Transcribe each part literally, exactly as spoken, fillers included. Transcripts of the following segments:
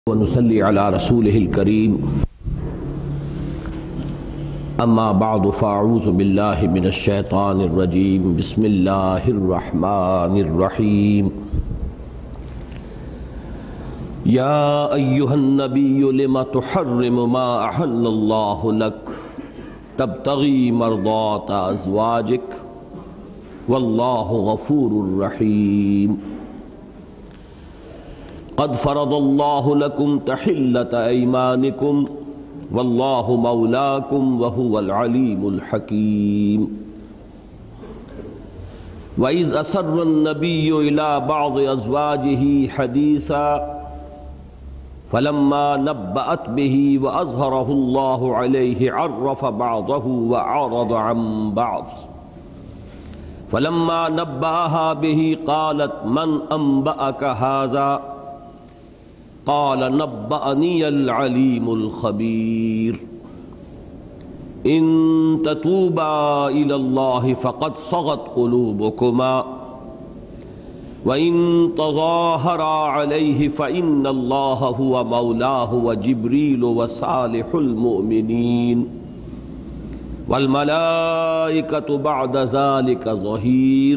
ونصلي على رسوله الكريم اما بعد فاعوذ بالله من الشيطان الرجيم بسم الله الرحمن الرحيم يا ايها النبي لما تحرم ما احل الله لك تبتغي مرضات ازواجك والله غفور رحيم قد فرض الله لكم تحلة أيمانكم والله مولاكم وهو العليم الحكيم وإذ أسر النبي إلى بعض أزواجه حديثا فلما نبأت به وأظهره الله عليه عرف بعضه وأعرض عن بعض فلما نبأها به قالت من أنبأك هذا قال نبأني العليم الخبير إن تتوبا إلى الله فقد صغت قلوبكما وإن تظاهرا عليه فإن الله هو مولاه وجبريل وصالح المؤمنين والملائكة بعد ذلك ظهير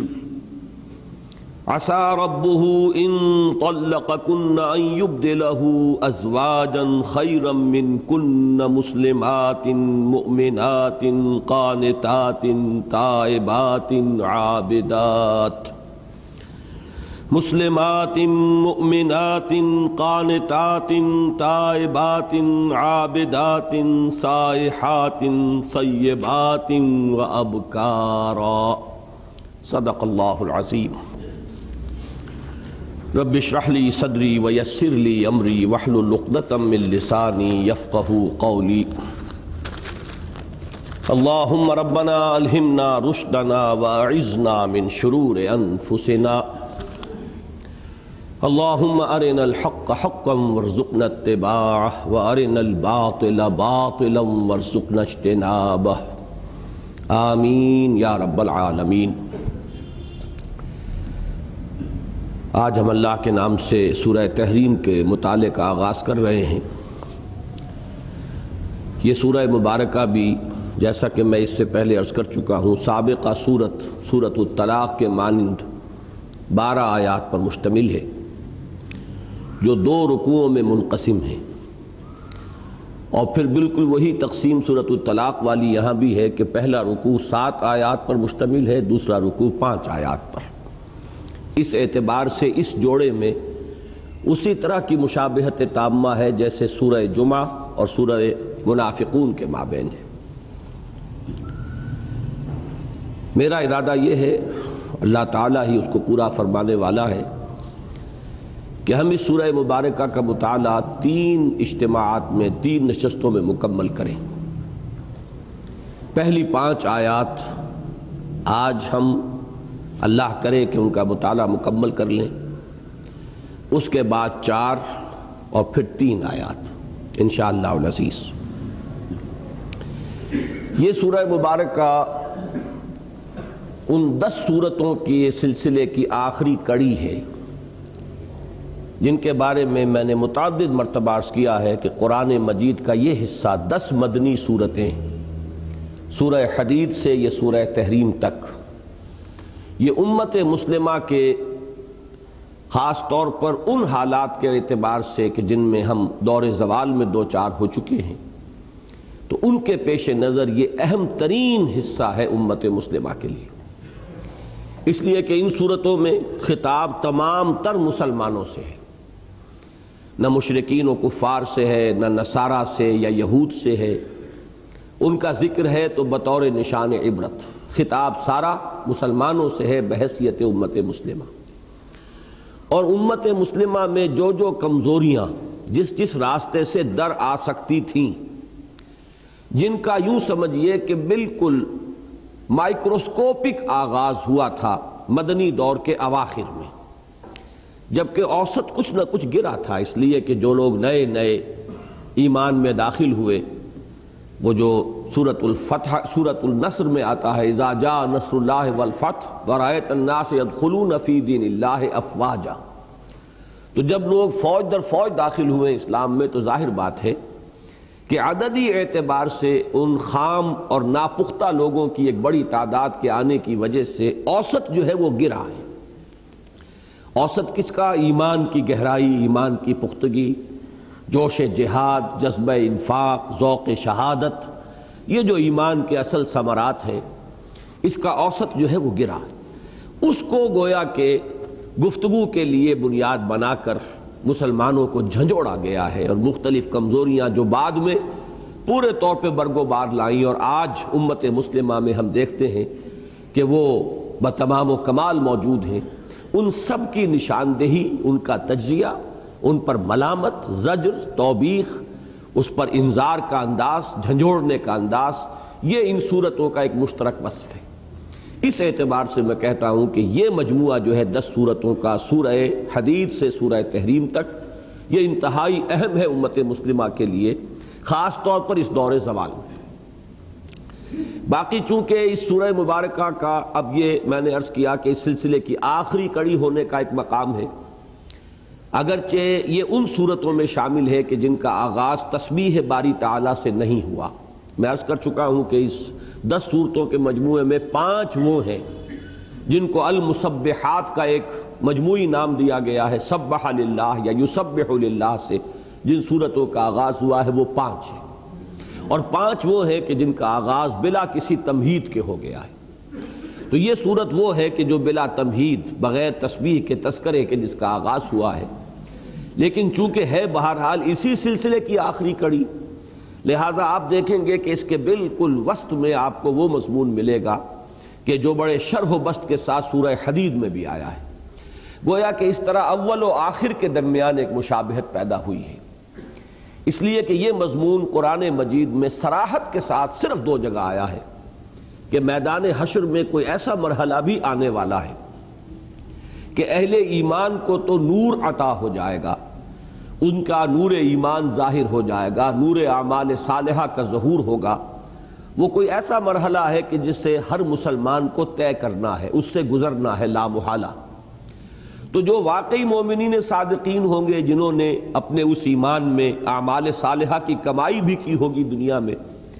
عسى ربه إن طلقكن أن يبدله أزواجا خيرا منكن مسلمات مؤمنات قانتات تائبات عابدات مسلمات مؤمنات قانتات تائبات عابدات سائحات صيبات وأبكارا صدق الله العظيم رب اشرح لي صدري ويسر لي امري واحلل عقدة من لساني يفقهوا قولي اللهم ربنا الهمنا رشدنا واعذنا من شرور انفسنا اللهم ارنا الحق حقا وارزقنا اتباعه وارنا الباطل باطلا وارزقنا اجتنابه آمین یا رب العالمین۔ آج ہم اللہ کے نام سے سورہ تحریم کے مطالعے کا آغاز کر رہے ہیں۔ یہ سورہ مبارکہ بھی جیسا کہ میں اس سے پہلے عرض کر چکا ہوں سابقہ سورت سورۃ الطلاق کے مانند بارہ آیات پر مشتمل ہے جو دو رکوعوں میں منقسم ہیں، اور پھر بالکل وہی تقسیم سورۃ الطلاق والی یہاں بھی ہے کہ پہلا رکوع سات آیات پر مشتمل ہے، دوسرا رکوع پانچ آیات پر۔ اس اعتبار سے اس جوڑے میں اسی طرح کی مشابہت تامہ ہے جیسے سورہ جمعہ اور سورہ منافقون کے مابین ہے۔ میرا ارادہ یہ ہے، اللہ تعالیٰ ہی اس کو پورا فرمانے والا ہے، کہ ہم اس سورہ مبارکہ کا مطالعہ تین اجتماعات میں تین نشستوں میں مکمل کریں۔ پہلی پانچ آیات آج ہم اللہ کرے کہ ان کا مطالعہ مکمل کر لیں، اس کے بعد چار اور پھر تین آیات انشاءاللہ العزیز۔ یہ سورہ مبارکہ ان دس سورتوں کی سلسلے کی آخری کڑی ہے جن کے بارے میں میں نے متعدد مرتبہ عرض کیا ہے کہ قرآن مجید کا یہ حصہ دس مدنی سورتیں سورہ حدید سے یہ سورہ تحریم تک، یہ امت مسلمہ کے خاص طور پر ان حالات کے اعتبار سے کہ جن میں ہم دور زوال میں دو چار ہو چکے ہیں، تو ان کے پیش نظر یہ اہم ترین حصہ ہے امت مسلمہ کے لیے، اس لیے کہ ان صورتوں میں خطاب تمام تر مسلمانوں سے ہے، نہ مشرکین و کفار سے ہے، نہ نصارہ سے یا یہود سے ہے۔ ان کا ذکر ہے تو بطور نشان عبرت، خطاب سارا مسلمانوں سے ہے بحیثیت امت مسلمہ۔ اور امت مسلمہ میں جو جو کمزوریاں جس جس راستے سے در آ سکتی تھیں، جن کا یوں سمجھیے کہ بالکل مائکروسکوپک آغاز ہوا تھا مدنی دور کے اواخر میں، جبکہ اوسط کچھ نہ کچھ گرا تھا، اس لیے کہ جو لوگ نئے نئے ایمان میں داخل ہوئے، وہ جو سورۃ الفتح سورۃ النصر میں آتا ہے اذا جاء نصر اللہ والفتح ورأیت الناس يدخلون فی دین اللہ افواجا، تو جب لوگ فوج در فوج داخل ہوئے اسلام میں تو ظاہر بات ہے کہ عددی اعتبار سے ان خام اور ناپختہ لوگوں کی ایک بڑی تعداد کے آنے کی وجہ سے اوسط جو ہے وہ گرا ہے۔ اوسط کس کا؟ ایمان کی گہرائی، ایمان کی پختگی، جوش جہاد، جذبہ انفاق، ذوق شہادت، یہ جو ایمان کے اصل ثمرات ہیں، اس کا اوسط جو ہے وہ گرا ہے۔ اس کو گویا کہ گفتگو کے لیے بنیاد بنا کر مسلمانوں کو جھنجھوڑا گیا ہے، اور مختلف کمزوریاں جو بعد میں پورے طور پہ برگ و بار لائیں، اور آج امت مسلمہ میں ہم دیکھتے ہیں کہ وہ بتمام و کمال موجود ہیں، ان سب کی نشاندہی، ان کا تجزیہ، ان پر ملامت، زجر، توبیخ، اس پر انذار کا انداز، جھنجھوڑنے کا انداز، یہ ان صورتوں کا ایک مشترک وصف ہے۔ اس اعتبار سے میں کہتا ہوں کہ یہ مجموعہ جو ہے دس صورتوں کا، سورہ حدید سے سورہ تحریم تک، یہ انتہائی اہم ہے امت مسلمہ کے لیے، خاص طور پر اس دور زوال میں۔ باقی چونکہ اس سورہ مبارکہ کا اب یہ میں نے عرض کیا کہ اس سلسلے کی آخری کڑی ہونے کا ایک مقام ہے، اگرچہ یہ ان صورتوں میں شامل ہے کہ جن کا آغاز تسبیح باری تعالیٰ سے نہیں ہوا۔ میں عرض کر چکا ہوں کہ اس دس صورتوں کے مجموعے میں پانچ وہ ہیں جن کو المسبحات کا ایک مجموعی نام دیا گیا ہے، سبح للہ یا یسبح للہ سے جن صورتوں کا آغاز ہوا ہے وہ پانچ ہیں، اور پانچ وہ ہیں کہ جن کا آغاز بلا کسی تمہید کے ہو گیا ہے۔ تو یہ صورت وہ ہے کہ جو بلا تمہید، بغیر تسبیح کے تذکرے کے جس کا آغاز ہوا ہے، لیکن چونکہ ہے بہرحال اسی سلسلے کی آخری کڑی، لہذا آپ دیکھیں گے کہ اس کے بالکل وسط میں آپ کو وہ مضمون ملے گا کہ جو بڑے شرح و بسط کے ساتھ سورہ حدید میں بھی آیا ہے۔ گویا کہ اس طرح اول و آخر کے درمیان ایک مشابہت پیدا ہوئی ہے، اس لیے کہ یہ مضمون قرآن مجید میں صراحت کے ساتھ صرف دو جگہ آیا ہے کہ میدان حشر میں کوئی ایسا مرحلہ بھی آنے والا ہے کہ اہل ایمان کو تو نور عطا ہو جائے گا، ان کا نور ایمان ظاہر ہو جائے گا، نور اعمال صالحہ کا ظہور ہوگا۔ وہ کوئی ایسا مرحلہ ہے کہ جس سے ہر مسلمان کو طے کرنا ہے، اس سے گزرنا ہے لا محالہ۔ تو جو واقعی مومنین صادقین ہوں گے، جنہوں نے اپنے اس ایمان میں اعمال صالحہ کی کمائی بھی کی ہوگی دنیا میں،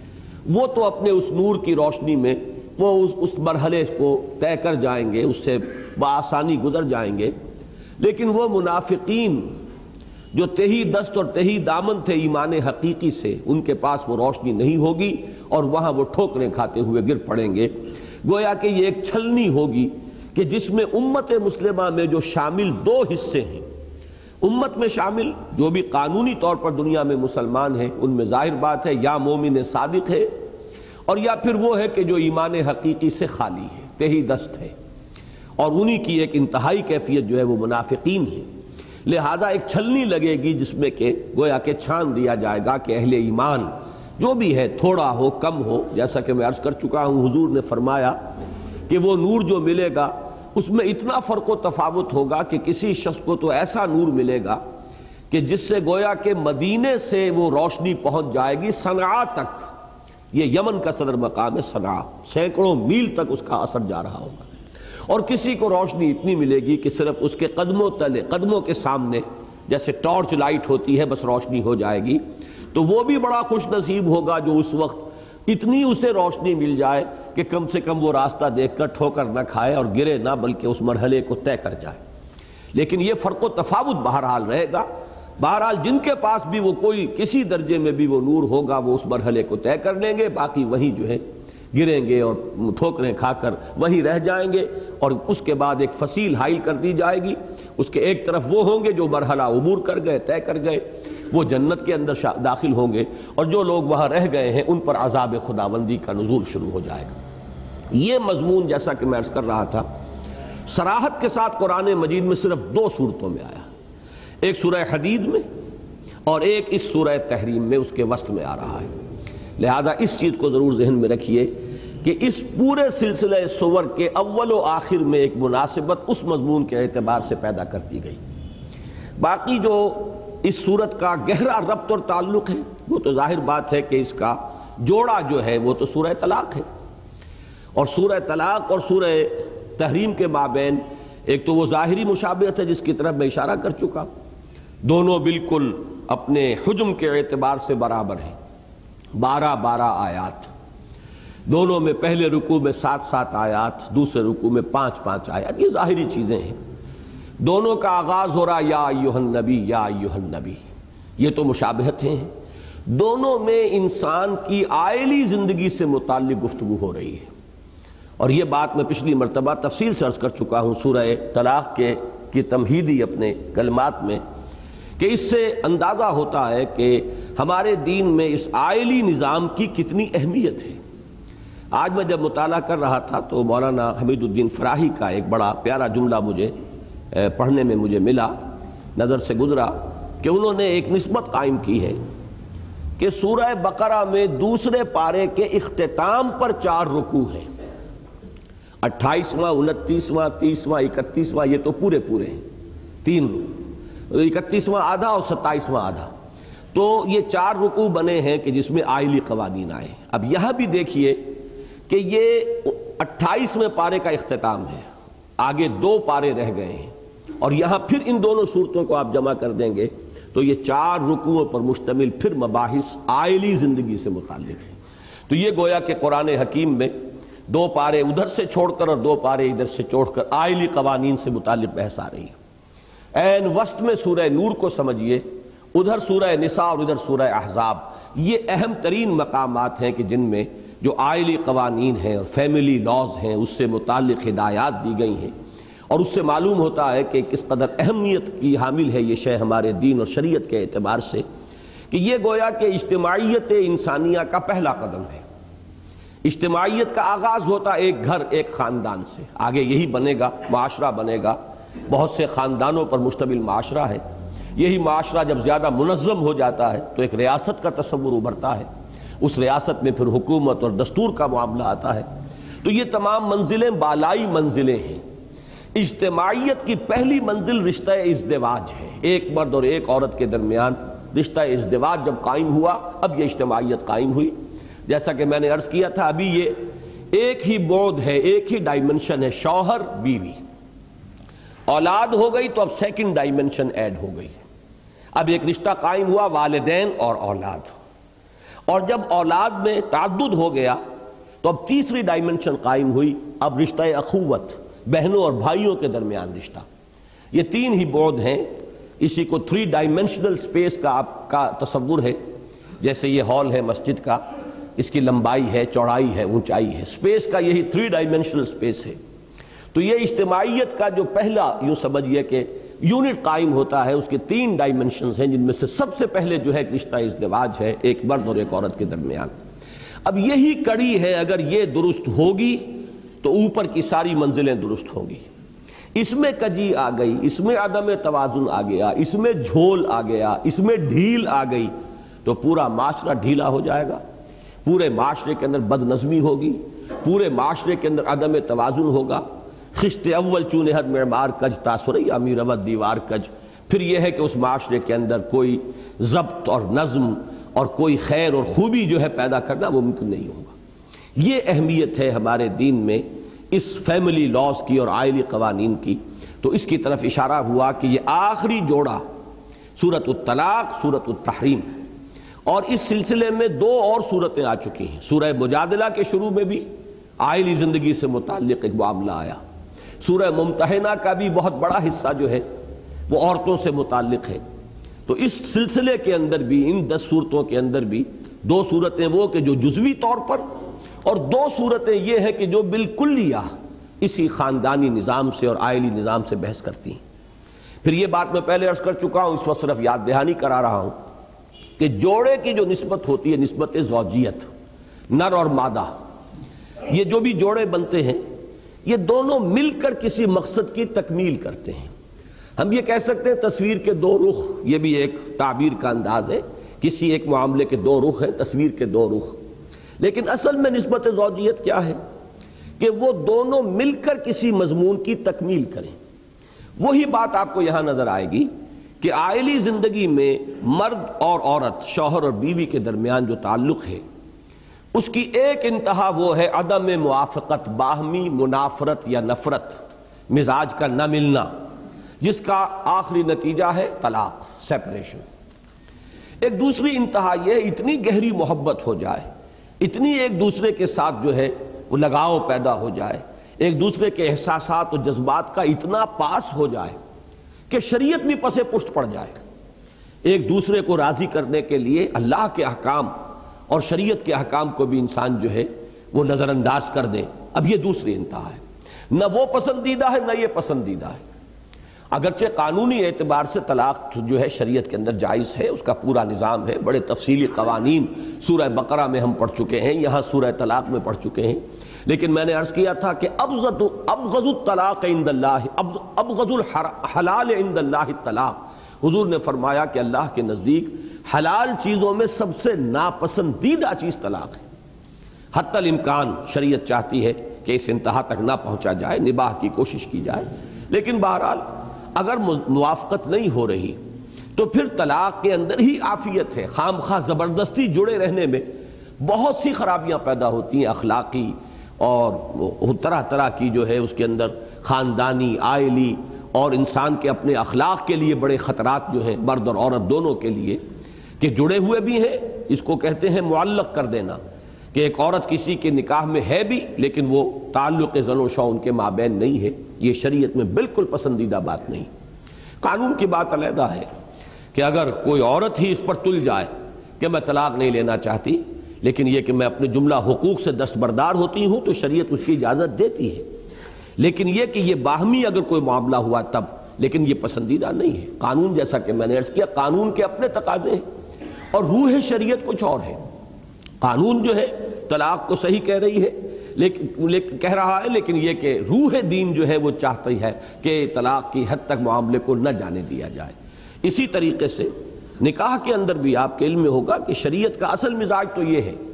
وہ تو اپنے اس نور کی روشنی میں وہ اس, اس مرحلے کو طے کر جائیں گے، اس سے بآسانی گزر جائیں گے۔ لیکن وہ منافقین جو تہی دست اور تہی دامن تھے ایمان حقیقی سے، ان کے پاس وہ روشنی نہیں ہوگی، اور وہاں وہ ٹھوکریں کھاتے ہوئے گر پڑیں گے۔ گویا کہ یہ ایک چھلنی ہوگی کہ جس میں امت مسلمہ میں جو شامل دو حصے ہیں، امت میں شامل جو بھی قانونی طور پر دنیا میں مسلمان ہیں، ان میں ظاہر بات ہے یا مومن صادق ہے، اور یا پھر وہ ہے کہ جو ایمان حقیقی سے خالی ہے، تہی دست ہے، اور انہی کی ایک انتہائی کیفیت جو ہے وہ منافقین ہے۔ لہذا ایک چھلنی لگے گی جس میں کہ گویا کہ چھان دیا جائے گا کہ اہل ایمان جو بھی ہے، تھوڑا ہو کم ہو، جیسا کہ میں عرض کر چکا ہوں، حضور نے فرمایا کہ وہ نور جو ملے گا اس میں اتنا فرق و تفاوت ہوگا کہ کسی شخص کو تو ایسا نور ملے گا کہ جس سے گویا کہ مدینے سے وہ روشنی پہنچ جائے گی صنعاء تک۔ یہ یمن کا صدر مقام ہے صنعاء، سینکڑوں میل تک اس کا اثر جا رہا ہوگا، اور کسی کو روشنی اتنی ملے گی کہ صرف اس کے قدموں تلے، قدموں کے سامنے جیسے ٹارچ لائٹ ہوتی ہے بس روشنی ہو جائے گی۔ تو وہ بھی بڑا خوش نصیب ہوگا جو اس وقت اتنی اسے روشنی مل جائے کہ کم سے کم وہ راستہ دیکھ کر ٹھوکر نہ کھائے اور گرے نہ، بلکہ اس مرحلے کو طے کر جائے۔ لیکن یہ فرق و تفاوت بہرحال رہے گا۔ بہرحال جن کے پاس بھی وہ کوئی کسی درجے میں بھی وہ نور ہوگا وہ اس مرحلے کو طے کر لیں گے، باقی وہیں جو ہے گریں گے اور ٹھوکریں کھا کر وہیں رہ جائیں گے، اور اس کے بعد ایک فصیل حائل کر دی جائے گی۔ اس کے ایک طرف وہ ہوں گے جو مرحلہ عبور کر گئے، طے کر گئے، وہ جنت کے اندر داخل ہوں گے، اور جو لوگ وہاں رہ گئے ہیں ان پر عذاب خداوندی کا نزول شروع ہو جائے گا۔ یہ مضمون جیسا کہ میں عرض کر رہا تھا صراحت کے ساتھ قرآن مجید میں صرف دو صورتوں میں آیا، ایک سورہ حدید میں اور ایک اس سورہ تحریم میں، اس کے وسط میں آ رہا ہے۔ لہذا اس چیز کو ضرور ذہن میں رکھیے کہ اس پورے سلسلہ سور کے اول و آخر میں ایک مناسبت اس مضمون کے اعتبار سے پیدا کر دی گئی۔ باقی جو اس صورت کا گہرا ربط اور تعلق ہے وہ تو ظاہر بات ہے کہ اس کا جوڑا جو ہے وہ تو سورہ طلاق ہے، اور سورہ طلاق اور سورہ تحریم کے مابین ایک تو وہ ظاہری مشابہت ہے جس کی طرف میں اشارہ کر چکا، دونوں بالکل اپنے حجم کے اعتبار سے برابر ہیں، بارہ بارہ آیات، دونوں میں پہلے رکوع میں سات سات آیات، دوسرے رکوع میں پانچ پانچ آیات، یہ ظاہری چیزیں ہیں۔ دونوں کا آغاز ہو رہا یا ایھا النبی یا ایھا النبی، یہ تو مشابہتیں ہیں۔ دونوں میں انسان کی آئلی زندگی سے متعلق گفتگو ہو رہی ہے، اور یہ بات میں پچھلی مرتبہ تفصیل سے عرض کر چکا ہوں سورہ طلاق کے کی تمہیدی اپنے کلمات میں، کہ اس سے اندازہ ہوتا ہے کہ ہمارے دین میں اس آئلی نظام کی کتنی اہمیت ہے۔ آج میں جب مطالعہ کر رہا تھا تو مولانا حمید الدین فراہی کا ایک بڑا پیارا جملہ مجھے پڑھنے میں مجھے ملا، نظر سے گزرا، کہ انہوں نے ایک نسبت قائم کی ہے کہ سورہ بقرہ میں دوسرے پارے کے اختتام پر چار رکوع ہیں، اٹھائیسواں، انتیسواں، تیسواں، اکتیسواں، یہ تو پورے پورے ہیں، تین رکوع، اکتیسواں آدھا اور ستائیسواں آدھا، تو یہ چار رکوع بنے ہیں کہ جس میں آئلی قوانین آئے۔ اب یہاں بھی دیکھیے کہ یہ اٹھائیسویں پارے کا اختتام ہے، آگے دو پارے رہ گئے ہیں، اور یہاں پھر ان دونوں صورتوں کو آپ جمع کر دیں گے تو یہ چار رکوعوں پر مشتمل پھر مباحث آئلی زندگی سے متعلق ہیں۔ تو یہ گویا کہ قرآن حکیم میں دو پارے ادھر سے چھوڑ کر اور دو پارے ادھر سے چھوڑ کر آئلی قوانین سے متعلق بحث آ رہی ہے۔ عین وسط میں سورہ نور کو سمجھیے، ادھر سورہ نساء اور ادھر سورہ احزاب، یہ اہم ترین مقامات ہیں کہ جن میں جو آئلی قوانین ہیں اور فیملی لاز ہیں اس سے متعلق ہدایات دی گئی ہیں، اور اس سے معلوم ہوتا ہے کہ کس قدر اہمیت کی حامل ہے یہ شے ہمارے دین اور شریعت کے اعتبار سے، کہ یہ گویا کہ اجتماعیت انسانیہ کا پہلا قدم ہے۔ اجتماعیت کا آغاز ہوتا ایک گھر، ایک خاندان سے، آگے یہی بنے گا، معاشرہ بنے گا، بہت سے خاندانوں پر مشتمل معاشرہ ہے۔ یہی معاشرہ جب زیادہ منظم ہو جاتا ہے تو ایک ریاست کا تصور ابھرتا ہے، اس ریاست میں پھر حکومت اور دستور کا معاملہ آتا ہے۔ تو یہ تمام منزلیں بالائی منزلیں ہیں۔ اجتماعیت کی پہلی منزل رشتہ ازدواج ہے، ایک مرد اور ایک عورت کے درمیان رشتہ ازدواج جب قائم ہوا، اب یہ اجتماعیت قائم ہوئی۔ جیسا کہ میں نے عرض کیا تھا، ابھی یہ ایک ہی بعد ہے، ایک ہی ڈائمنشن ہے، شوہر بیوی۔ اولاد ہو گئی تو اب سیکنڈ ڈائمنشن ایڈ ہو گئی، اب ایک رشتہ قائم ہوا والدین اور اولاد، اور جب اولاد میں تعدد ہو گیا تو اب تیسری ڈائمنشن قائم ہوئی، اب رشتہ اخوت، بہنوں اور بھائیوں کے درمیان رشتہ۔ یہ تین ہی بعد ہیں، اسی کو تھری ڈائمنشنل سپیس کا آپ کا تصور ہے، جیسے یہ ہال ہے مسجد کا، اس کی لمبائی ہے، چوڑائی ہے، اونچائی ہے، سپیس کا یہی تھری ڈائمنشنل سپیس ہے۔ تو یہ اجتماعیت کا جو پہلا یوں سمجھیے کہ یونٹ قائم ہوتا ہے، اس کے تین ڈائمنشنز ہیں، جن میں سے سب سے پہلے جو ہے رشتہ ازدواج ہے، ایک مرد اور ایک عورت کے درمیان۔ اب یہی کڑی ہے، اگر یہ درست ہوگی تو اوپر کی ساری منزلیں درست ہوں گی۔ اس میں کجی آ گئی، اس میں عدم توازن آ گیا، اس میں جھول آ گیا، اس میں ڈھیل آ گئی، تو پورا معاشرہ ڈھیلا ہو جائے گا، پورے معاشرے کے اندر بد نظمی ہوگی، پورے معاشرے کے اندر عدم توازن ہوگا۔ خشت اول چونہد معمار کج تاثری امیر ود دیوار کج، پھر یہ ہے کہ اس معاشرے کے اندر کوئی ضبط اور نظم اور کوئی خیر اور خوبی جو ہے پیدا کرنا وہ ممکن نہیں ہوگا۔ یہ اہمیت ہے ہمارے دین میں اس فیملی لاز کی اور آئلی قوانین کی۔ تو اس کی طرف اشارہ ہوا کہ یہ آخری جوڑا سورۃ الطلاق، سورۃ التحریم، اور اس سلسلے میں دو اور صورتیں آ چکی ہیں۔ سورہ مجادلہ کے شروع میں بھی آئلی زندگی سے متعلق ایک معاملہ آیا، سورہ ممتحنہ کا بھی بہت بڑا حصہ جو ہے وہ عورتوں سے متعلق ہے۔ تو اس سلسلے کے اندر بھی، ان دس صورتوں کے اندر بھی دو صورتیں وہ کہ جو جزوی طور پر، اور دو صورتیں یہ ہے کہ جو بالکلیہ اسی خاندانی نظام سے اور آئلی نظام سے بحث کرتی ہیں۔ پھر یہ بات میں پہلے عرض کر چکا ہوں، اس وقت صرف یاد دہانی کرا رہا ہوں کہ جوڑے کی جو نسبت ہوتی ہے، نسبت زوجیت، نر اور مادہ، یہ جو بھی جوڑے بنتے ہیں یہ دونوں مل کر کسی مقصد کی تکمیل کرتے ہیں۔ ہم یہ کہہ سکتے ہیں تصویر کے دو رخ، یہ بھی ایک تعبیر کا انداز ہے، کسی ایک معاملے کے دو رخ ہیں، تصویر کے دو رخ، لیکن اصل میں نسبت زوجیت کیا ہے کہ وہ دونوں مل کر کسی مضمون کی تکمیل کریں۔ وہی بات آپ کو یہاں نظر آئے گی کہ آئلی زندگی میں مرد اور عورت، شوہر اور بیوی کے درمیان جو تعلق ہے، اس کی ایک انتہا وہ ہے عدم موافقت، باہمی منافرت یا نفرت، مزاج کا نہ ملنا، جس کا آخری نتیجہ ہے طلاق، سیپریشن. ایک دوسری انتہا یہ اتنی گہری محبت ہو جائے, اتنی ایک دوسرے کے ساتھ جو ہے وہ لگاؤ پیدا ہو جائے, ایک دوسرے کے احساسات و جذبات کا اتنا پاس ہو جائے کہ شریعت بھی پسے پشت پڑ جائے. ایک دوسرے کو راضی کرنے کے لیے اللہ کے احکام اور شریعت کے احکام کو بھی انسان جو ہے وہ نظر انداز کر دے. اب یہ دوسری انتہا ہے, نہ وہ پسندیدہ ہے نہ یہ پسندیدہ ہے. اگرچہ قانونی اعتبار سے طلاق جو ہے شریعت کے اندر جائز ہے, اس کا پورا نظام ہے, بڑے تفصیلی قوانین سورہ بقرہ میں ہم پڑھ چکے ہیں, یہاں سورہ طلاق میں پڑھ چکے ہیں. لیکن میں نے عرض کیا تھا کہ ابغض ابغض الطلاق عند اللہ ابغض الحلال عند اللہ الطلاق. حضور نے فرمایا کہ اللہ کے نزدیک حلال چیزوں میں سب سے ناپسندیدہ چیز طلاق ہے. حتی الامکان شریعت چاہتی ہے کہ اس انتہا تک نہ پہنچا جائے, نباہ کی کوشش کی جائے. لیکن بہرحال اگر موافقت نہیں ہو رہی تو پھر طلاق کے اندر ہی عافیت ہے. خام خواہ زبردستی جڑے رہنے میں بہت سی خرابیاں پیدا ہوتی ہیں, اخلاقی اور طرح طرح کی جو ہے اس کے اندر خاندانی, عائلی اور انسان کے اپنے اخلاق کے لیے بڑے خطرات جو ہیں مرد اور عورت دونوں کے لیے, کہ جڑے ہوئے بھی ہیں. اس کو کہتے ہیں معلق کر دینا, کہ ایک عورت کسی کے نکاح میں ہے بھی لیکن وہ تعلق زن و شو ان کے مابین نہیں ہے. یہ شریعت میں بالکل پسندیدہ بات نہیں. قانون کی بات علیحدہ ہے کہ اگر کوئی عورت ہی اس پر تل جائے کہ میں طلاق نہیں لینا چاہتی, لیکن یہ کہ میں اپنے جملہ حقوق سے دستبردار ہوتی ہوں, تو شریعت اس کی اجازت دیتی ہے. لیکن یہ کہ یہ باہمی اگر کوئی معاملہ ہوا تب, لیکن یہ پسندیدہ نہیں ہے. قانون جیسا کہ میں نے عرض کیا, قانون کے اپنے تقاضے ہیں اور روح شریعت کچھ اور ہے. قانون جو ہے طلاق کو صحیح کہہ رہی ہے لیکن, لیکن کہہ رہا ہے, لیکن یہ کہ روح دین جو ہے وہ چاہتی ہے کہ طلاق کی حد تک معاملے کو نہ جانے دیا جائے. اسی طریقے سے نکاح کے اندر بھی آپ کے علم میں ہوگا کہ شریعت کا اصل مزاج تو یہ ہے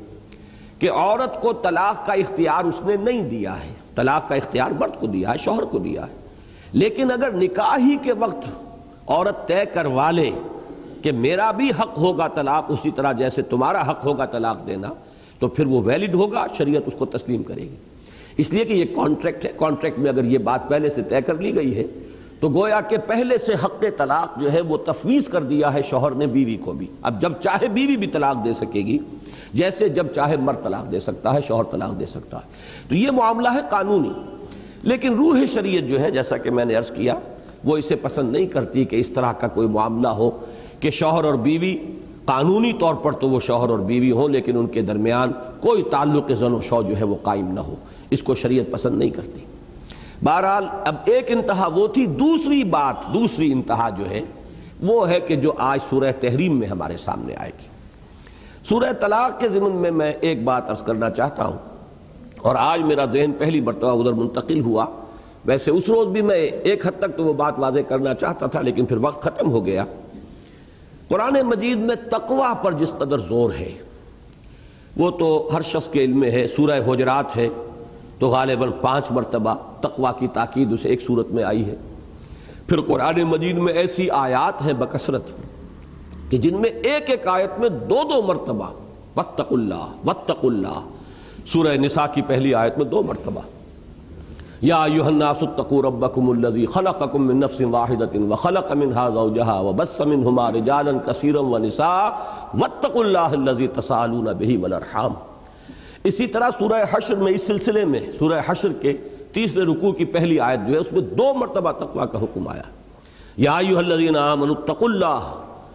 کہ عورت کو طلاق کا اختیار اس نے نہیں دیا ہے. طلاق کا اختیار مرد کو دیا ہے, شوہر کو دیا ہے. لیکن اگر نکاح ہی کے وقت عورت طے کروا لے کہ میرا بھی حق ہوگا طلاق اسی طرح جیسے تمہارا حق ہوگا طلاق دینا, تو پھر وہ ویلڈ ہوگا, شریعت اس کو تسلیم کرے گی. اس لیے کہ یہ کانٹریکٹ ہے. کانٹریکٹ میں اگر یہ بات پہلے سے طے کر لی گئی ہے تو گویا کہ پہلے سے حق طلاق جو ہے وہ تفویض کر دیا ہے شوہر نے بیوی کو بھی. اب جب چاہے بیوی بھی طلاق دے سکے گی, جیسے جب چاہے مرد طلاق دے سکتا ہے, شوہر طلاق دے سکتا ہے. تو یہ معاملہ ہے قانونی. لیکن روح شریعت جو ہے جیسا کہ میں نے عرض کیا وہ اسے پسند نہیں کرتی کہ اس طرح کا کوئی معاملہ ہو کہ شوہر اور بیوی قانونی طور پر تو وہ شوہر اور بیوی ہوں لیکن ان کے درمیان کوئی تعلق زن و شو جو ہے وہ قائم نہ ہو. اس کو شریعت پسند نہیں کرتی. بہرحال اب ایک انتہا وہ تھی. دوسری بات, دوسری انتہا جو ہے وہ ہے کہ جو آج سورہ تحریم میں ہمارے سامنے آئے گی. سورہ طلاق کے ضمن میں میں ایک بات عرض کرنا چاہتا ہوں, اور آج میرا ذہن پہلی مرتبہ ادھر منتقل ہوا. ویسے اس روز بھی میں ایک حد تک تو وہ بات واضح کرنا چاہتا تھا لیکن پھر وقت ختم ہو گیا. قرآن مجید میں تقویٰ پر جس قدر زور ہے وہ تو ہر شخص کے علم میں ہے. سورہ حجرات ہے تو غالباً پانچ مرتبہ تقویٰ کی تاکید اسے ایک صورت میں آئی ہے. پھر قرآن مجید میں ایسی آیات ہیں بکثرت کہ جن میں ایک ایک آیت میں دو دو مرتبہ واتقوا اللہ واتقوا اللہ. سورہ نساء کی پہلی آیت میں دو مرتبہ یا ایھا الناس اتقوا ربکم الذی خلقکم من نفس واحدۃ وخلق منها زوجها وبث منهما رجالا کثیرا ونساء واتقوا اللہ الذی تساءلون به والارحام. اسی طرح سورہ حشر میں اس سلسلے میں سورہ حشر کے تیسرے رکوع کی پہلی آیت جو ہے اس میں دو مرتبہ تقویٰ کا حکم آیا. یا ایھا الذین آمنوا اتقوا اللہ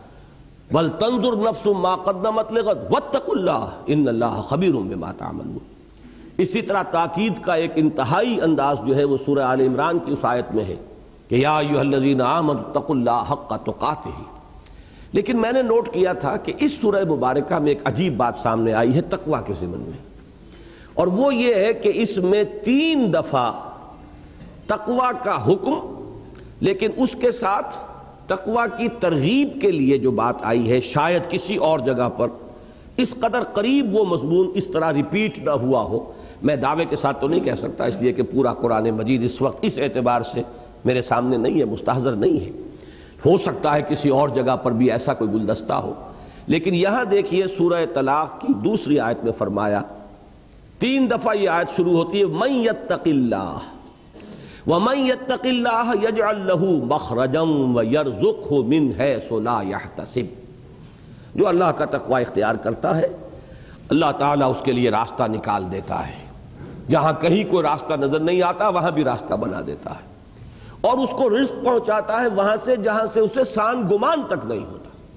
ولتنظر نفس ما قدمت لغد واتقوا اللہ ان اللہ خبیر بما تعملون. اسی طرح تاکید کا ایک انتہائی انداز جو ہے وہ سورہ آل عمران کی اس آیت میں ہے کہ یا ایھا الذین آمنوا اتقوا اللہ حق تقاتہ. لیکن میں نے نوٹ کیا تھا کہ اس سورہ مبارکہ میں ایک عجیب بات سامنے آئی ہے تقویٰ کے ضمن میں, اور وہ یہ ہے کہ اس میں تین دفعہ تقویٰ کا حکم, لیکن اس کے ساتھ تقویٰ کی ترغیب کے لیے جو بات آئی ہے شاید کسی اور جگہ پر اس قدر قریب وہ مضمون اس طرح ریپیٹ نہ ہوا ہو. میں دعوے کے ساتھ تو نہیں کہہ سکتا اس لیے کہ پورا قرآن مجید اس وقت اس اعتبار سے میرے سامنے نہیں ہے, مستحضر نہیں ہے. ہو سکتا ہے کسی اور جگہ پر بھی ایسا کوئی گلدستہ ہو. لیکن یہاں دیکھیے سورہ طلاق کی دوسری آیت میں فرمایا, تین دفعہ یہ آیت شروع ہوتی ہے من یتق اللہ وَمَن يَتَّقِ اللَّهَ يَجْعَل لَّهُ مَخْرَجًا وَيَرْزُقْهُ مِنْ حَيْثُ لَا يَحْتَسِبُ، جو اللہ کا تقوی اختیار کرتا ہے اللہ تعالیٰ اس کے لیے راستہ نکال دیتا ہے، جہاں کہیں کوئی راستہ نظر نہیں آتا وہاں بھی راستہ بنا دیتا ہے، اور اس کو رزق پہنچاتا ہے وہاں سے جہاں سے اسے سان گمان تک نہیں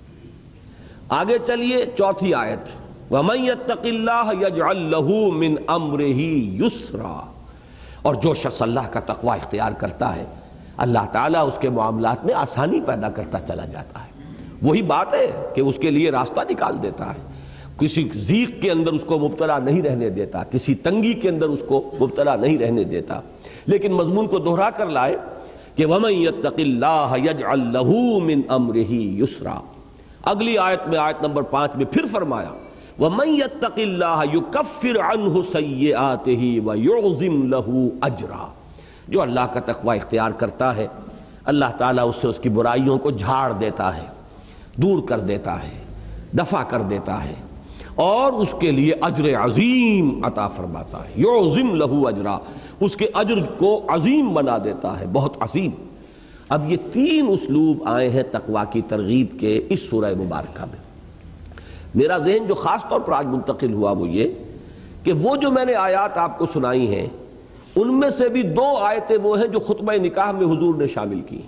ہوتا۔ آگے چلیے چوتھی آیت، وَمَن يَتَّقِ اللَّهَ يَجْعَل لَّهُ مِنْ أَمْرِهِ يُسْرًا، اور جو شخص اللہ کا تقوی اختیار کرتا ہے اللہ تعالیٰ اس کے معاملات میں آسانی پیدا کرتا چلا جاتا ہے۔ وہی بات ہے کہ اس کے لیے راستہ نکال دیتا ہے، کسی ضیق کے اندر اس کو مبتلا نہیں رہنے دیتا، کسی تنگی کے اندر اس کو مبتلا نہیں رہنے دیتا، لیکن مضمون کو دہرا کر لائے کہ وَمَن يَتَّقِ اللَّهَ يَجْعَل لَّهُ مِنْ أَمْرِهِ يُسْرًا۔ اگلی آیت میں آیت نمبر پانچ میں پھر فرمایا وَمَن يَتَّقِ اللَّهَ يُكَفِّرْ عَنْهُ سَيِّئَاتِهِ وَيُعْظِمْ لَهُ أَجْرًا، جو اللہ کا تقوی اختیار کرتا ہے اللہ تعالیٰ اس سے اس کی برائیوں کو جھاڑ دیتا ہے، دور کر دیتا ہے، دفع کر دیتا ہے، اور اس کے لیے اجر عظیم عطا فرماتا ہے۔ یعظم لہ اجرا، اس کے اجر کو عظیم بنا دیتا ہے، بہت عظیم۔ اب یہ تین اسلوب آئے ہیں تقوی کی ترغیب کے اس سورہ مبارکہ میں۔ میرا ذہن جو خاص طور پر آج منتقل ہوا وہ یہ کہ وہ جو میں نے آیات آپ کو سنائی ہیں ان میں سے بھی دو آیتیں وہ ہیں جو خطبہ نکاح میں حضور نے شامل کی۔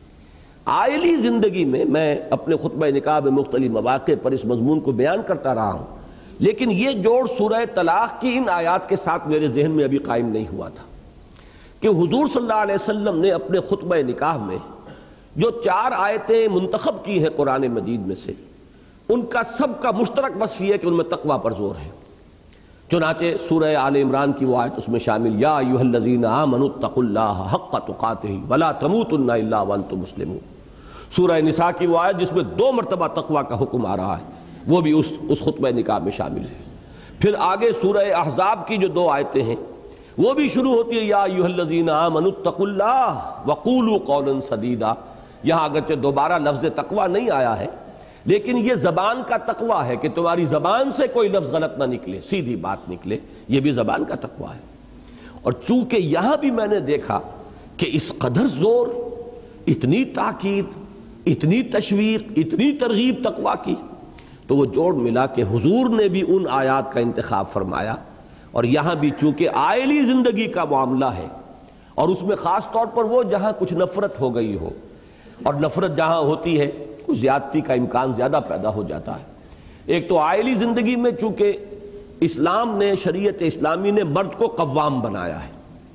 عائلی زندگی میں میں اپنے خطبہ نکاح میں مختلف مواقع پر اس مضمون کو بیان کرتا رہا ہوں، لیکن یہ جوڑ سورہ طلاق کی ان آیات کے ساتھ میرے ذہن میں ابھی قائم نہیں ہوا تھا کہ حضور صلی اللہ علیہ وسلم نے اپنے خطبہ نکاح میں جو چار آیتیں منتخب کی ہیں قرآن مجید میں سے ان کا سب کا مشترک وصف یہ ہے کہ ان میں تقوی پر زور ہے۔ چنانچہ سورہ آل عمران کی وہ آیت اس میں شامل، یا ایھا الذین آمنوا اتقوا اللہ حق تقاتہ ولا تموتن الا وانتم مسلمون۔ سورہ نساء کی وہ آیت جس میں دو مرتبہ تقوی کا حکم آ رہا ہے وہ بھی اس اس خطبہ نکاح میں شامل ہے۔ پھر آگے سورہ احزاب کی جو دو آیتیں ہیں وہ بھی شروع ہوتی ہے، یا ایھا الذین آمنوا اتقوا اللہ وقولوا قولا سدیدا۔ یہاں اگرچہ دوبارہ لفظ تقوی نہیں آیا ہے لیکن یہ زبان کا تقوی ہے کہ تمہاری زبان سے کوئی لفظ غلط نہ نکلے، سیدھی بات نکلے، یہ بھی زبان کا تقوی ہے۔ اور چونکہ یہاں بھی میں نے دیکھا کہ اس قدر زور، اتنی تاکید، اتنی تشویق، اتنی ترغیب تقوی کی، تو وہ جوڑ ملا کہ حضور نے بھی ان آیات کا انتخاب فرمایا، اور یہاں بھی چونکہ عائلی زندگی کا معاملہ ہے اور اس میں خاص طور پر وہ جہاں کچھ نفرت ہو گئی ہو، اور نفرت جہاں ہوتی ہے کچھ زیادتی کا امکان زیادہ پیدا ہو جاتا ہے۔ ایک تو عائلی زندگی میں چونکہ اسلام نے، شریعت اسلامی نے مرد کو قوام بنایا ہے،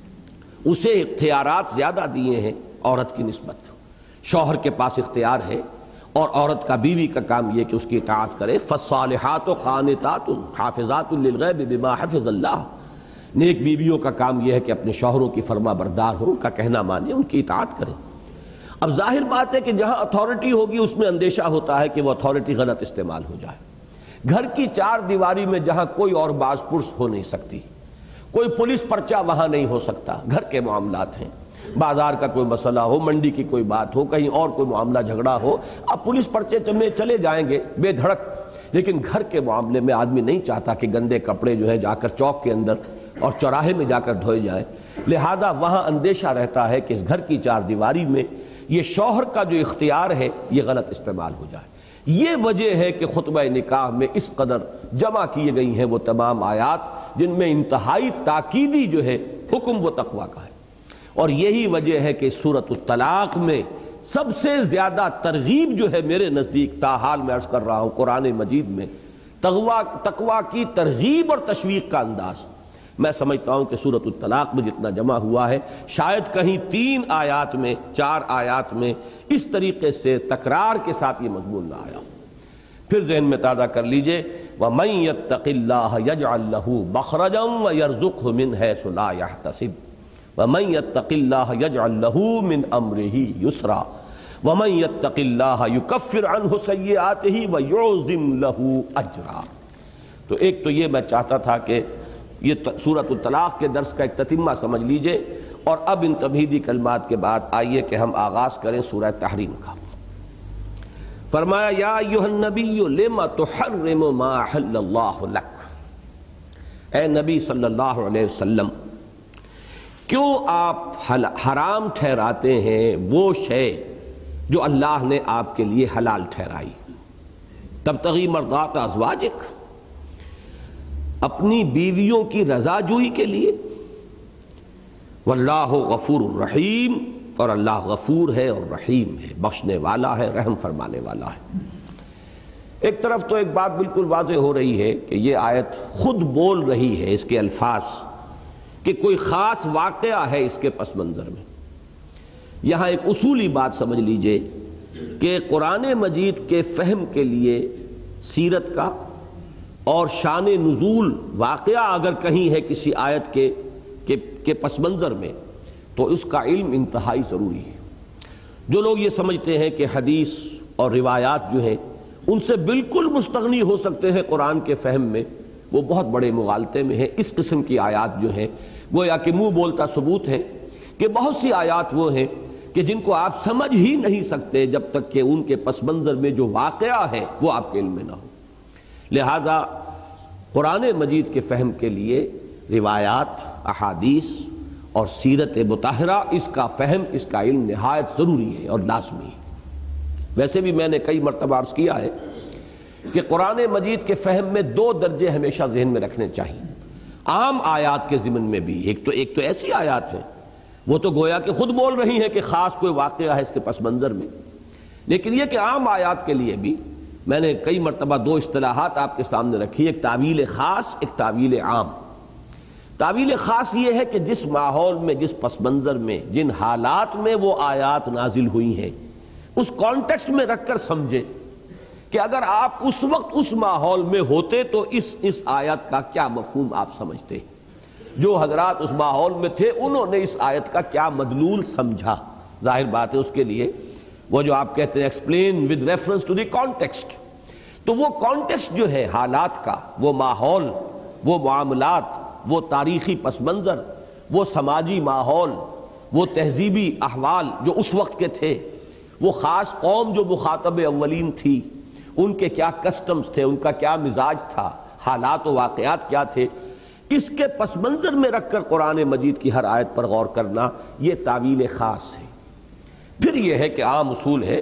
اسے اختیارات زیادہ دیے ہیں عورت کی نسبت، شوہر کے پاس اختیار ہے، اور عورت کا، بیوی کا کام یہ کہ اس کی اطاعت کرے۔ فالصالحات قانتات حافظات للغیب بما حفظ اللہ، نیک بیویوں کا کام یہ ہے کہ اپنے شوہروں کی فرما بردار ہو، ان کا کہنا مانے، ان کی اطاعت کریں۔ اب ظاہر بات ہے کہ جہاں اتھارٹی ہوگی اس میں اندیشہ ہوتا ہے کہ وہ اتھارٹی غلط استعمال ہو جائے۔ گھر کی چار دیواری میں جہاں کوئی اور باز پرس ہو نہیں سکتی، کوئی پولیس پرچہ وہاں نہیں ہو سکتا، گھر کے معاملات ہیں، بازار کا کوئی مسئلہ ہو، منڈی کی کوئی بات ہو، کہیں اور کوئی معاملہ جھگڑا ہو، اب پولیس پرچے میں چلے جائیں گے بے دھڑک، لیکن گھر کے معاملے میں آدمی نہیں چاہتا کہ گندے کپڑے جو ہے جا کر چوک کے اندر اور چوراہے میں جا کر دھوئے جائیں، لہذا وہاں اندیشہ رہتا ہے کہ اس گھر کی چار دیواری میں یہ شوہر کا جو اختیار ہے یہ غلط استعمال ہو جائے۔ یہ وجہ ہے کہ خطبہ نکاح میں اس قدر جمع کیے گئی ہیں وہ تمام آیات جن میں انتہائی تاکیدی جو ہے حکم وہ تقوی کا ہے، اور یہی وجہ ہے کہ سورۃ الطلاق میں سب سے زیادہ ترغیب جو ہے میرے نزدیک، تاحال میں عرض کر رہا ہوں، قرآن مجید میں تقوی تقوی کی ترغیب اور تشویق کا انداز میں سمجھتا ہوں کہ سورۃ الطلاق میں جتنا جمع ہوا ہے شاید کہیں تین آیات میں، چار آیات میں اس طریقے سے تکرار کے ساتھ یہ مضمون نہ آیا۔ پھر ذہن میں تازہ کر لیجئے، وَمَن يَتَّقِ اللَّهَ يَجْعَل لَّهُ مَخْرَجًا وَيَرْزُقْهُ مِنْ حَيْثُ لَا يَحْتَسِبُ وَمَن يَتَّقِ اللَّهَ يَجْعَل لَّهُ مِنْ أَمْرِهِ يُسْرًا وَمَن يَتَّقِ اللَّهَ يُكَفِّرْ عَنْهُ سَيِّئَاتِهِ وَيُعْظِمْ لَهُ أَجْرًا۔ تو ایک تو یہ میں چاہتا تھا کہ یہ سورۃ الطلاق کے درس کا ایک تتمہ سمجھ لیجئے، اور اب ان تمہیدی کلمات کے بعد آئیے کہ ہم آغاز کریں سورہ تحریم کا۔ فرمایا یا ایھا النبی لم تحرم ما احل اللہ لک، اے نبی صلی اللہ علیہ وسلم کیوں آپ حرام ٹھہراتے ہیں وہ شے جو اللہ نے آپ کے لیے حلال ٹھہرائی؟ تبتغی مرضات ازواجک، اپنی بیویوں کی رضا جوئی کے لیے۔ واللہ غفور الرحیم، اور اللہ غفور ہے اور رحیم ہے، بخشنے والا ہے، رحم فرمانے والا ہے۔ ایک طرف تو ایک بات بالکل واضح ہو رہی ہے کہ یہ آیت خود بول رہی ہے، اس کے الفاظ، کہ کوئی خاص واقعہ ہے اس کے پس منظر میں۔ یہاں ایک اصولی بات سمجھ لیجئے کہ قرآن مجید کے فہم کے لیے سیرت کا اور شان نزول واقعہ اگر کہیں ہے کسی آیت کے کے, کے پس منظر میں، تو اس کا علم انتہائی ضروری ہے۔ جو لوگ یہ سمجھتے ہیں کہ حدیث اور روایات جو ہیں ان سے بالکل مستغنی ہو سکتے ہیں قرآن کے فہم میں، وہ بہت بڑے مغالطے میں ہیں۔ اس قسم کی آیات جو ہیں گویا کہ منہ بولتا ثبوت ہے کہ بہت سی آیات وہ ہیں کہ جن کو آپ سمجھ ہی نہیں سکتے جب تک کہ ان کے پس منظر میں جو واقعہ ہے وہ آپ کے علم میں نہ ہو۔ لہذا قرآن مجید کے فہم کے لیے روایات، احادیث اور سیرت مطہرہ، اس کا فہم، اس کا علم نہایت ضروری ہے اور لازمی ہے۔ ویسے بھی میں نے کئی مرتبہ عرض کیا ہے کہ قرآن مجید کے فہم میں دو درجے ہمیشہ ذہن میں رکھنے چاہیے۔ عام آیات کے ضمن میں بھی ایک تو ایک تو ایسی آیات ہیں وہ تو گویا کہ خود بول رہی ہیں کہ خاص کوئی واقعہ ہے اس کے پس منظر میں، لیکن یہ کہ عام آیات کے لیے بھی میں نے کئی مرتبہ دو اصطلاحات آپ کے سامنے رکھی، ایک تعویل خاص، ایک تعویل عام۔ تعویل خاص یہ ہے کہ جس ماحول میں، جس پس منظر میں، جن حالات میں وہ آیات نازل ہوئی ہیں اس کانٹیکسٹ میں رکھ کر سمجھے کہ اگر آپ اس وقت اس ماحول میں ہوتے تو اس اس آیت کا کیا مفہوم آپ سمجھتے، جو حضرات اس ماحول میں تھے انہوں نے اس آیت کا کیا مدلول سمجھا۔ ظاہر بات ہے اس کے لیے وہ جو آپ کہتے ہیں explain with reference to the context, تو وہ کانٹیکسٹ جو ہے حالات کا، وہ ماحول، وہ معاملات، وہ تاریخی پس منظر، وہ سماجی ماحول، وہ تہذیبی احوال جو اس وقت کے تھے، وہ خاص قوم جو مخاطب اولین تھی، ان کے کیا کسٹمز تھے، ان کا کیا مزاج تھا، حالات و واقعات کیا تھے، اس کے پس منظر میں رکھ کر قرآن مجید کی ہر آیت پر غور کرنا، یہ تعویل خاص ہے۔ پھر یہ ہے کہ عام اصول ہے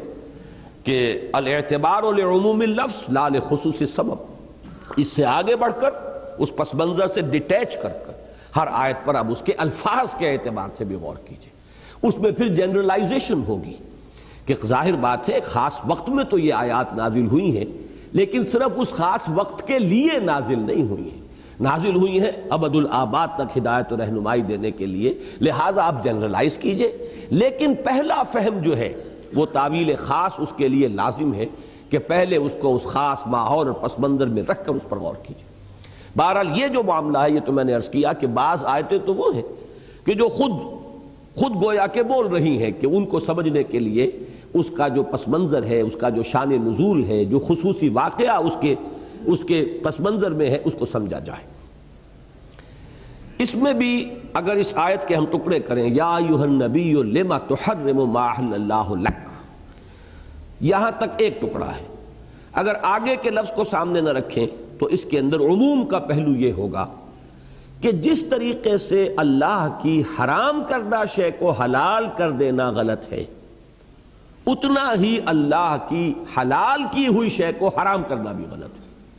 کہ الاعتبار لعموم اللفظ لا لخصوص السبب، اس سے آگے بڑھ کر اس پس منظر سے ڈیٹیچ کر کر ہر آیت پر اب اس کے الفاظ کے اعتبار سے بھی غور کیجئے۔ اس میں پھر جنرلائزیشن ہوگی کہ ظاہر بات ہے خاص وقت میں تو یہ آیات نازل ہوئی ہیں، لیکن صرف اس خاص وقت کے لیے نازل نہیں ہوئی ہیں، نازل ہوئی ہیں ابد الآباد تک ہدایت و رہنمائی دینے کے لیے، لہٰذا آپ جنرلائز کیجئے۔ لیکن پہلا فہم جو ہے وہ تعویل خاص اس کے لیے لازم ہے کہ پہلے اس کو اس خاص ماحول اور پس منظر میں رکھ کر اس پر غور کیجئے۔ بہرحال یہ جو معاملہ ہے، یہ تو میں نے عرض کیا کہ بعض آیتیں تو وہ ہیں کہ جو خود خود گویا کہ بول رہی ہیں کہ ان کو سمجھنے کے لیے اس کا جو پس منظر ہے، اس کا جو شان نزول ہے، جو خصوصی واقعہ اس کے اس کے پس منظر میں ہے، اس کو سمجھا جائے۔ اس میں بھی اگر اس آیت کے ہم ٹکڑے کریں، یا ایھا النبی لما تحرم ما احل اللہ لک، یہاں تک ایک ٹکڑا ہے۔ اگر آگے کے لفظ کو سامنے نہ رکھیں تو اس کے اندر عموم کا پہلو یہ ہوگا کہ جس طریقے سے اللہ کی حرام کردہ شے کو حلال کر دینا غلط ہے، اتنا ہی اللہ کی حلال کی ہوئی شے کو حرام کرنا بھی غلط ہے۔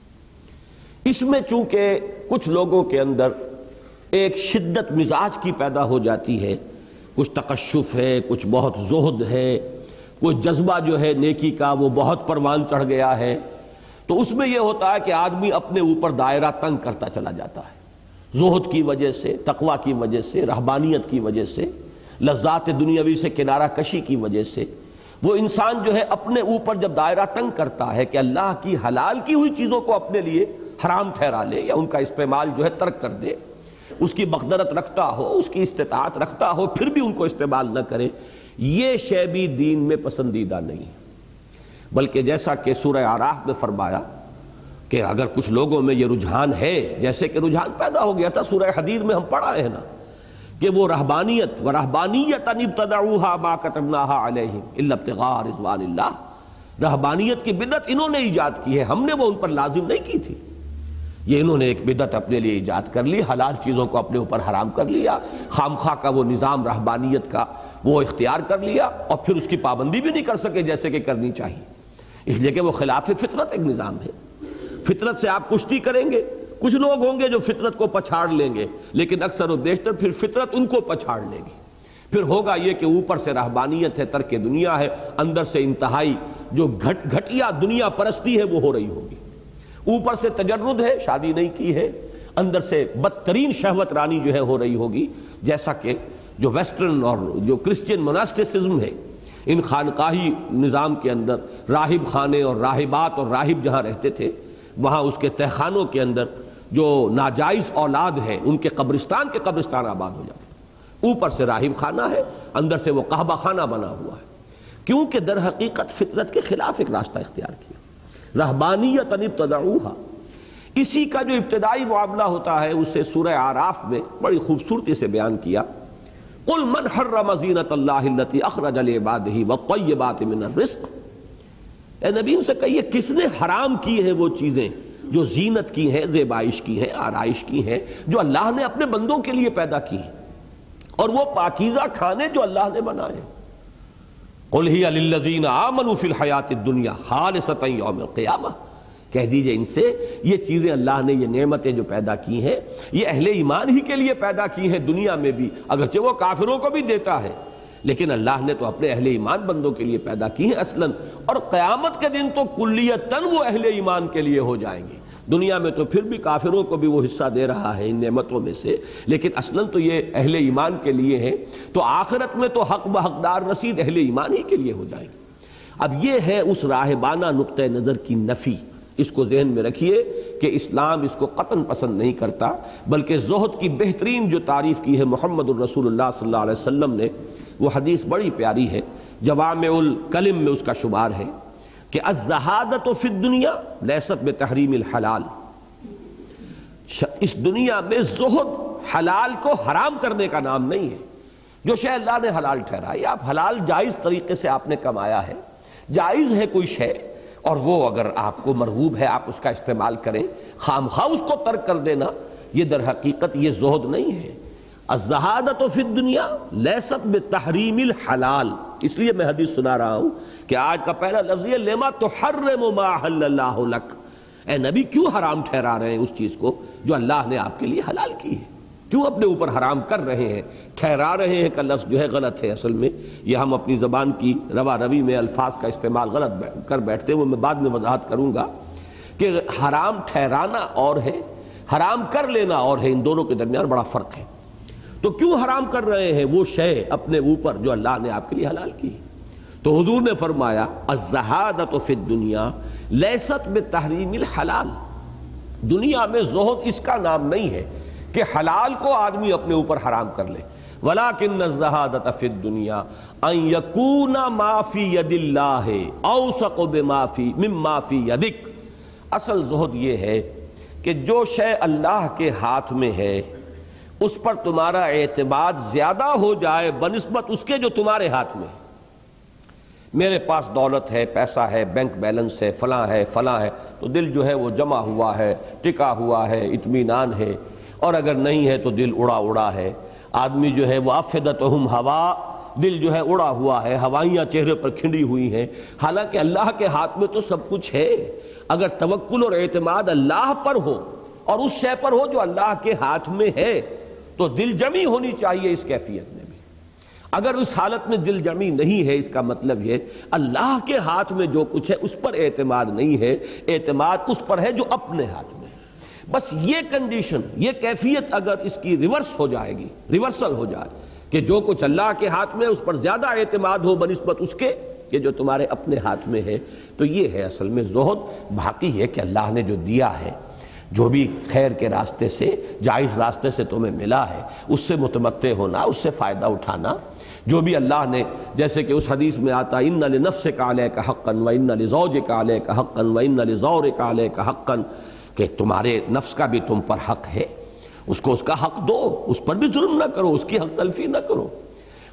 اس میں چونکہ کچھ لوگوں کے اندر ایک شدت مزاج کی پیدا ہو جاتی ہے، کچھ تقشف ہے، کچھ بہت زہد ہے، کوئی جذبہ جو ہے نیکی کا وہ بہت پروان چڑھ گیا ہے، تو اس میں یہ ہوتا ہے کہ آدمی اپنے اوپر دائرہ تنگ کرتا چلا جاتا ہے، زہد کی وجہ سے، تقویٰ کی وجہ سے، رہبانیت کی وجہ سے، لذات دنیاوی سے کنارہ کشی کی وجہ سے وہ انسان جو ہے اپنے اوپر جب دائرہ تنگ کرتا ہے کہ اللہ کی حلال کی ہوئی چیزوں کو اپنے لیے حرام ٹھہرا لے یا ان کا استعمال جو ہے ترک کر دے، اس کی مقدرت رکھتا ہو، اس کی استطاعت رکھتا ہو، پھر بھی ان کو استعمال نہ کرے، یہ شے بھی دین میں پسندیدہ نہیں ہے۔ بلکہ جیسا کہ سورہ اعراف میں فرمایا کہ اگر کچھ لوگوں میں یہ رجحان ہے، جیسے کہ رجحان پیدا ہو گیا تھا سورہ حدید میں ہم پڑھا ہے نا کہ وہ رہبانیت و رہبانیت ان ابتدعوها ما كتبناها علیہم الا ابتغاء رضوان اللہ، رہبانیت کی بدعت انہوں نے ایجاد کی ہے، ہم نے وہ ان پر لازم نہیں کی تھی۔ یہ انہوں نے ایک بدعت اپنے لیے ایجاد کر لی، حلال چیزوں کو اپنے اوپر حرام کر لیا، خامخواہ کا وہ نظام رہبانیت کا وہ اختیار کر لیا، اور پھر اس کی پابندی بھی نہیں کر سکے جیسے کہ کرنی چاہیے، اس لیے کہ وہ خلاف فطرت ایک نظام ہے۔ فطرت سے آپ کشتی کریں گے، کچھ لوگ ہوں گے جو فطرت کو پچھاڑ لیں گے، لیکن اکثر و بیشتر پھر فطرت ان کو پچھاڑ لے گی۔ پھر ہوگا یہ کہ اوپر سے رہبانیت ہے، ترک دنیا ہے، اندر سے انتہائی جو گھٹ گھٹیا دنیا پرستی ہے وہ ہو رہی ہوگی۔ اوپر سے تجرد ہے، شادی نہیں کی ہے، اندر سے بدترین شہوت رانی جو ہے ہو رہی ہوگی، جیسا کہ جو ویسٹرن اور جو کرسچین مناسٹسزم ہے، ان خانقاہی نظام کے اندر راہب خانے اور راہبات اور راہب جہاں رہتے تھے، وہاں اس کے تہخانوں کے اندر جو ناجائز اولاد ہے ان کے قبرستان کے قبرستان آباد ہو جاتے ہیں۔ اوپر سے راہب خانہ ہے، اندر سے وہ قحبہ خانہ بنا ہوا ہے، کیونکہ در حقیقت فطرت کے خلاف ایک راستہ اختیار کیا۔ رہبانیت ان ابتدعوہا، اسی کا جو ابتدائی معاملہ ہوتا ہے اسے سورہ اعراف میں بڑی خوبصورتی سے بیان کیا۔ قل من حرم زینۃ اللہ التی اخرج لعبادہ والطیبات من الرزق، اے نبی ان سے کہیے کس نے حرام کی ہے وہ چیزیں جو زینت کی ہیں، زیبائش کی ہیں، آرائش کی ہیں، جو اللہ نے اپنے بندوں کے لیے پیدا کی ہیں، اور وہ پاکیزہ کھانے جو اللہ نے بنائے۔ قل ہی للذین آمنوا فی الحیات الدنیا خالصۃ یوم القیامہ، کہہ دیجئے ان سے یہ چیزیں اللہ نے، یہ نعمتیں جو پیدا کی ہیں یہ اہل ایمان ہی کے لیے پیدا کی ہیں دنیا میں بھی، اگرچہ وہ کافروں کو بھی دیتا ہے، لیکن اللہ نے تو اپنے اہل ایمان بندوں کے لیے پیدا کی ہیں اصلاً، اور قیامت کے دن تو کلیتاً وہ اہل ایمان کے لیے ہو جائیں گی۔ دنیا میں تو پھر بھی کافروں کو بھی وہ حصہ دے رہا ہے ان نعمتوں میں سے، لیکن اصلاً تو یہ اہل ایمان کے لیے ہے، تو آخرت میں تو حق و حقدار رسید اہل ایمان ہی کے لیے ہو جائیں گے۔ اب یہ ہے اس راہبانہ نقطہ نظر کی نفی، اس کو ذہن میں رکھیے کہ اسلام اس کو قطعاً پسند نہیں کرتا، بلکہ زہد کی بہترین جو تعریف کی ہے محمد الرسول اللہ صلی اللہ علیہ وسلم نے، وہ حدیث بڑی پیاری ہے، جوامع الکلم میں اس کا شمار ہے کہ الزہادۃ فی الدنیا لیست بتحریم الحلال، اس دنیا میں زہد حلال کو حرام کرنے کا نام نہیں ہے۔ جو شے اللہ نے حلال ٹھہرائی، آپ حلال جائز طریقے سے آپ نے کمایا ہے، جائز ہے کوئی شے، اور وہ اگر آپ کو مرغوب ہے آپ اس کا استعمال کریں، خام خواہ اس کو ترک کر دینا، یہ در حقیقت یہ زہد نہیں ہے۔ الزہادۃ فی الدنیا لیست بتحریم الحلال، اس لیے میں حدیث سنا رہا ہوں کہ آج کا پہلا لفظ یہ لما تحرم ما حل اللہ لک، اے نبی کیوں حرام ٹھہرا رہے ہیں اس چیز کو جو اللہ نے آپ کے لیے حلال کی ہے، کیوں اپنے اوپر حرام کر رہے ہیں؟ ٹھہرا رہے ہیں کا لفظ جو ہے غلط ہے، اصل میں یہ ہم اپنی زبان کی روا روی میں الفاظ کا استعمال غلط کر بیٹھتے ہیں، وہ میں بعد میں وضاحت کروں گا کہ حرام ٹھہرانا اور ہے، حرام کر لینا اور ہے، ان دونوں کے درمیان بڑا فرق ہے۔ تو کیوں حرام کر رہے ہیں وہ شے اپنے اوپر جو اللہ نے آپ کے لیے حلال کی؟ تو حضور نے فرمایا الزہادۃ فی الدنیا لیست بتحریم الحلال، دنیا میں زہد اس کا نام نہیں ہے کہ حلال کو آدمی اپنے اوپر حرام کر لے، ولیکن الزہادۃ فی الدنیا ان یکون ما فی ید اللہ اوثق بما فی مما فی یدک، اصل زہد یہ ہے کہ جو شے اللہ کے ہاتھ میں ہے اس پر تمہارا اعتماد زیادہ ہو جائے بنسبت اس کے جو تمہارے ہاتھ میں ہے۔ میرے پاس دولت ہے، پیسہ ہے، بینک بیلنس ہے، فلاں ہے فلاں ہے، تو دل جو ہے وہ جمع ہوا ہے، ٹکا ہوا ہے، اطمینان ہے، اور اگر نہیں ہے تو دل اڑا اڑا ہے۔ آدمی جو ہے وہ افئدتہم ہوا، دل جو ہے اڑا ہوا ہے، ہوائیاں چہرے پر کھنڈی ہوئی ہیں، حالانکہ اللہ کے ہاتھ میں تو سب کچھ ہے۔ اگر توکل اور اعتماد اللہ پر ہو اور اس شے پر ہو جو اللہ کے ہاتھ میں ہے تو دل جمی ہونی چاہیے اس کیفیت میں بھی۔ اگر اس حالت میں دل جمی نہیں ہے، اس کا مطلب یہ اللہ کے ہاتھ میں جو کچھ ہے اس پر اعتماد نہیں ہے، اعتماد اس پر ہے جو اپنے ہاتھ میں ہے۔ بس یہ کنڈیشن، یہ کیفیت اگر اس کی ریورس ہو جائے گی، ریورسل ہو جائے کہ جو کچھ اللہ کے ہاتھ میں اس پر زیادہ اعتماد ہو بنسبت اس کے کہ جو تمہارے اپنے ہاتھ میں ہے، تو یہ ہے اصل میں زہد۔ باقی ہے کہ اللہ نے جو دیا ہے، جو بھی خیر کے راستے سے، جائز راستے سے تمہیں ملا ہے، اس سے متمتع ہونا، اس سے فائدہ اٹھانا۔ جو بھی اللہ نے، جیسے کہ اس حدیث میں آتا ان لنفسک علیک حقا وان لزوجک علیک حقا وان لزورک علیک حقا، کہ تمہارے نفس کا بھی تم پر حق ہے، اس کو اس کا حق دو، اس پر بھی ظلم نہ کرو، اس کی حق تلفی نہ کرو۔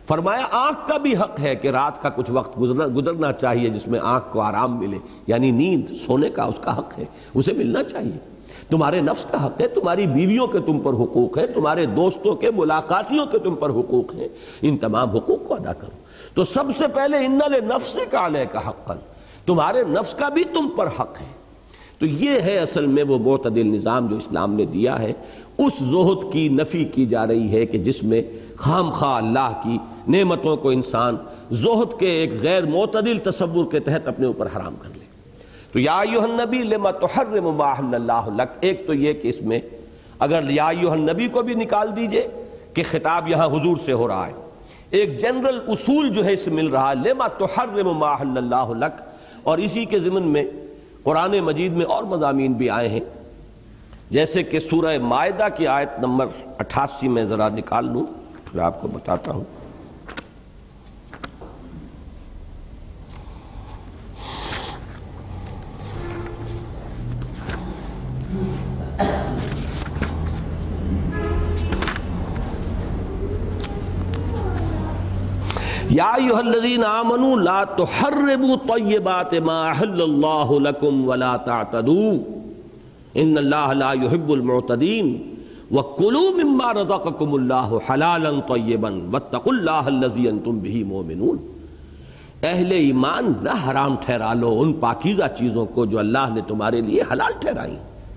فرمایا آنکھ کا بھی حق ہے کہ رات کا کچھ وقت گزرنا گزرنا چاہیے جس میں آنکھ کو آرام ملے، یعنی نیند، سونے کا اس کا حق ہے، اسے ملنا چاہیے۔ تمہارے نفس کا حق ہے، تمہاری بیویوں کے تم پر حقوق ہیں، تمہارے دوستوں کے، ملاقاتیوں کے تم پر حقوق ہیں، ان تمام حقوق کو ادا کرو۔ تو سب سے پہلے ان لنفسک علیک حقا، تمہارے نفس کا بھی تم پر حق ہے۔ تو یہ ہے اصل میں وہ معتدل نظام جو اسلام نے دیا ہے۔ اس زہد کی نفی کی جا رہی ہے کہ جس میں خام خواہ اللہ کی نعمتوں کو انسان زہد کے ایک غیر معتدل تصور کے تحت اپنے اوپر حرام کر لے۔ تو یا ایھا النبی لما تحرم ما احل اللہ لک، ایک تو یہ کہ اس میں اگر یا ایھا النبی کو بھی نکال دیجئے کہ خطاب یہاں حضور سے ہو رہا ہے، ایک جنرل اصول جو ہے اس سے مل رہا ہے، لما تحرم ما احل اللہ لک، اور اسی کے ضمن میں قرآن مجید میں اور مضامین بھی آئے ہیں، جیسے کہ سورہ مائدہ کی آیت نمبر اٹھاسی میں ذرا نکال لوں، پھر آپ کو بتاتا ہوں۔ یا ایھا الذین آمنوا لا تحرموا طیبات ما احل اللہ لکم ولا تعتدوا ان اللہ لا يحب المعتدین وَكُلُوا مِمَّا رَزَقَكُمُ اللَّهُ حَلَالًا طَيِّبًا وَاتَّقُوا اللَّهَ الَّذِي أَنْتُمْ بِهِ مُؤْمِنُونَ، اہل ایمان نہ حرام ٹھہرا لو ان پاکیزہ چیزوں کو جو اللہ نے تمہارے لیے حلال ٹھہرائی،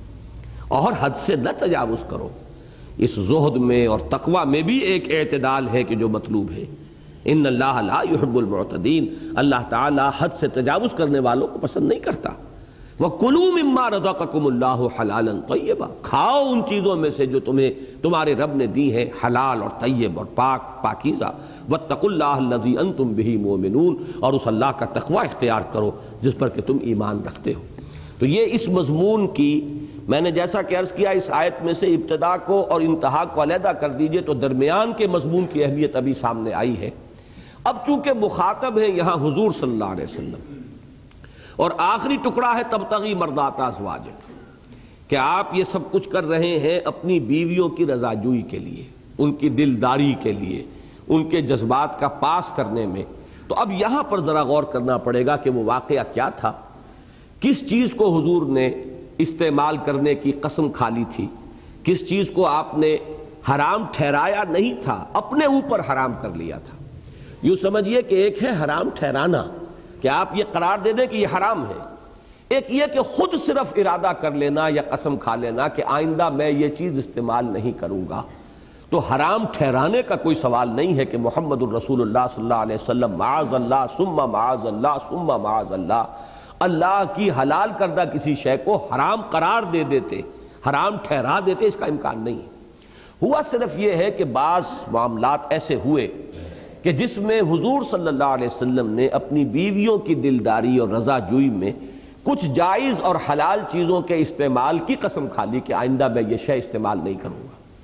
اور حد سے نہ تجاوز کرو۔ اس زہد میں اور تقوی میں بھی ایک اعتدال ہے کہ جو مطلوب ہے۔ ان اللہ لا يحب المعتدین، اللہ تعالیٰ حد سے تجاوز کرنے والوں کو پسند نہیں کرتا۔ وَكُلُوا مِمَّا رَزَقَكُمُ اللَّهُ حَلَالًا طَيِّبًا، کھاؤ ان چیزوں میں سے جو تمہیں تمہارے رب نے دی ہے حلال اور طیب اور پاک پاکیزہ۔ وَاتَّقُوا اللَّهَ الَّذِي أَنْتُمْ بِهِ مُؤْمِنُونَ، اور اس اللہ کا تقوی اختیار کرو جس پر کہ تم ایمان رکھتے ہو۔ تو یہ اس مضمون کی میں نے جیسا کہ عرض کیا اس آیت میں سے ابتدا کو اور انتہا کو علیحدہ کر دیجئے تو درمیان کے مضمون کی اہمیت ابھی سامنے آئی ہے۔ اب چونکہ مخاطب ہیں یہاں حضور صلی اللہ علیہ وسلم، اور آخری ٹکڑا ہے تبتغی مرضات ازواجک، کہ آپ یہ سب کچھ کر رہے ہیں اپنی بیویوں کی رضا جوئی کے لیے، ان کی دلداری کے لیے، ان کے جذبات کا پاس کرنے میں۔ تو اب یہاں پر ذرا غور کرنا پڑے گا کہ وہ واقعہ کیا تھا، کس چیز کو حضور نے استعمال کرنے کی قسم کھا لی تھی، کس چیز کو آپ نے حرام ٹھہرایا نہیں تھا، اپنے اوپر حرام کر لیا تھا۔ یوں سمجھیے کہ ایک ہے حرام ٹھہرانا کہ آپ یہ قرار دے دیں کہ یہ حرام ہے، ایک یہ کہ خود صرف ارادہ کر لینا یا قسم کھا لینا کہ آئندہ میں یہ چیز استعمال نہیں کروں گا۔ تو حرام ٹھہرانے کا کوئی سوال نہیں ہے کہ محمد الرسول اللہ صلی اللہ علیہ وسلم معاذ اللہ ثم معاذ اللہ ثم معاذ اللہ اللہ کی حلال کردہ کسی شے کو حرام قرار دے دیتے، حرام ٹھہرا دیتے، اس کا امکان نہیں ہے۔ ہوا صرف یہ ہے کہ بعض معاملات ایسے ہوئے کہ جس میں حضور صلی اللہ علیہ وسلم نے اپنی بیویوں کی دلداری اور رضا جوئی میں کچھ جائز اور حلال چیزوں کے استعمال کی قسم کھا لی کہ آئندہ میں یہ شے استعمال نہیں کروں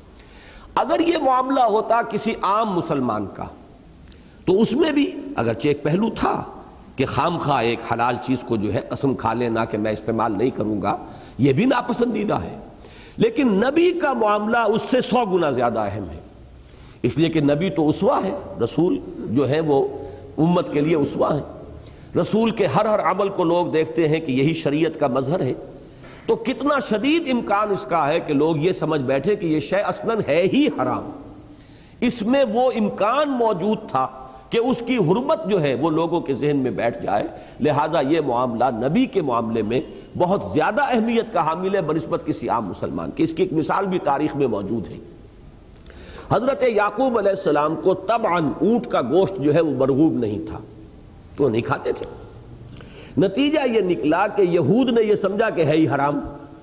گا۔ اگر یہ معاملہ ہوتا کسی عام مسلمان کا تو اس میں بھی اگرچہ ایک پہلو تھا کہ خام خواہ ایک حلال چیز کو جو ہے قسم کھا لینا کہ میں استعمال نہیں کروں گا، یہ بھی ناپسندیدہ ہے، لیکن نبی کا معاملہ اس سے سو گنا زیادہ اہم ہے، اس لیے کہ نبی تو اسوہ ہے، رسول جو ہے وہ امت کے لیے اسوہ ہے، رسول کے ہر ہر عمل کو لوگ دیکھتے ہیں کہ یہی شریعت کا مظہر ہے۔ تو کتنا شدید امکان اس کا ہے کہ لوگ یہ سمجھ بیٹھے کہ یہ شے اصلاً ہے ہی حرام، اس میں وہ امکان موجود تھا کہ اس کی حرمت جو ہے وہ لوگوں کے ذہن میں بیٹھ جائے، لہٰذا یہ معاملہ نبی کے معاملے میں بہت زیادہ اہمیت کا حامل ہے بنسبت کسی عام مسلمان کی۔ اس کی ایک مثال بھی تاریخ میں موجود ہے۔ حضرت یعقوب علیہ السلام کو طبعاً اونٹ کا گوشت جو ہے وہ مرغوب نہیں تھا، وہ نہیں کھاتے تھے۔ نتیجہ یہ نکلا کہ یہود نے یہ سمجھا کہ ہے ہی حرام،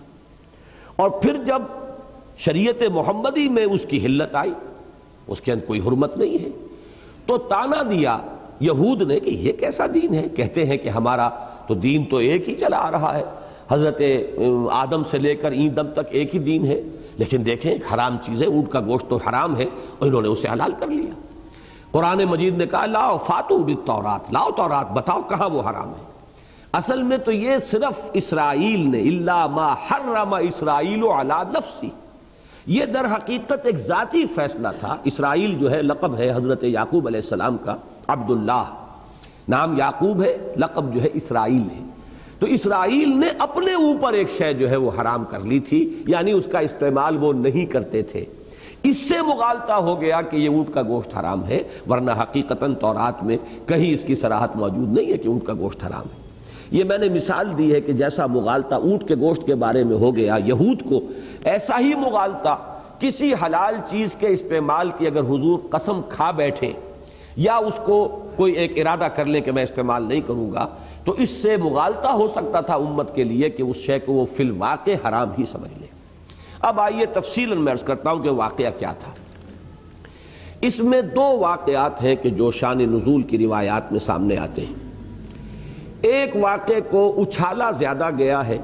اور پھر جب شریعت محمدی میں اس کی حلت آئی، اس کے اندر کوئی حرمت نہیں ہے، تو تانا دیا یہود نے کہ یہ کیسا دین ہے؟ کہتے ہیں کہ ہمارا تو دین تو ایک ہی چلا آ رہا ہے، حضرت آدم سے لے کر این دم تک ایک ہی دین ہے، لیکن دیکھیں ایک حرام چیز ہے، اونٹ کا گوشت تو حرام ہے اور انہوں نے اسے حلال کر لیا۔ قرآن مجید نے کہا لاؤ فاتو بالتورات، لاؤ تورات، بتاؤ کہاں وہ حرام ہے۔ اصل میں تو یہ صرف اسرائیل نے الا ما حرم اسرائیل علی نفسی، یہ در حقیقت ایک ذاتی فیصلہ تھا۔ اسرائیل جو ہے لقب ہے حضرت یعقوب علیہ السلام کا، عبداللہ نام یعقوب ہے، لقب جو ہے اسرائیل ہے۔ تو اسرائیل نے اپنے اوپر ایک شے جو ہے وہ حرام کر لی تھی، یعنی اس کا استعمال وہ نہیں کرتے تھے۔ اس سے مغالطہ ہو گیا کہ یہ اونٹ کا گوشت حرام ہے، ورنہ حقیقتاً تورات میں کہیں اس کی صراحت موجود نہیں ہے کہ اونٹ کا گوشت حرام ہے۔ یہ میں نے مثال دی ہے کہ جیسا مغالطہ اونٹ کے گوشت کے بارے میں ہو گیا یہود کو، ایسا ہی مغالطہ کسی حلال چیز کے استعمال کی اگر حضور قسم کھا بیٹھے یا اس کو کوئی ایک ارادہ کر لیں کہ میں استعمال نہیں کروں گا، تو اس سے مغالطہ ہو سکتا تھا امت کے لیے کہ اس شے کو وہ فی الواقع حرام ہی سمجھ لے۔ اب آئیے تفصیلاً میں عرض کرتا ہوں کہ واقعہ کیا تھا۔ اس میں دو واقعات ہیں کہ جو شان نزول کی روایات میں سامنے آتے ہیں۔ ایک واقعے کو اچھالا زیادہ گیا ہے،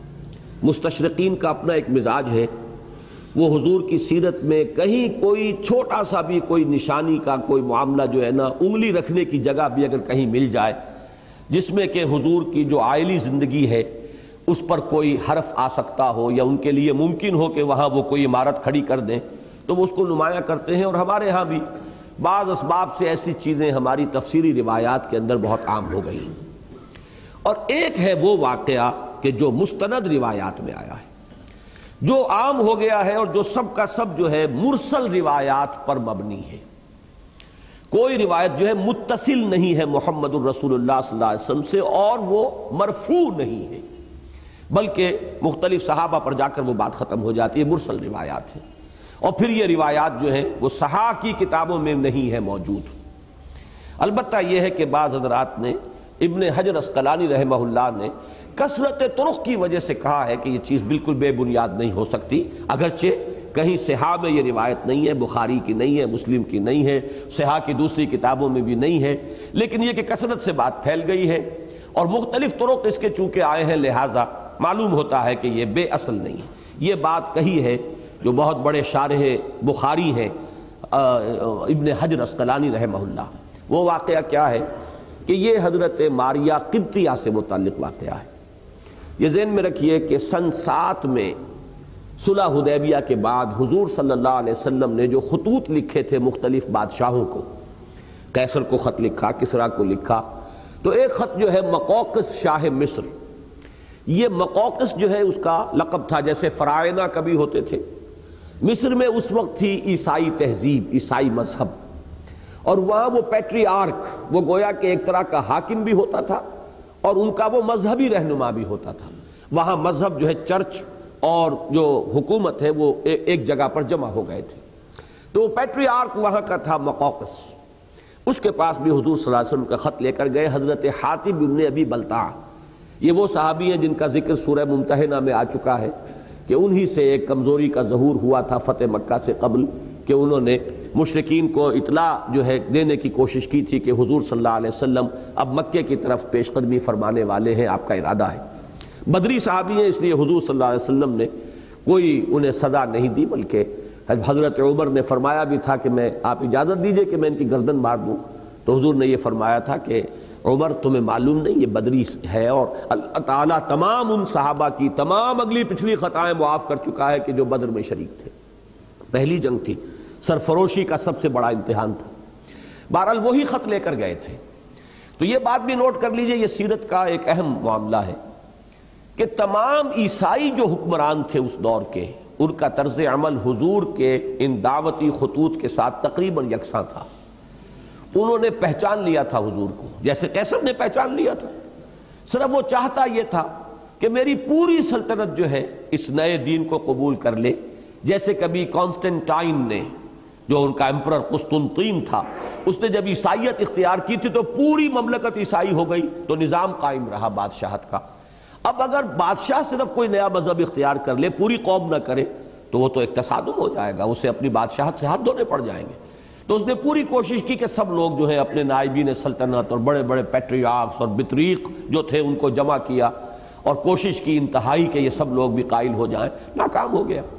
مستشرقین کا اپنا ایک مزاج ہے، وہ حضور کی سیرت میں کہیں کوئی چھوٹا سا بھی کوئی نشانی کا کوئی معاملہ جو ہے نا، انگلی رکھنے کی جگہ بھی اگر کہیں مل جائے جس میں کہ حضور کی جو عائلی زندگی ہے اس پر کوئی حرف آ سکتا ہو یا ان کے لیے ممکن ہو کہ وہاں وہ کوئی عمارت کھڑی کر دیں تو وہ اس کو نمایاں کرتے ہیں۔ اور ہمارے ہاں بھی بعض اسباب سے ایسی چیزیں ہماری تفسیری روایات کے اندر بہت عام ہو گئی ہیں۔ اور ایک ہے وہ واقعہ کہ جو مستند روایات میں آیا ہے، جو عام ہو گیا ہے اور جو سب کا سب جو ہے مرسل روایات پر مبنی ہے۔ کوئی روایت جو ہے متصل نہیں ہے محمد الرسول اللہ صلی اللہ علیہ وسلم سے، اور وہ مرفوع نہیں ہے، بلکہ مختلف صحابہ پر جا کر وہ بات ختم ہو جاتی ہے، مرسل روایات ہیں۔ اور پھر یہ روایات جو ہیں وہ صحاح کی کتابوں میں نہیں ہے موجود۔ البتہ یہ ہے کہ بعض حضرات نے، ابن حجر اسقلانی رحمہ اللہ نے کثرت طرق کی وجہ سے کہا ہے کہ یہ چیز بالکل بے بنیاد نہیں ہو سکتی، اگرچہ کہیں صحاح میں یہ روایت نہیں ہے، بخاری کی نہیں ہے، مسلم کی نہیں ہے، صحاح کی دوسری کتابوں میں بھی نہیں ہے، لیکن یہ کہ کثرت سے بات پھیل گئی ہے اور مختلف طرق اس کے چونکہ آئے ہیں، لہٰذا معلوم ہوتا ہے کہ یہ بے اصل نہیں ہے۔ یہ بات کہی ہے جو بہت بڑے شارح بخاری ہیں ابن حجر اسقلانی رحمہ اللہ۔ وہ واقعہ کیا ہے کہ یہ حضرت ماریہ قبطیہ سے متعلق واقعہ ہے۔ یہ ذہن میں رکھیے کہ سن سات میں صلح حدیبیہ کے بعد حضور صلی اللہ علیہ وسلم نے جو خطوط لکھے تھے مختلف بادشاہوں کو، قیصر کو خط لکھا، کسریٰ کو لکھا، تو ایک خط جو ہے مقوقس شاہ مصر، یہ مقوقس جو ہے اس کا لقب تھا، جیسے فرائضہ کبھی ہوتے تھے۔ مصر میں اس وقت تھی عیسائی تہذیب، عیسائی مذہب، اور وہاں وہ پیٹریارک، وہ گویا کہ ایک طرح کا حاکم بھی ہوتا تھا اور ان کا وہ مذہبی رہنما بھی ہوتا تھا۔ وہاں مذہب جو ہے چرچ اور جو حکومت ہے وہ ایک جگہ پر جمع ہو گئے تھے۔ تو پیٹریارک وہاں کا تھا مقوقس، اس کے پاس بھی حضور صلی اللہ علیہ وسلم کا خط لے کر گئے حضرت حاتب ابن ابی بلتع۔ یہ وہ صحابی ہیں جن کا ذکر سورہ ممتحنہ میں آ چکا ہے کہ انہی سے ایک کمزوری کا ظہور ہوا تھا فتح مکہ سے قبل، کہ انہوں نے مشرکین کو اطلاع جو ہے دینے کی کوشش کی تھی کہ حضور صلی اللہ علیہ وسلم اب مکے کی طرف پیش قدمی فرمانے والے ہیں، آپ کا ارادہ ہے۔ بدری صحابی ہیں، اس لیے حضور صلی اللہ علیہ وسلم نے کوئی انہیں سزا نہیں دی، بلکہ حضرت عمر نے فرمایا بھی تھا کہ میں آپ اجازت دیجئے کہ میں ان کی گردن مار دوں، تو حضور نے یہ فرمایا تھا کہ عمر تمہیں معلوم نہیں یہ بدری ہے، اور اللہ تعالیٰ تمام ان صحابہ کی تمام اگلی پچھلی خطائیں معاف کر چکا ہے کہ جو بدر میں شریک تھے۔ پہلی جنگ تھی، سرفروشی کا سب سے بڑا امتحان تھا۔ بہرحال وہی خط لے کر گئے تھے۔ تو یہ بات بھی نوٹ کر لیجئے، یہ سیرت کا ایک اہم معاملہ ہے کہ تمام عیسائی جو حکمران تھے اس دور کے، ان کا طرز عمل حضور کے ان دعوتی خطوط کے ساتھ تقریباً یکساں تھا۔ انہوں نے پہچان لیا تھا حضور کو، جیسے قیصر نے پہچان لیا تھا، صرف وہ چاہتا یہ تھا کہ میری پوری سلطنت جو ہے اس نئے دین کو قبول کر لے، جیسے کبھی کانسٹنٹائن نے، جو ان کا امپرر قسطنطین تھا، اس نے جب عیسائیت اختیار کی تھی تو پوری مملکت عیسائی ہو گئی، تو نظام قائم رہا بادشاہت کا۔ اب اگر بادشاہ صرف کوئی نیا مذہب اختیار کر لے، پوری قوم نہ کرے، تو وہ تو ایک تصادم ہو جائے گا، اسے اپنی بادشاہت سے ہاتھ دھونے پڑ جائیں گے۔ تو اس نے پوری کوشش کی کہ سب لوگ جو ہیں اپنے نائبین سلطنت اور بڑے بڑے پیٹریارکس اور بطریق جو تھے ان کو جمع کیا، اور کوشش کی انتہائی کہ یہ سب لوگ بھی قائل ہو جائیں، ناکام ہو گیا۔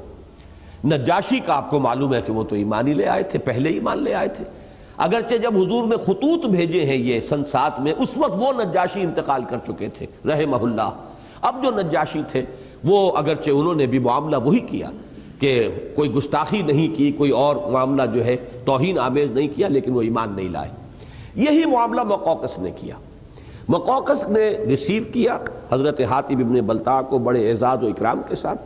نجاشی کا آپ کو معلوم ہے کہ وہ تو ایمان ہی لے آئے تھے، پہلے ایمان لے آئے تھے، اگرچہ جب حضور نے خطوط بھیجے ہیں یہ سن سات میں، اس وقت وہ نجاشی انتقال کر چکے تھے رحمہ اللہ۔ اب جو نجاشی تھے وہ اگرچہ انہوں نے بھی معاملہ وہی کیا کہ کوئی گستاخی نہیں کی، کوئی اور معاملہ جو ہے توہین آمیز نہیں کیا، لیکن وہ ایمان نہیں لائے۔ یہی معاملہ مقوقس نے کیا۔ مقوقس نے ریسیو کیا حضرت حاتب ابن بلتع کو بڑے اعزاز و اکرام کے ساتھ،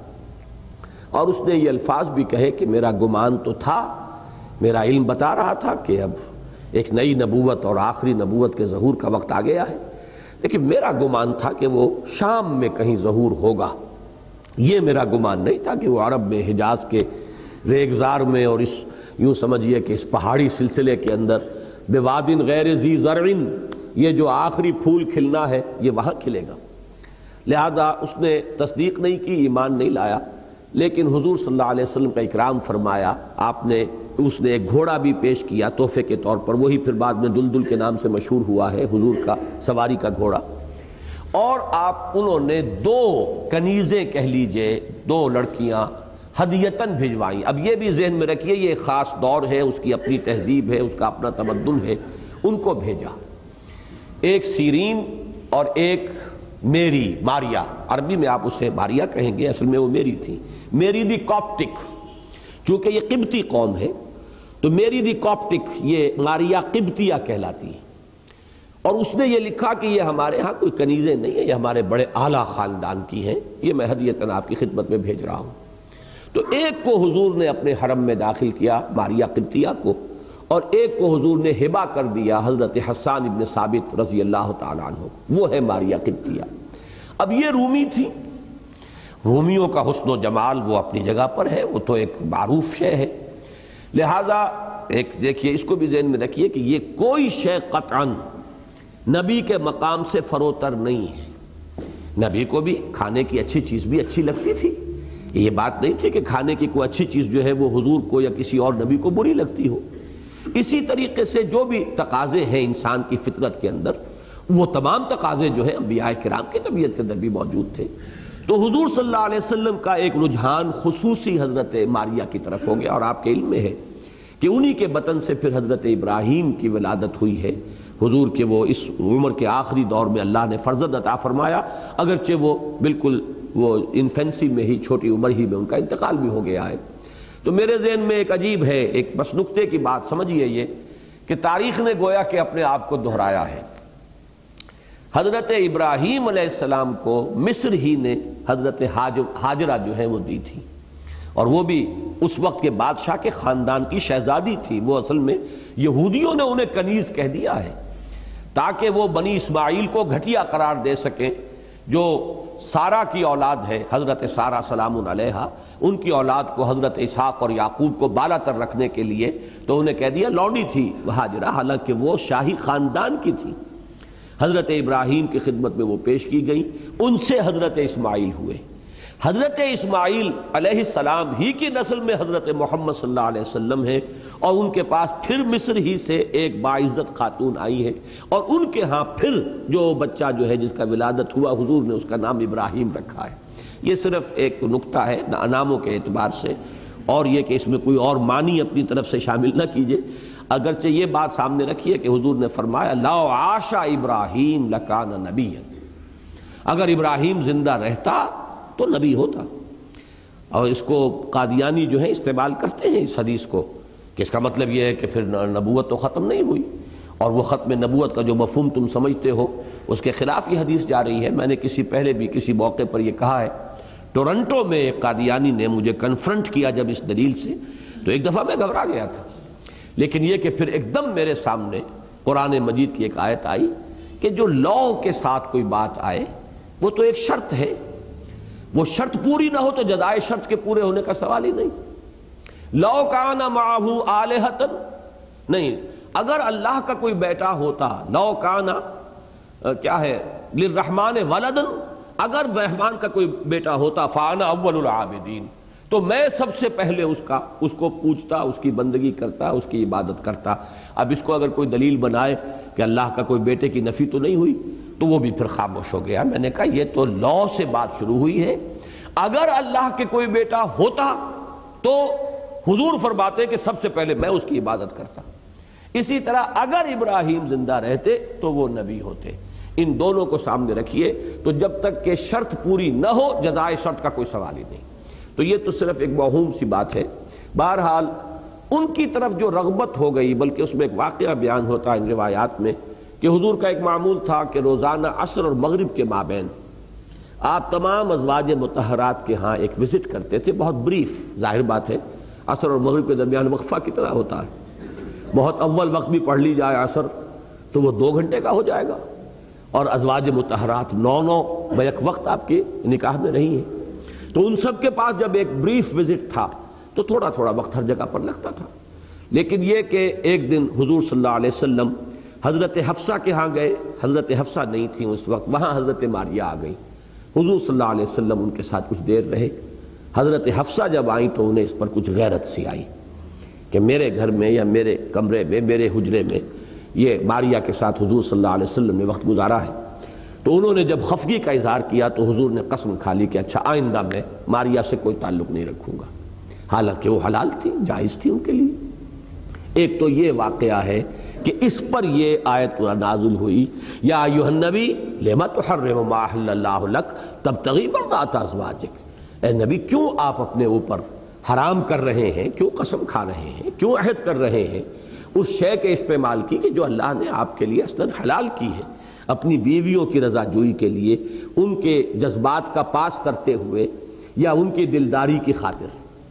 اور اس نے یہ الفاظ بھی کہے کہ میرا گمان تو تھا، میرا علم بتا رہا تھا کہ اب ایک نئی نبوت اور آخری نبوت کے ظہور کا وقت آ گیا ہے، لیکن میرا گمان تھا کہ وہ شام میں کہیں ظہور ہوگا۔ یہ میرا گمان نہیں تھا کہ وہ عرب میں، حجاز کے ریگزار میں، اور اس یوں سمجھیے کہ اس پہاڑی سلسلے کے اندر بوادن غیر ذی زرع، یہ جو آخری پھول کھلنا ہے یہ وہاں کھلے گا۔ لہذا اس نے تصدیق نہیں کی، ایمان نہیں لایا، لیکن حضور صلی اللہ علیہ وسلم کا اکرام فرمایا۔ آپ نے اس نے ایک گھوڑا بھی پیش کیا تحفے کے طور پر، وہی پھر بعد میں دلدل کے نام سے مشہور ہوا ہے، حضور کا سواری کا گھوڑا۔ اور آپ انہوں نے دو کنیزیں کہہ لیجئے، دو لڑکیاں ہدیتاً بھجوائیں۔ اب یہ بھی ذہن میں رکھیے، یہ خاص دور ہے، اس کی اپنی تہذیب ہے، اس کا اپنا تمدن ہے، ان کو بھیجا۔ ایک سیرین اور ایک میری، ماریا، عربی میں آپ اسے ماریا کہیں گے، اصل میں وہ میری تھی، میری دی کاپٹک، چونکہ یہ قبطی قوم ہے تو میری دی کاپٹک، یہ ماریا قبطیہ کہلاتی ہے۔ اور اس نے یہ لکھا کہ یہ ہمارے ہاں کوئی کنیزیں نہیں ہیں، یہ ہمارے بڑے اعلیٰ خاندان کی ہیں، یہ میں ہدیتاً آپ کی خدمت میں بھیج رہا ہوں۔ تو ایک کو حضور نے اپنے حرم میں داخل کیا، ماریا قبطیہ کو، اور ایک کو حضور نے ہبہ کر دیا حضرت حسان ابن ثابت رضی اللہ تعالیٰ عنہ، وہ ہے ماریا قبطیہ۔ اب یہ رومی تھی، رومیوں کا حسن و جمال وہ اپنی جگہ پر ہے، وہ تو ایک معروف شے ہے، لہذا ایک دیکھیے اس کو بھی ذہن میں رکھیے کہ یہ کوئی شے قطعاً نبی کے مقام سے فروتر نہیں ہے۔ نبی کو بھی کھانے کی اچھی چیز بھی اچھی لگتی تھی، یہ بات نہیں تھی کہ کھانے کی کوئی اچھی چیز جو ہے وہ حضور کو یا کسی اور نبی کو بری لگتی ہو۔ اسی طریقے سے جو بھی تقاضے ہیں انسان کی فطرت کے اندر، وہ تمام تقاضے جو ہیں انبیاء کرام کی طبیعت کے اندر بھی موجود تھے۔ تو حضور صلی اللہ علیہ وسلم کا ایک رجحان خصوصی حضرت ماریا کی طرف ہو گیا، اور آپ کے علم میں ہے کہ انہی کے بطن سے پھر حضرت ابراہیم کی ولادت ہوئی ہے حضور کے۔ وہ اس عمر کے آخری دور میں اللہ نے فرزند عطا فرمایا، اگرچہ وہ بالکل وہ انفینسی میں ہی، چھوٹی عمر ہی میں ان کا انتقال بھی ہو گیا ہے۔ تو میرے ذہن میں ایک عجیب ہے، ایک بس نکتے کی بات سمجھیے یہ کہ تاریخ نے گویا کہ اپنے آپ کو دہرایا ہے۔ حضرت ابراہیم علیہ السلام کو مصر ہی نے حضرت ہاجرہ جو ہے وہ دی تھی، اور وہ بھی اس وقت کے بادشاہ کے خاندان کی شہزادی تھی۔ وہ اصل میں یہودیوں نے انہیں کنیز کہہ دیا ہے تاکہ وہ بنی اسماعیل کو گھٹیا قرار دے سکیں، جو سارہ کی اولاد ہے، حضرت سارہ سلام علیہا، ان کی اولاد کو حضرت اسحاق اور یعقوب کو بالا تر رکھنے کے لیے تو انہیں کہہ دیا لونڈی تھی ہاجرہ، حالانکہ وہ شاہی خاندان کی تھی۔ حضرت ابراہیم کی خدمت میں وہ پیش کی گئیں، ان سے حضرت اسماعیل ہوئے۔ حضرت اسماعیل علیہ السلام ہی کی نسل میں حضرت محمد صلی اللہ علیہ وسلم ہے، اور ان کے پاس پھر مصر ہی سے ایک باعزت خاتون آئی ہے، اور ان کے ہاں پھر جو بچہ جو ہے جس کا ولادت ہوا، حضور نے اس کا نام ابراہیم رکھا ہے۔ یہ صرف ایک نکتہ ہے ناموں کے اعتبار سے، اور یہ کہ اس میں کوئی اور معنی اپنی طرف سے شامل نہ کیجئے، اگرچہ یہ بات سامنے رکھیے کہ حضور نے فرمایا لو عاش ابراہیم لکان نبیا، اگر ابراہیم زندہ رہتا تو نبی ہوتا۔ اور اس کو قادیانی جو ہے استعمال کرتے ہیں اس حدیث کو، کہ اس کا مطلب یہ ہے کہ پھر نبوت تو ختم نہیں ہوئی، اور وہ ختم نبوت کا جو مفہوم تم سمجھتے ہو اس کے خلاف یہ حدیث جا رہی ہے۔ میں نے کسی پہلے بھی کسی موقع پر یہ کہا ہے، ٹورنٹو میں ایک قادیانی نے مجھے کنفرنٹ کیا جب اس دلیل سے، تو ایک دفعہ میں گھبرا گیا تھا، لیکن یہ کہ پھر ایک دم میرے سامنے قرآن مجید کی ایک آیت آئی کہ جو لا کے ساتھ کوئی بات آئے وہ تو ایک شرط ہے، وہ شرط پوری نہ ہو تو جزائے شرط کے پورے ہونے کا سوال ہی نہیں۔ لو کان معہ آلہۃ، نہیں، اگر اللہ کا کوئی بیٹا ہوتا، لو کان کیا ہے للرحمن ولد، اگر رحمان کا کوئی بیٹا ہوتا فانا اول العابدین، تو میں سب سے پہلے اس کا اس کو پوجتا، اس کی بندگی کرتا، اس کی عبادت کرتا۔ اب اس کو اگر کوئی دلیل بنائے کہ اللہ کا کوئی بیٹے کی نفی تو نہیں ہوئی، تو وہ بھی پھر خاموش ہو گیا۔ میں نے کہا یہ تو لا سے بات شروع ہوئی ہے، اگر اللہ کے کوئی بیٹا ہوتا تو حضور فرماتے کہ سب سے پہلے میں اس کی عبادت کرتا۔ اسی طرح اگر ابراہیم زندہ رہتے تو وہ نبی ہوتے۔ ان دونوں کو سامنے رکھیے، تو جب تک کہ شرط پوری نہ ہو جزائے شرط کا کوئی سوال ہی نہیں۔ تو یہ تو صرف ایک موہوم سی بات ہے۔ بہرحال ان کی طرف جو رغبت ہو گئی، بلکہ اس میں ایک واقعہ بیان ہوتا ہے ان روایات میں کہ حضور کا ایک معمول تھا کہ روزانہ عصر اور مغرب کے مابین آپ تمام ازواج مطہرات کے ہاں ایک وزٹ کرتے تھے، بہت بریف، ظاہر بات ہے عصر اور مغرب کے درمیان وقفہ کتنا ہوتا ہے، بہت اول وقت بھی پڑھ لی جائے عصر تو وہ دو گھنٹے کا ہو جائے گا، اور ازواج مطہرات نو نو بیک وقت آپ کے نکاح میں رہی ہیں، تو ان سب کے پاس جب ایک بریف وزٹ تھا تو تھوڑا تھوڑا وقت ہر جگہ پر لگتا تھا۔ لیکن یہ کہ ایک دن حضور صلی اللہ علیہ وسلم حضرت حفصہ کے ہاں گئے، حضرت حفصہ نہیں تھیں اس وقت، وہاں حضرت ماریہ آ گئی، حضور صلی اللہ علیہ وسلم ان کے ساتھ کچھ دیر رہے۔ حضرت حفصہ جب آئیں تو انہیں اس پر کچھ غیرت سی آئی کہ میرے گھر میں یا میرے کمرے میں، میرے حجرے میں یہ ماریہ کے ساتھ حضور صلی اللہ علیہ وسلم نے وقت گزارا ہے۔ تو انہوں نے جب خفگی کا اظہار کیا تو حضور نے قسم کھا لی کہ اچھا آئندہ میں ماریہ سے کوئی تعلق نہیں رکھوں گا، حالانکہ وہ حلال تھی، جائز تھی ان کے لیے۔ ایک تو یہ واقعہ ہے کہ اس پر یہ آیت نازل ہوئی، یا ایھا النبی لما تحرم ما احل اللہ لک تبتغی مرضات ازواجک، اے نبی کیوں آپ اپنے اوپر حرام کر رہے ہیں، کیوں قسم کھا رہے ہیں، کیوں عہد کر رہے ہیں اس شے کے استعمال کی کہ جو اللہ نے آپ کے لیے اصلاً حلال کی ہے، اپنی بیویوں کی رضا جوئی کے لیے، ان کے جذبات کا پاس کرتے ہوئے یا ان کی دلداری کی خاطر۔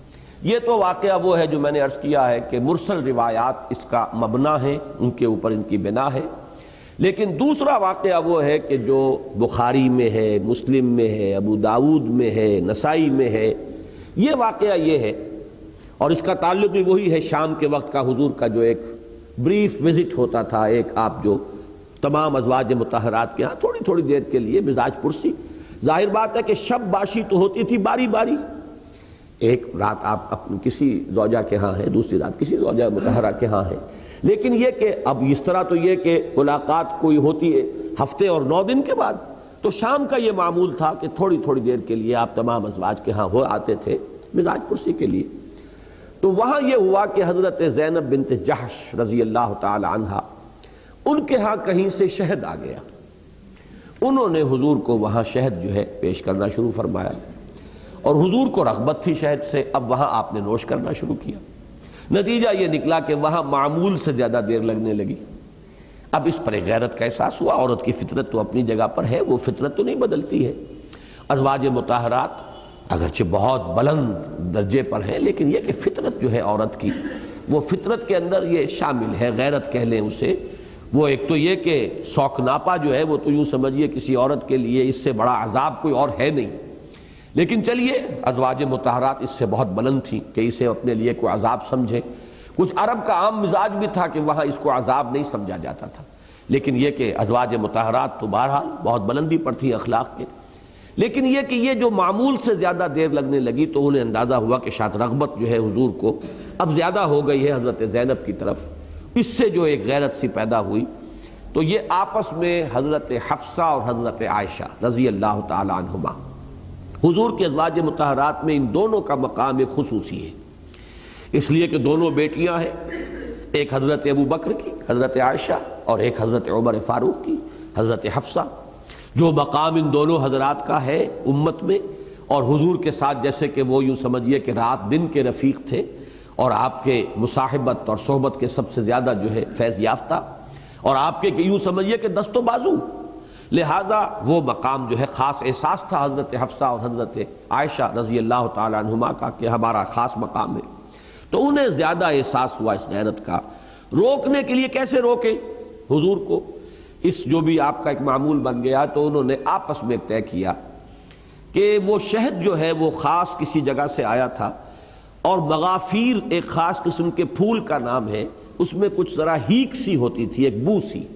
یہ تو واقعہ وہ ہے جو میں نے عرض کیا ہے کہ مرسل روایات اس کا مبنا ہے، ان کے اوپر ان کی بنا ہے۔ لیکن دوسرا واقعہ وہ ہے کہ جو بخاری میں ہے، مسلم میں ہے، ابو داؤد میں ہے، نسائی میں ہے، یہ واقعہ یہ ہے، اور اس کا تعلق بھی وہی ہے شام کے وقت کا حضور کا جو ایک بریف وزٹ ہوتا تھا، ایک آپ جو تمام ازواج مطہرات کے ہاں تھوڑی تھوڑی دیر کے لیے مزاج پرسی۔ ظاہر بات ہے کہ شب باشی تو ہوتی تھی باری باری، ایک رات آپ اپنی کسی زوجہ کے ہاں ہیں، دوسری رات کسی زوجہ مطہرہ کے ہاں ہیں، لیکن یہ کہ اب اس طرح تو یہ کہ ملاقات کوئی ہوتی ہے ہفتے اور نو دن کے بعد، تو شام کا یہ معمول تھا کہ تھوڑی تھوڑی دیر کے لیے آپ تمام ازواج کے ہاں ہو آتے تھے مزاج پرسی کے لیے۔ تو وہاں یہ ہوا کہ حضرت زینب بنت جحش رضی اللہ تعالی عنہا، ان کے ہاں کہیں سے شہد آ گیا، انہوں نے حضور کو وہاں شہد جو ہے پیش کرنا شروع فرمایا، اور حضور کو رغبت تھی شہد سے، اب وہاں آپ نے نوش کرنا شروع کیا۔ نتیجہ یہ نکلا کہ وہاں معمول سے زیادہ دیر لگنے لگی۔ اب اس پر ایک غیرت کا احساس ہوا، عورت کی فطرت تو اپنی جگہ پر ہے، وہ فطرت تو نہیں بدلتی ہے۔ ازواج مطہرات اگرچہ بہت بلند درجے پر ہیں، لیکن یہ کہ فطرت جو ہے عورت کی، وہ فطرت کے اندر یہ شامل ہے، غیرت کہہ لیں اسے۔ وہ ایک تو یہ کہ سوک ناپا جو ہے وہ تو یوں سمجھیے کسی عورت کے لیے اس سے بڑا عذاب کوئی اور ہے نہیں، لیکن چلیے ازواج مطہرات اس سے بہت بلند تھیں کہ اسے اپنے لیے کوئی عذاب سمجھے۔ کچھ عرب کا عام مزاج بھی تھا کہ وہاں اس کو عذاب نہیں سمجھا جاتا تھا، لیکن یہ کہ ازواج مطہرات تو بہرحال بہت بلندی پر تھیں اخلاق کے۔ لیکن یہ کہ یہ جو معمول سے زیادہ دیر لگنے لگی تو انہیں اندازہ ہوا کہ شاید رغبت جو ہے حضور کو اب زیادہ ہو گئی ہے حضرت زینب کی طرف، اس سے جو ایک غیرت سی پیدا ہوئی، تو یہ آپس میں حضرت حفصہ اور حضرت عائشہ رضی اللہ تعالی عنہما، حضور کے ازواج مطہرات میں ان دونوں کا مقام ایک خصوصی ہے، اس لیے کہ دونوں بیٹیاں ہیں، ایک حضرت ابو بکر کی حضرت عائشہ اور ایک حضرت عمر فاروق کی حضرت حفصہ، جو مقام ان دونوں حضرات کا ہے امت میں، اور حضور کے ساتھ جیسے کہ وہ یوں سمجھیے کہ رات دن کے رفیق تھے، اور آپ کے مصاحبت اور صحبت کے سب سے زیادہ جو ہے فیض یافتہ، اور آپ کے یوں سمجھیے کہ دست و بازو، لہذا وہ مقام جو ہے خاص احساس تھا حضرت حفصہ اور حضرت عائشہ رضی اللہ تعالی عنہما کا کہ ہمارا خاص مقام ہے۔ تو انہیں زیادہ احساس ہوا اس غیرت کا، روکنے کے لیے کیسے روکے حضور کو، اس جو بھی آپ کا ایک معمول بن گیا، تو انہوں نے آپس میں طے کیا کہ وہ شہد جو ہے وہ خاص کسی جگہ سے آیا تھا، اور مغافیر ایک خاص قسم کے پھول کا نام ہے، اس میں کچھ ذرا ہیک سی ہوتی تھی، ایک بو سی،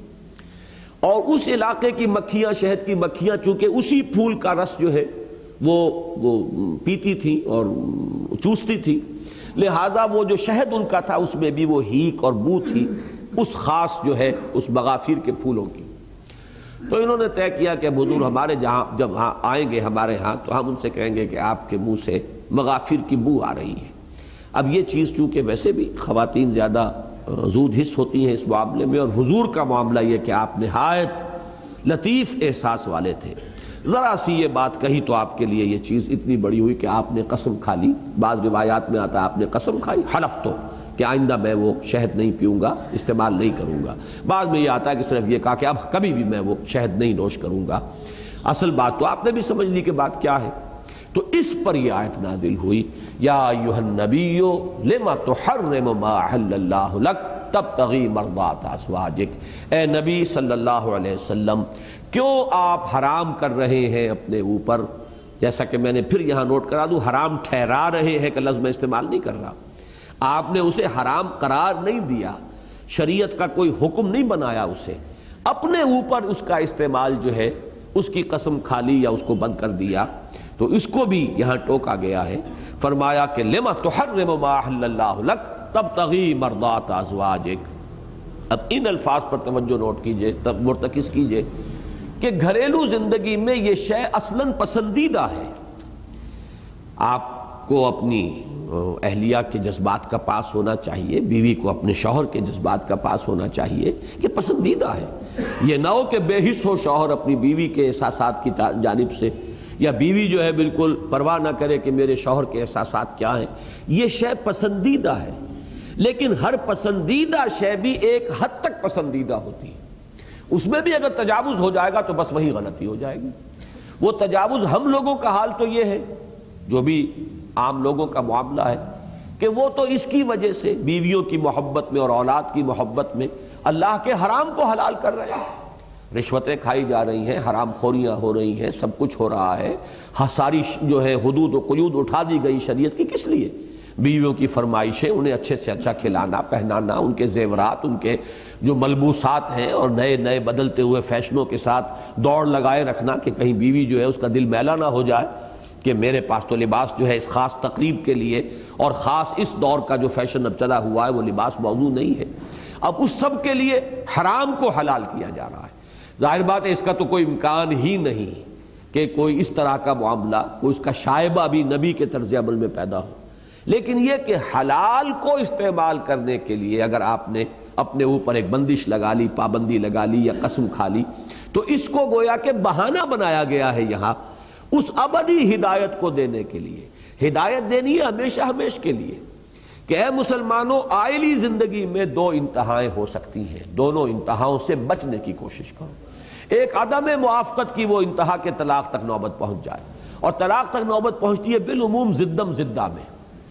اور اس علاقے کی مکھیاں، شہد کی مکھیاں چونکہ اسی پھول کا رس جو ہے وہ وہ پیتی تھی اور چوستی تھی، لہذا وہ جو شہد ان کا تھا اس میں بھی وہ ہیک اور بو تھی اس خاص جو ہے اس مغافیر کے پھولوں کی۔ تو انہوں نے طے کیا کہ حضور ہمارے جہاں جب ہاں آئیں گے ہمارے ہاں تو ہم ان سے کہیں گے کہ آپ کے منہ سے مغافر کی بو آ رہی ہے۔ اب یہ چیز چونکہ ویسے بھی خواتین زیادہ زود حس ہوتی ہیں اس معاملے میں، اور حضور کا معاملہ یہ کہ آپ نہایت لطیف احساس والے تھے، ذرا سی یہ بات کہی تو آپ کے لیے یہ چیز اتنی بڑی ہوئی کہ آپ نے قسم کھا لی. بعض روایات میں آتا ہے آپ نے قسم کھائی، حلف تو کہ آئندہ میں وہ شہد نہیں پیوں گا، استعمال نہیں کروں گا. بعض میں یہ آتا ہے کہ صرف یہ کہا کہ اب کبھی بھی میں وہ شہد نہیں نوش کروں گا. اصل بات تو آپ نے بھی سمجھ لی کہ بات کیا ہے. تو اس پر یہ آیت نازل ہوئی، یا ایھا النبی لما تحرم ما احل اللہ لک تبتغی مرضات ازواجک. اے نبی صلی اللہ علیہ وسلم، کیوں آپ حرام کر رہے ہیں اپنے اوپر، جیسا کہ میں نے پھر یہاں نوٹ کرا دوں، حرام ٹھہرا رہے ہیں کہ لفظ میں استعمال نہیں کر رہا. آپ نے اسے حرام قرار نہیں دیا، شریعت کا کوئی حکم نہیں بنایا اسے، اپنے اوپر اس کا استعمال جو ہے اس کی قسم کھا لی یا اس کو بند کر دیا. تو اس کو بھی یہاں ٹوکا گیا ہے، فرمایا کہ لما تحرم ما احل اللہ لک تبتغی مرضات ازواجک. اب ان الفاظ پر توجہ نوٹ کیجئے، مرتکز کیجئے کہ گھریلو زندگی میں یہ شے اصلاً پسندیدہ ہے. آپ کو اپنی اہلیہ کے جذبات کا پاس ہونا چاہیے، بیوی کو اپنے شوہر کے جذبات کا پاس ہونا چاہیے، یہ پسندیدہ ہے. یہ نہ ہو کہ بے حس ہو شوہر اپنی بیوی کے احساسات کی جانب سے، یا بیوی جو ہے بالکل پرواہ نہ کرے کہ میرے شوہر کے احساسات کیا ہیں. یہ شے پسندیدہ ہے، لیکن ہر پسندیدہ شے بھی ایک حد تک پسندیدہ ہوتی ہے. اس میں بھی اگر تجاوز ہو جائے گا تو بس وہی غلطی ہو جائے گی. وہ تجاوز ہم لوگوں کا حال تو یہ ہے، جو بھی عام لوگوں کا معاملہ ہے، کہ وہ تو اس کی وجہ سے بیویوں کی محبت میں اور اولاد کی محبت میں اللہ کے حرام کو حلال کر رہے ہیں. رشوتیں کھائی جا رہی ہیں، حرام خوریاں ہو رہی ہیں، سب کچھ ہو رہا ہے. ہاں ساری جو ہے حدود و قیود اٹھا دی گئی شریعت کی. کس لیے؟ بیویوں کی فرمائشیں، انہیں اچھے سے اچھا کھلانا پہنانا، ان کے زیورات، ان کے جو ملبوسات ہیں اور نئے نئے بدلتے ہوئے فیشنوں کے ساتھ دوڑ لگائے رکھنا کہ کہیں بیوی جو ہے اس کا دل میلا نہ ہو جائے کہ میرے پاس تو لباس جو ہے اس خاص تقریب کے لیے اور خاص اس دور کا جو فیشن اب چلا ہوا ہے وہ لباس موضوع نہیں ہے. اب اس سب کے لیے حرام کو حلال کیا جا رہا ہے. ظاہر بات ہے اس کا تو کوئی امکان ہی نہیں کہ کوئی اس طرح کا معاملہ، کوئی اس کا شائبہ بھی نبی کے طرز عمل میں پیدا ہو. لیکن یہ کہ حلال کو استعمال کرنے کے لیے اگر آپ نے اپنے اوپر ایک بندش لگا لی، پابندی لگا لی یا قسم کھا لی، تو اس کو گویا کہ بہانہ بنایا گیا ہے یہاں اس ابدی ہدایت کو دینے کے لیے. ہدایت دینی ہے ہمیشہ ہمیش کے لیے کہ اے مسلمانوں، آئلی زندگی میں دو انتہائیں ہو سکتی ہیں، دونوں انتہاؤں سے بچنے کی کوشش کرو. ایک عدم موافقت کی وہ انتہا کے طلاق تک نوبت پہنچ جائے، اور طلاق تک نوبت پہنچتی ہے بالعموم زدم زدہ میں.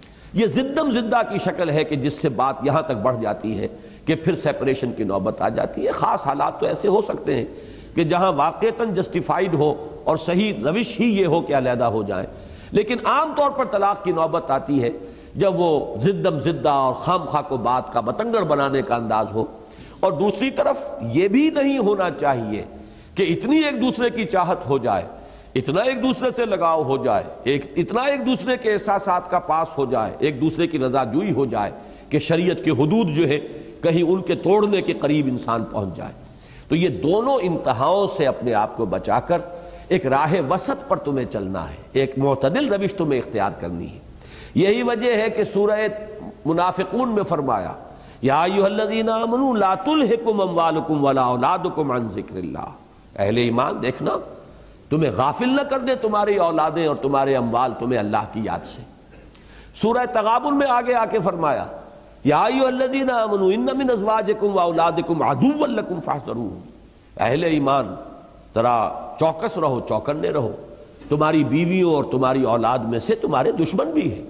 یہ زدم زدہ کی شکل ہے کہ جس سے بات یہاں تک بڑھ جاتی ہے کہ پھر سیپریشن کی نوبت آ جاتی ہے. خاص حالات تو ایسے ہو سکتے ہیں کہ جہاں واقعتاً جسٹیفائیڈ ہو اور صحیح روش ہی یہ ہو کہ علیحدہ ہو جائیں، لیکن عام طور پر طلاق کی نوبت آتی ہے جب وہ زدم زدہ اور خام خواہ کو بات کا بتنگڑ بنانے کا انداز ہو. اور دوسری طرف یہ بھی نہیں ہونا چاہیے کہ اتنی ایک دوسرے کی چاہت ہو جائے، اتنا ایک دوسرے سے لگاؤ ہو جائے، ایک اتنا ایک دوسرے کے احساسات کا پاس ہو جائے، ایک دوسرے کی رضا جوئی ہو جائے کہ شریعت کی حدود جو ہے کہیں ان کے توڑنے کے قریب انسان پہنچ جائے. تو یہ دونوں انتہاؤں سے اپنے آپ کو بچا کر ایک راہ وسط پر تمہیں چلنا ہے، ایک معتدل روش تمہیں اختیار کرنی ہے. یہی وجہ ہے کہ سورہ منافقون میں فرمایا یا ایھا الذین آمنوا لا تلھکم اموالکم ولا اولادکم عن ذکر اللہ. اہل ایمان دیکھنا، تمہیں غافل نہ کر دے تمہاری اولادیں اور تمہارے اموال تمہیں اللہ کی یاد سے. سورہ تغابن میں آگے آ کے فرمایا یا ایھا الذین آمنوا ان من ازواجکم واولادکم عدوا لکم فاحذروہم. اہل ایمان ذرا چوکس رہو، چوکنے رہو. تمہاری بیویوں اور تمہاری اولاد میں سے تمہارے دشمن بھی ہیں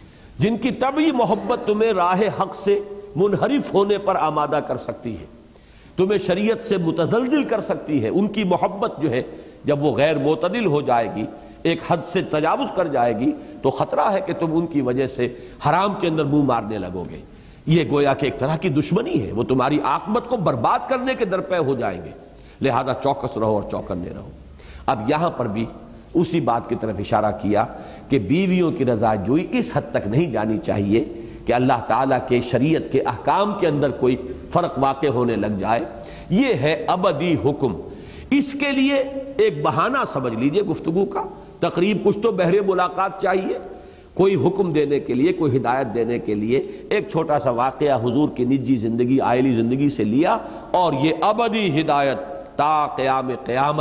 جن کی طبعی محبت تمہیں راہ حق سے منحرف ہونے پر آمادہ کر سکتی ہے، تمہیں شریعت سے متزلزل کر سکتی ہے. ان کی محبت جو ہے جب وہ غیر معتدل ہو جائے گی، ایک حد سے تجاوز کر جائے گی، تو خطرہ ہے کہ تم ان کی وجہ سے حرام کے اندر منہ مارنے لگو گے. یہ گویا کہ ایک طرح کی دشمنی ہے، وہ تمہاری عاقبت کو برباد کرنے کے درپے ہو جائیں گے. لہذا چوکس رہو اور چوکنے رہو. اب یہاں پر بھی اسی بات کی طرف اشارہ کیا کہ بیویوں کی رضا جوئی اس حد تک نہیں جانی چاہیے کہ اللہ تعالیٰ کے شریعت کے احکام کے اندر کوئی فرق واقع ہونے لگ جائے. یہ ہے ابدی حکم. اس کے لیے ایک بہانہ سمجھ لیجئے گفتگو کا، تقریب کچھ تو بہرے ملاقات چاہیے. کوئی حکم دینے کے لیے، کوئی ہدایت دینے کے لیے ایک چھوٹا سا واقعہ حضور کی نجی زندگی، آئلی زندگی سے لیا، اور یہ ابدی ہدایت تا قیام قیامت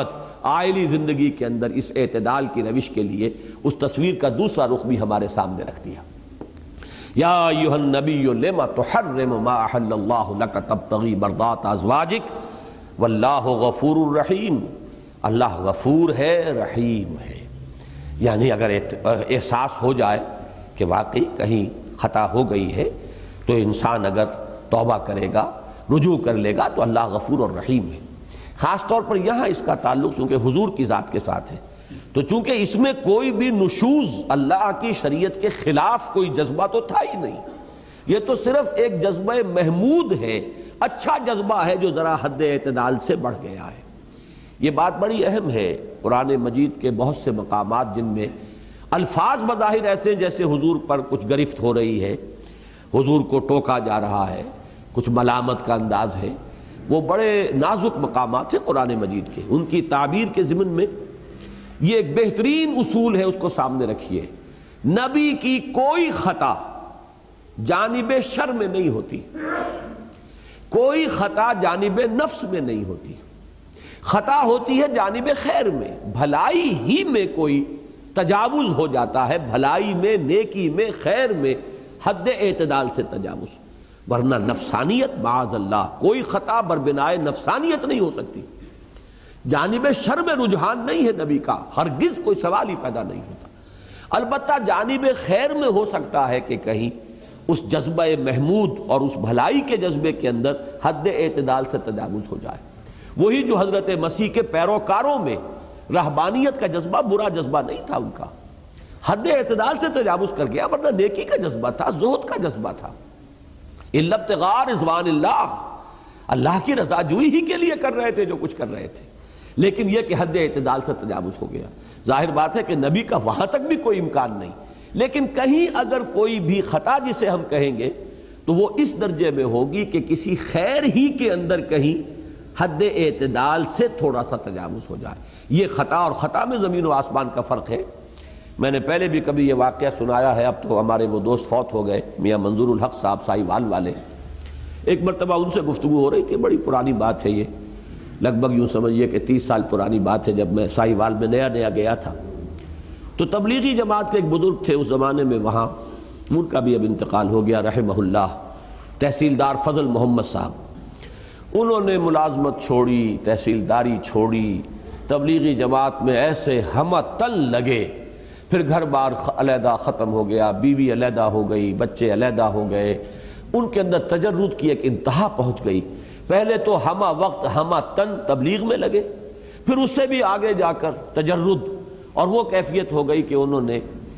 آئلی زندگی کے اندر اس اعتدال کی روش کے لیے اس تصویر کا دوسرا رخ بھی ہمارے سامنے رکھ دیا۔ یا ایھا النبی لم تحرم ما احل اللہ لک تبتغی مرضات ازواجک واللہ غفور الرحیم، اللہ غفور ہے، رحیم ہے۔ یعنی اگر احساس ہو جائے کہ واقعی کہیں خطا ہو گئی ہے تو انسان اگر توبہ کرے گا، رجوع کر لے گا تو اللہ غفور اور رحیم ہے۔ خاص طور پر یہاں اس کا تعلق چونکہ حضور کی ذات کے ساتھ ہے، تو چونکہ اس میں کوئی بھی نشوز اللہ کی شریعت کے خلاف کوئی جذبہ تو تھا ہی نہیں، یہ تو صرف ایک جذبہ محمود ہے، اچھا جذبہ ہے جو ذرا حد اعتدال سے بڑھ گیا ہے۔ یہ بات بڑی اہم ہے۔ قرآن مجید کے بہت سے مقامات جن میں الفاظ بظاہر ایسے جیسے حضور پر کچھ گرفت ہو رہی ہے، حضور کو ٹوکا جا رہا ہے، کچھ ملامت کا انداز ہے، وہ بڑے نازک مقامات ہیں قرآن مجید کے۔ ان کی تعبیر کے ضمن میں یہ ایک بہترین اصول ہے، اس کو سامنے رکھیے۔ نبی کی کوئی خطا جانب شر میں نہیں ہوتی، کوئی خطا جانب نفس میں نہیں ہوتی، خطا ہوتی ہے جانب خیر میں، بھلائی ہی میں کوئی تجاوز ہو جاتا ہے، بھلائی میں، نیکی میں، خیر میں حد اعتدال سے تجاوز، ورنہ نفسانیت معاذ اللہ کوئی خطا بربنائے نفسانیت نہیں ہو سکتی۔ جانب شر میں رجحان نہیں ہے نبی کا، ہرگز کوئی سوال ہی پیدا نہیں ہوتا۔ البتہ جانب خیر میں ہو سکتا ہے کہ کہیں اس جذبہ محمود اور اس بھلائی کے جذبے کے اندر حد اعتدال سے تجاوز ہو جائے۔ وہی جو حضرت مسیح کے پیروکاروں میں رہبانیت کا جذبہ برا جذبہ نہیں تھا، ان کا حد اعتدال سے تجاوز کر گیا، ورنہ نیکی کا جذبہ تھا، زہد کا جذبہ تھا۔ الا ابتغاء رضوان اللہ، اللہ کی رضا جوئی ہی کے لیے کر رہے تھے جو کچھ کر رہے تھے، لیکن یہ کہ حد اعتدال سے تجاوز ہو گیا۔ ظاہر بات ہے کہ نبی کا وہاں تک بھی کوئی امکان نہیں، لیکن کہیں اگر کوئی بھی خطا جسے ہم کہیں گے تو وہ اس درجے میں ہوگی کہ کسی خیر ہی کے اندر کہیں حد اعتدال سے تھوڑا سا تجاوز ہو جائے۔ یہ خطا اور خطا میں زمین و آسمان کا فرق ہے۔ میں نے پہلے بھی کبھی یہ واقعہ سنایا ہے، اب تو ہمارے وہ دوست فوت ہو گئے، میاں منظور الحق صاحب سائی وال والے۔ ایک مرتبہ ان سے گفتگو ہو رہی تھی، بڑی پرانی بات ہے یہ، لگ بھگ یوں سمجھیے کہ تیس سال پرانی بات ہے، جب میں سائی وال میں نیا نیا گیا تھا تو تبلیغی جماعت کے ایک بزرگ تھے اس زمانے میں وہاں، ان کا بھی اب انتقال ہو گیا رحمہ اللہ، تحصیلدار فضل محمد صاحب۔ انہوں نے ملازمت چھوڑی، تحصیلداری چھوڑی، تبلیغی جماعت میں ایسے ہمہ تن لگے، پھر گھر بار علیحدہ ختم ہو گیا، بیوی علیحدہ ہو گئی، بچے علیحدہ ہو گئے، ان کے اندر تجرد کی ایک انتہا پہنچ گئی۔ پہلے تو ہمہ وقت ہمہ تن تبلیغ میں لگے، پھر اس سے بھی آگے جا کر تجرد، اور وہ کیفیت ہو گئی کہ انہوں نے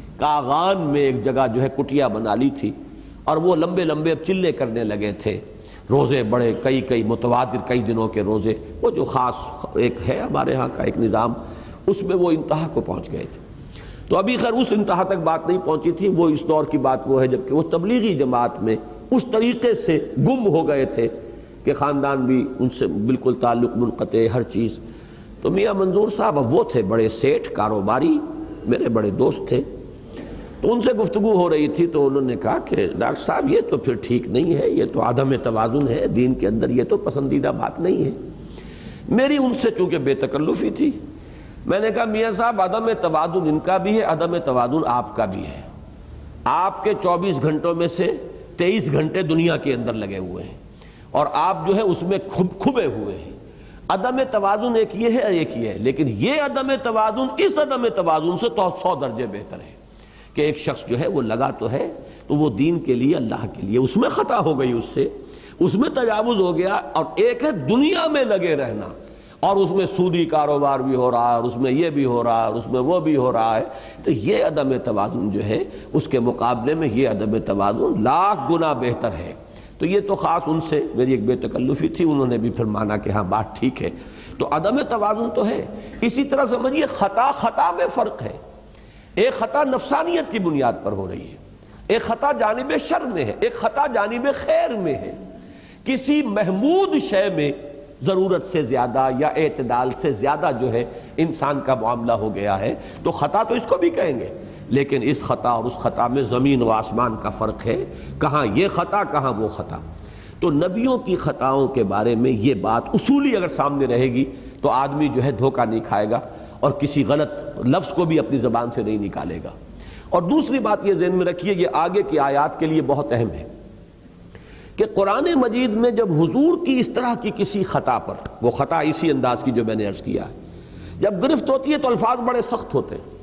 کاغان میں ایک جگہ جو ہے کٹیا بنا لی تھی، اور وہ لمبے لمبے اب چلے کرنے لگے تھے، روزے بڑے کئی کئی متواتر کئی دنوں کے روزے، وہ جو خاص ایک ہے ہمارے ہاں کا ایک نظام، اس میں وہ انتہا کو پہنچ گئے تھے۔ تو ابھی خیر اس انتہا تک بات نہیں پہنچی تھی، وہ اس دور کی بات وہ ہے جبکہ وہ تبلیغی جماعت میں اس طریقے سے گم ہو گئے تھے کہ خاندان بھی ان سے بالکل تعلق منقطع، ہر چیز۔ تو میاں منظور صاحب اب وہ تھے بڑے سیٹھ کاروباری، میرے بڑے دوست تھے، تو ان سے گفتگو ہو رہی تھی تو انہوں نے کہا کہ ڈاکٹر صاحب یہ تو پھر ٹھیک نہیں ہے، یہ تو عدم توازن ہے دین کے اندر، یہ تو پسندیدہ بات نہیں ہے۔ میری ان سے چونکہ بے تکلفی تھی، میں نے کہا میاں صاحب عدم توازن ان کا بھی ہے، عدم توازن آپ کا بھی ہے۔ آپ کے چوبیس گھنٹوں میں سے تیئیس گھنٹے دنیا کے اندر لگے ہوئے ہیں، اور آپ جو ہے اس میں کھب کھبے ہوئے ہیں۔ عدم توازن ایک یہ ہے ایک یہ ہے، لیکن یہ عدم توازن اس عدم توازن سے تو سو درجے بہتر ہے کہ ایک شخص جو ہے وہ لگا تو ہے تو وہ دین کے لیے، اللہ کے لیے، اس میں خطا ہو گئی، اس سے اس میں تجاوز ہو گیا، اور ایک ہے دنیا میں لگے رہنا، اور اس میں سودی کاروبار بھی ہو رہا ہے، اور اس میں یہ بھی ہو رہا ہے، اور اس میں وہ بھی ہو رہا ہے۔ تو یہ عدم توازن جو ہے اس کے مقابلے میں یہ عدم توازن لاکھ گنا بہتر ہے۔ تو یہ تو خاص ان سے میری ایک بے تکلفی تھی، انہوں نے بھی پھر مانا کہ ہاں بات ٹھیک ہے۔ تو عدم توازن تو ہے۔ اسی طرح سمجھیے خطا خطا میں فرق ہے، ایک خطا نفسانیت کی بنیاد پر ہو رہی ہے، ایک خطا جانب شر میں ہے، ایک خطا جانب خیر میں ہے۔ کسی محمود شے میں ضرورت سے زیادہ یا اعتدال سے زیادہ جو ہے انسان کا معاملہ ہو گیا ہے تو خطا تو اس کو بھی کہیں گے، لیکن اس خطا اور اس خطا میں زمین و آسمان کا فرق ہے، کہاں یہ خطا کہاں وہ خطا۔ تو نبیوں کی خطاؤں کے بارے میں یہ بات اصولی اگر سامنے رہے گی تو آدمی جو ہے دھوکہ نہیں کھائے گا اور کسی غلط لفظ کو بھی اپنی زبان سے نہیں نکالے گا۔ اور دوسری بات یہ ذہن میں رکھیے، یہ آگے کی آیات کے لیے بہت اہم ہے کہ قرآن مجید میں جب حضور کی اس طرح کی کسی خطا پر، وہ خطا اسی انداز کی جو میں نے عرض کیا ہے، جب گرفت ہوتی ہے تو الفاظ بڑے سخت ہوتے ہیں،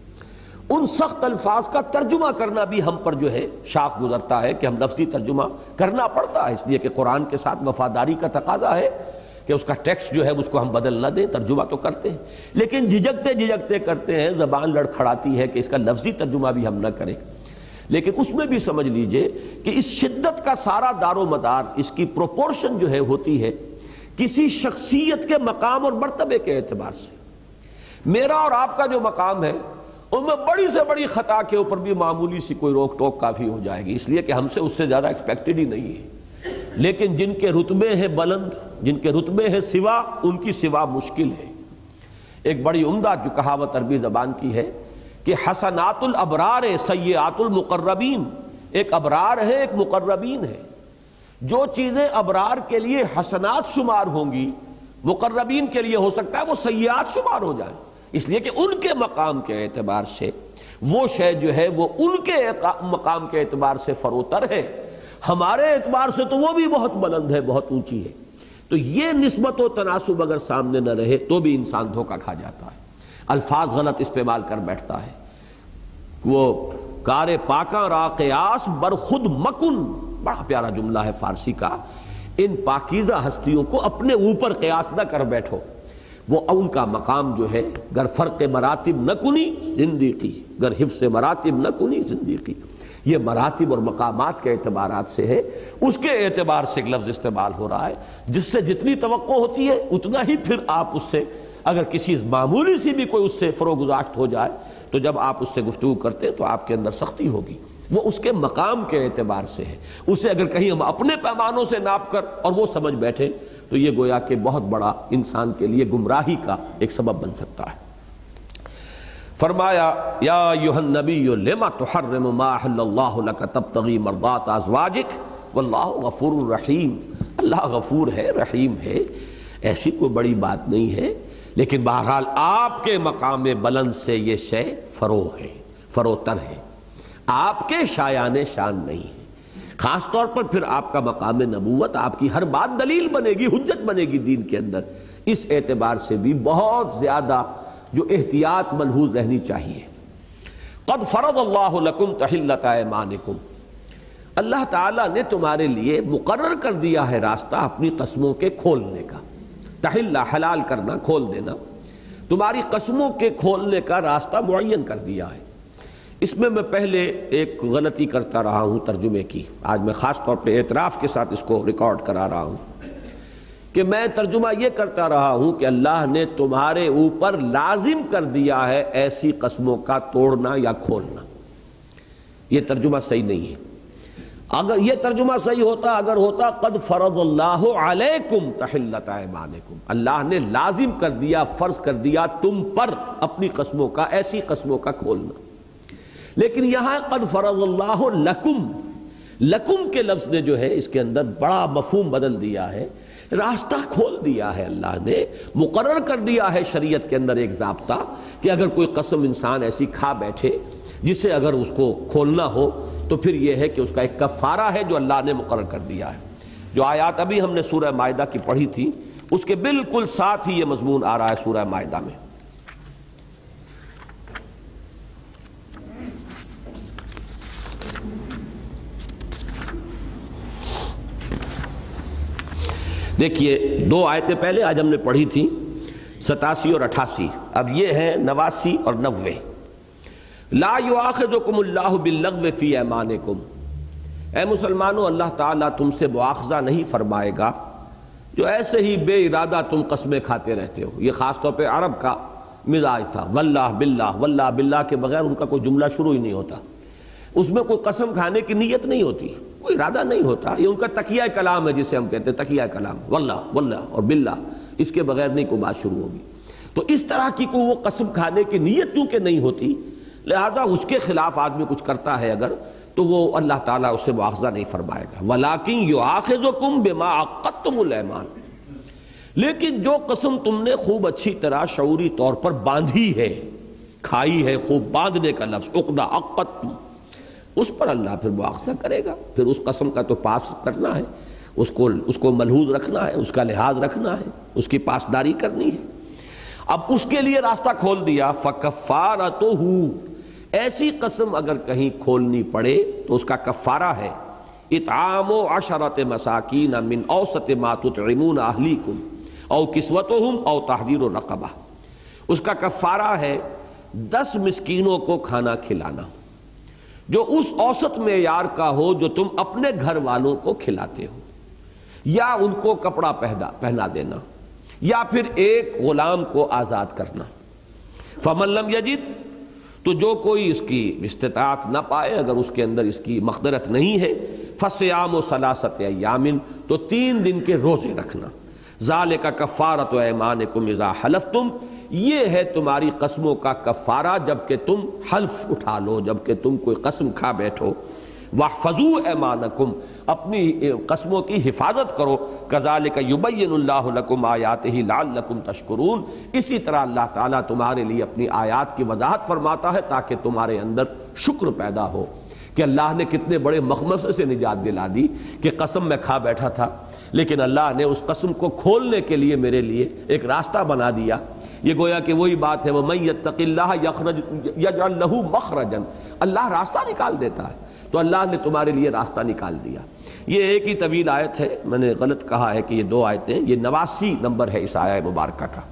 ان سخت الفاظ کا ترجمہ کرنا بھی ہم پر جو ہے شاق گزرتا ہے کہ ہم لفظی ترجمہ کرنا پڑتا ہے، اس لیے کہ قرآن کے ساتھ وفاداری کا تقاضا ہے کہ اس کا ٹیکسٹ جو ہے اس کو ہم بدل نہ دیں، ترجمہ تو کرتے ہیں لیکن جھجکتے جھجکتے کرتے ہیں، زبان لڑکھڑاتی ہے کہ اس کا لفظی ترجمہ بھی ہم نہ کریں۔ لیکن اس میں بھی سمجھ لیجئے کہ اس شدت کا سارا دار و مدار، اس کی پروپورشن جو ہے ہوتی ہے کسی شخصیت کے مقام اور مرتبے کے اعتبار سے۔ میرا اور آپ کا جو مقام ہے ان میں بڑی سے بڑی خطا کے اوپر بھی معمولی سی کوئی روک ٹوک کافی ہو جائے گی، اس لیے کہ ہم سے اس سے زیادہ ایکسپیکٹڈ ہی نہیں ہے۔ لیکن جن کے رتبے ہیں بلند، جن کے رتبے ہیں سوا، ان کی سوا مشکل ہے۔ ایک بڑی عمدہ جو کہاوت عربی زبان کی ہے کہ حسنات الابرار سیئات المقربین، ایک ابرار ہے ایک مقربین ہے۔ جو چیزیں ابرار کے لیے حسنات شمار ہوں گی، مقربین کے لیے ہو سکتا ہے وہ سیئات شمار ہو جائیں، اس لیے کہ ان کے مقام کے اعتبار سے وہ شے جو ہے وہ ان کے مقام کے اعتبار سے فروتر ہے، ہمارے اعتبار سے تو وہ بھی بہت بلند ہے، بہت اونچی ہے۔ تو یہ نسبت و تناسب اگر سامنے نہ رہے تو بھی انسان دھوکہ کھا جاتا ہے، الفاظ غلط استعمال کر بیٹھتا ہے۔ وہ کار پاکاں را قیاس بر خود مکن، بڑا پیارا جملہ ہے فارسی کا، ان پاکیزہ ہستیوں کو اپنے اوپر قیاس نہ کر بیٹھو، وہ ان کا مقام جو ہے گر فرق مراتب نہ کنی زندگی، گر حفظ مراتب نہ کنی زندگی، یہ مراتب اور مقامات کے اعتبارات سے ہے، اس کے اعتبار سے ایک لفظ استعمال ہو رہا ہے جس سے جتنی توقع ہوتی ہے اتنا ہی پھر آپ اس سے اگر کسی معمولی سی بھی کوئی اس سے فروگزاشت ہو جائے تو جب آپ اس سے گفتگو کرتے ہیں تو آپ کے اندر سختی ہوگی، وہ اس کے مقام کے اعتبار سے ہے۔ اسے اگر کہیں ہم اپنے پیمانوں سے ناپ کر اور وہ سمجھ بیٹھے تو یہ گویا کہ بہت بڑا انسان کے لیے گمراہی کا ایک سبب بن سکتا ہے۔ فرمایا یا ایھا النبی لما تحرم ما احل اللہ لک تبتغی مرضات ازواجک واللہ غفور رحیم، اللہ غفور ہے، رحیم ہے، ایسی کوئی بڑی بات نہیں ہے، لیکن بہرحال آپ کے مقام بلند سے یہ شے فرو ہے، فروتر ہے، آپ کے شایان شان نہیں ہے۔ خاص طور پر پھر آپ کا مقام نبوت، آپ کی ہر بات دلیل بنے گی، حجت بنے گی دین کے اندر، اس اعتبار سے بھی بہت زیادہ جو احتیاط ملحوظ رہنی چاہیے۔ قد فرض اللہ لکم تحلۃ ایمانکم، اللہ تعالیٰ نے تمہارے لیے مقرر کر دیا ہے راستہ اپنی قسموں کے کھولنے کا، تحلہ حلال کرنا، کھول دینا، تمہاری قسموں کے کھولنے کا راستہ معین کر دیا ہے۔ اس میں میں پہلے ایک غلطی کرتا رہا ہوں ترجمے کی، آج میں خاص طور پہ اعتراف کے ساتھ اس کو ریکارڈ کرا رہا ہوں کہ میں ترجمہ یہ کرتا رہا ہوں کہ اللہ نے تمہارے اوپر لازم کر دیا ہے ایسی قسموں کا توڑنا یا کھولنا، یہ ترجمہ صحیح نہیں ہے۔ اگر یہ ترجمہ صحیح ہوتا، اگر ہوتا قد فرض اللہ علیکم تحلۃ ایمانکم، اللہ نے لازم کر دیا، فرض کر دیا تم پر اپنی قسموں کا، ایسی قسموں کا کھولنا، لیکن یہاں قد فرض اللہ لکم، لکم کے لفظ نے جو ہے اس کے اندر بڑا مفہوم بدل دیا ہے، راستہ کھول دیا ہے، اللہ نے مقرر کر دیا ہے شریعت کے اندر ایک ضابطہ کہ اگر کوئی قسم انسان ایسی کھا بیٹھے جسے اگر اس کو کھولنا ہو تو پھر یہ ہے کہ اس کا ایک کفارہ ہے جو اللہ نے مقرر کر دیا ہے۔ جو آیات ابھی ہم نے سورہ مائدہ کی پڑھی تھی اس کے بالکل ساتھ ہی یہ مضمون آ رہا ہے سورہ مائدہ میں۔ دیکھیے دو آیتیں پہلے آج ہم نے پڑھی تھی، ستاسی اور اٹھاسی، اب یہ ہے نواسی اور نوے۔ لا یؤاخذکم اللہ باللغو فی ایمانکم، اے مسلمانوں اللہ تعالیٰ تم سے مواخذہ نہیں فرمائے گا جو ایسے ہی بے ارادہ تم قسمیں کھاتے رہتے ہو۔ یہ خاص طور پہ عرب کا مزاج تھا، واللہ باللہ، واللہ باللہ کے بغیر ان کا کوئی جملہ شروع ہی نہیں ہوتا، اس میں کوئی قسم کھانے کی نیت نہیں ہوتی، کوئی ارادہ نہیں ہوتا، یہ ان کا تقیہ کلام ہے جسے ہم کہتے ہیں تقیہ کلام، واللہ واللہ اور باللہ، اس کے بغیر نہیں کوئی بات شروع ہوگی۔ تو اس طرح کی کوئی وہ قسم کھانے کی نیت چونکہ نہیں ہوتی، لہذا اس کے خلاف آدمی کچھ کرتا ہے اگر تو وہ اللہ تعالیٰ اسے مواخذہ نہیں فرمائے گا۔ وَلَٰكِن يُؤَاخِذُكُم بِمَا عَقَّدتُّمُ الْأَيْمَانَ، لیکن جو قسم تم نے خوب اچھی طرح شعوری طور پر باندھی ہے، کھائی ہے، خوب باندھنے کا لفظ عقدہ عقدتم، اس پر اللہ پھر مؤاخذہ کرے گا. پھر اس قسم کا تو پاس کرنا ہے، اس کو اس کو ملحوظ رکھنا ہے، اس کا لحاظ رکھنا ہے، اس کی پاسداری کرنی ہے. اب اس کے لیے راستہ کھول دیا. فَكَفَّارَتُهُ، ایسی قسم اگر کہیں کھولنی پڑے تو اس کا کفارہ ہے اطعام عشرۃ مساکین من اوسط ما تطعمون اہلیکم او کسوتہم او تحریر رقبہ. اس کا کفارہ ہے دس مسکینوں کو کھانا کھلانا جو اس اوسط معیار کا ہو جو تم اپنے گھر والوں کو کھلاتے ہو، یا ان کو کپڑا پہنا پہنا دینا، یا پھر ایک غلام کو آزاد کرنا. فمن لم یجد، تو جو کوئی اس کی استطاعت نہ پائے، اگر اس کے اندر اس کی مقدرت نہیں ہے، فصیام ثلاثۃ ایام، تو تین دن کے روزے رکھنا. ذالک کفارۃ ایمانکم اذا حلفتم، یہ ہے تمہاری قسموں کا کفارہ جب کہ تم حلف اٹھا لو، جب کہ تم کوئی قسم کھا بیٹھو. واحفظوا ایمانکم، اپنی قسموں کی حفاظت کرو. کذالک یبین اللہ لکم آیاتہ لعلکم تشکرون، اسی طرح اللہ تعالیٰ تمہارے لیے اپنی آیات کی وضاحت فرماتا ہے تاکہ تمہارے اندر شکر پیدا ہو کہ اللہ نے کتنے بڑے مخمصے سے نجات دلا دی کہ قسم میں کھا بیٹھا تھا، لیکن اللہ نے اس قسم کو کھولنے کے لیے میرے لیے ایک راستہ بنا دیا. یہ گویا کہ وہی بات ہے وَمَن يَتَّقِ اللَّهَ يَخْرَجْ يَجْعَلْ لَهُ مَخْرَجًا، اللہ راستہ نکال دیتا ہے، تو اللہ نے تمہارے لیے راستہ نکال دیا. یہ ایک ہی طویل آیت ہے، میں نے غلط کہا ہے کہ یہ دو آیتیں، یہ نواسی نمبر ہے اس آیہ مبارکہ کا.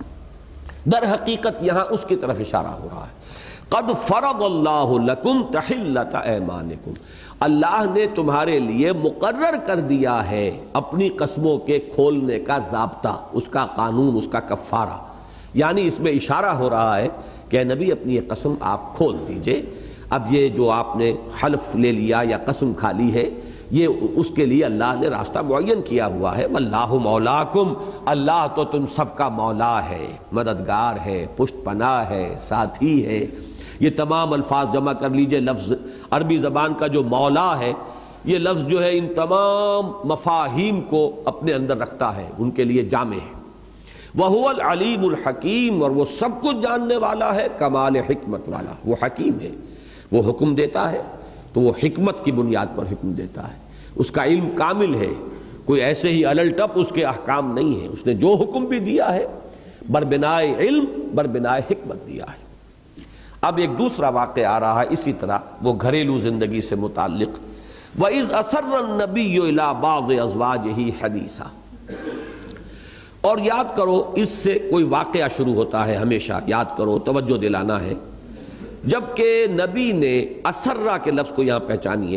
در حقیقت یہاں اس کی طرف اشارہ ہو رہا ہے. قد فرض اللہ لکم تحلۃ ایمانکم، اللہ نے تمہارے لیے مقرر کر دیا ہے اپنی قسموں کے کھولنے کا ضابطہ، اس کا قانون، اس کا کفارہ. یعنی اس میں اشارہ ہو رہا ہے کہ اے نبی اپنی یہ قسم آپ کھول دیجئے. اب یہ جو آپ نے حلف لے لیا یا قسم کھا لی ہے، یہ اس کے لیے اللہ نے راستہ معین کیا ہوا ہے. واللہ مولاکم، اللہ تو تم سب کا مولا ہے، مددگار ہے، پشت پناہ ہے، ساتھی ہے. یہ تمام الفاظ جمع کر لیجئے. لفظ عربی زبان کا جو مولا ہے، یہ لفظ جو ہے ان تمام مفاہیم کو اپنے اندر رکھتا ہے، ان کے لیے جامع ہے. وَهُوَ الْعَلِيمُ الْحَكِيمُ، اور وہ سب کچھ جاننے والا ہے، کمال حکمت والا. وہ حکیم ہے، وہ حکم دیتا ہے تو وہ حکمت کی بنیاد پر حکم دیتا ہے. اس کا علم کامل ہے، کوئی ایسے ہی الل ٹپ اس کے احکام نہیں ہیں. اس نے جو حکم بھی دیا ہے بربنائے علم، بربنائے حکمت دیا ہے. اب ایک دوسرا واقعہ آ رہا ہے اسی طرح، وہ گھریلو زندگی سے متعلق. وَإِذْ أَسَرَّ النَّبِيُّ إِلَىٰ بَعْضِ أَزْوَاجِهِ حَدِيثًا، اور یاد کرو اس سے کوئی واقعہ شروع ہوتا ہے ہمیشہ، یاد کرو، توجہ دلانا ہے. جبکہ نبی نے اسرہ کے لفظ کو یہاں پہچانیے.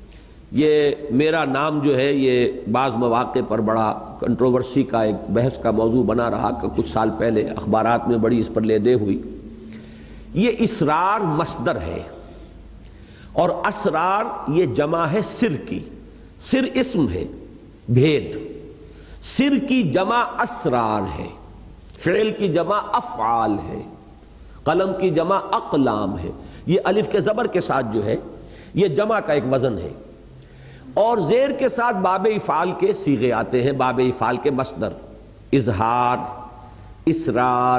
یہ میرا نام جو ہے یہ بعض مواقع پر بڑا کنٹروورسی کا، ایک بحث کا موضوع بنا رہا کہ کچھ سال پہلے اخبارات میں بڑی اس پر لیدے ہوئی. یہ اسرار مصدر ہے اور اسرار یہ جمع ہے سر کی. سر اسم ہے، بھید. سر کی جمع اسرار ہے، فعل کی جمع افعال ہے، قلم کی جمع اقلام ہے. یہ الف کے زبر کے ساتھ جو ہے یہ جمع کا ایک وزن ہے، اور زیر کے ساتھ باب افعال کے صیغے آتے ہیں، باب افعال کے مصدر. اظہار، اسرار،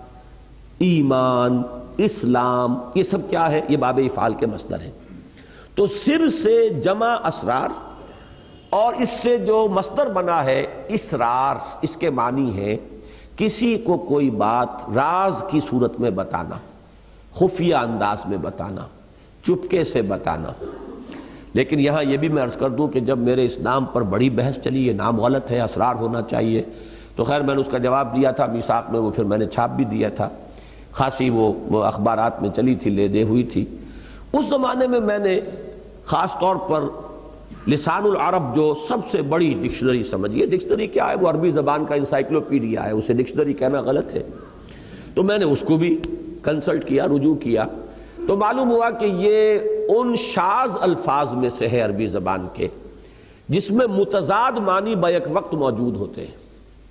ایمان، اسلام، یہ سب کیا ہے؟ یہ باب افعال کے مصدر ہیں. تو سر سے جمع اسرار، اور اس سے جو مصدر بنا ہے اسرار، اس کے معنی ہے کسی کو کوئی بات راز کی صورت میں بتانا، خفیہ انداز میں بتانا، چپکے سے بتانا. لیکن یہاں یہ بھی میں عرض کر دوں کہ جب میرے اس نام پر بڑی بحث چلی، یہ نام غلط ہے، اسرار ہونا چاہیے، تو خیر میں نے اس کا جواب دیا تھا میثاق میں، وہ پھر میں نے چھاپ بھی دیا تھا. خاصی وہ, وہ اخبارات میں چلی تھی، لے دے ہوئی تھی. اس زمانے میں میں نے خاص طور پر لسان العرب جو سب سے بڑی ڈکشنری سمجھیے، ڈکشنری کیا ہے؟ وہ عربی زبان کا انسائکلوپیڈیا ہے، اسے ڈکشنری کہنا غلط ہے. تو میں نے اس کو بھی کنسلٹ کیا، رجوع کیا، تو معلوم ہوا کہ یہ ان شاذ الفاظ میں سے ہے عربی زبان کے جس میں متضاد معنی بیک وقت موجود ہوتے ہیں.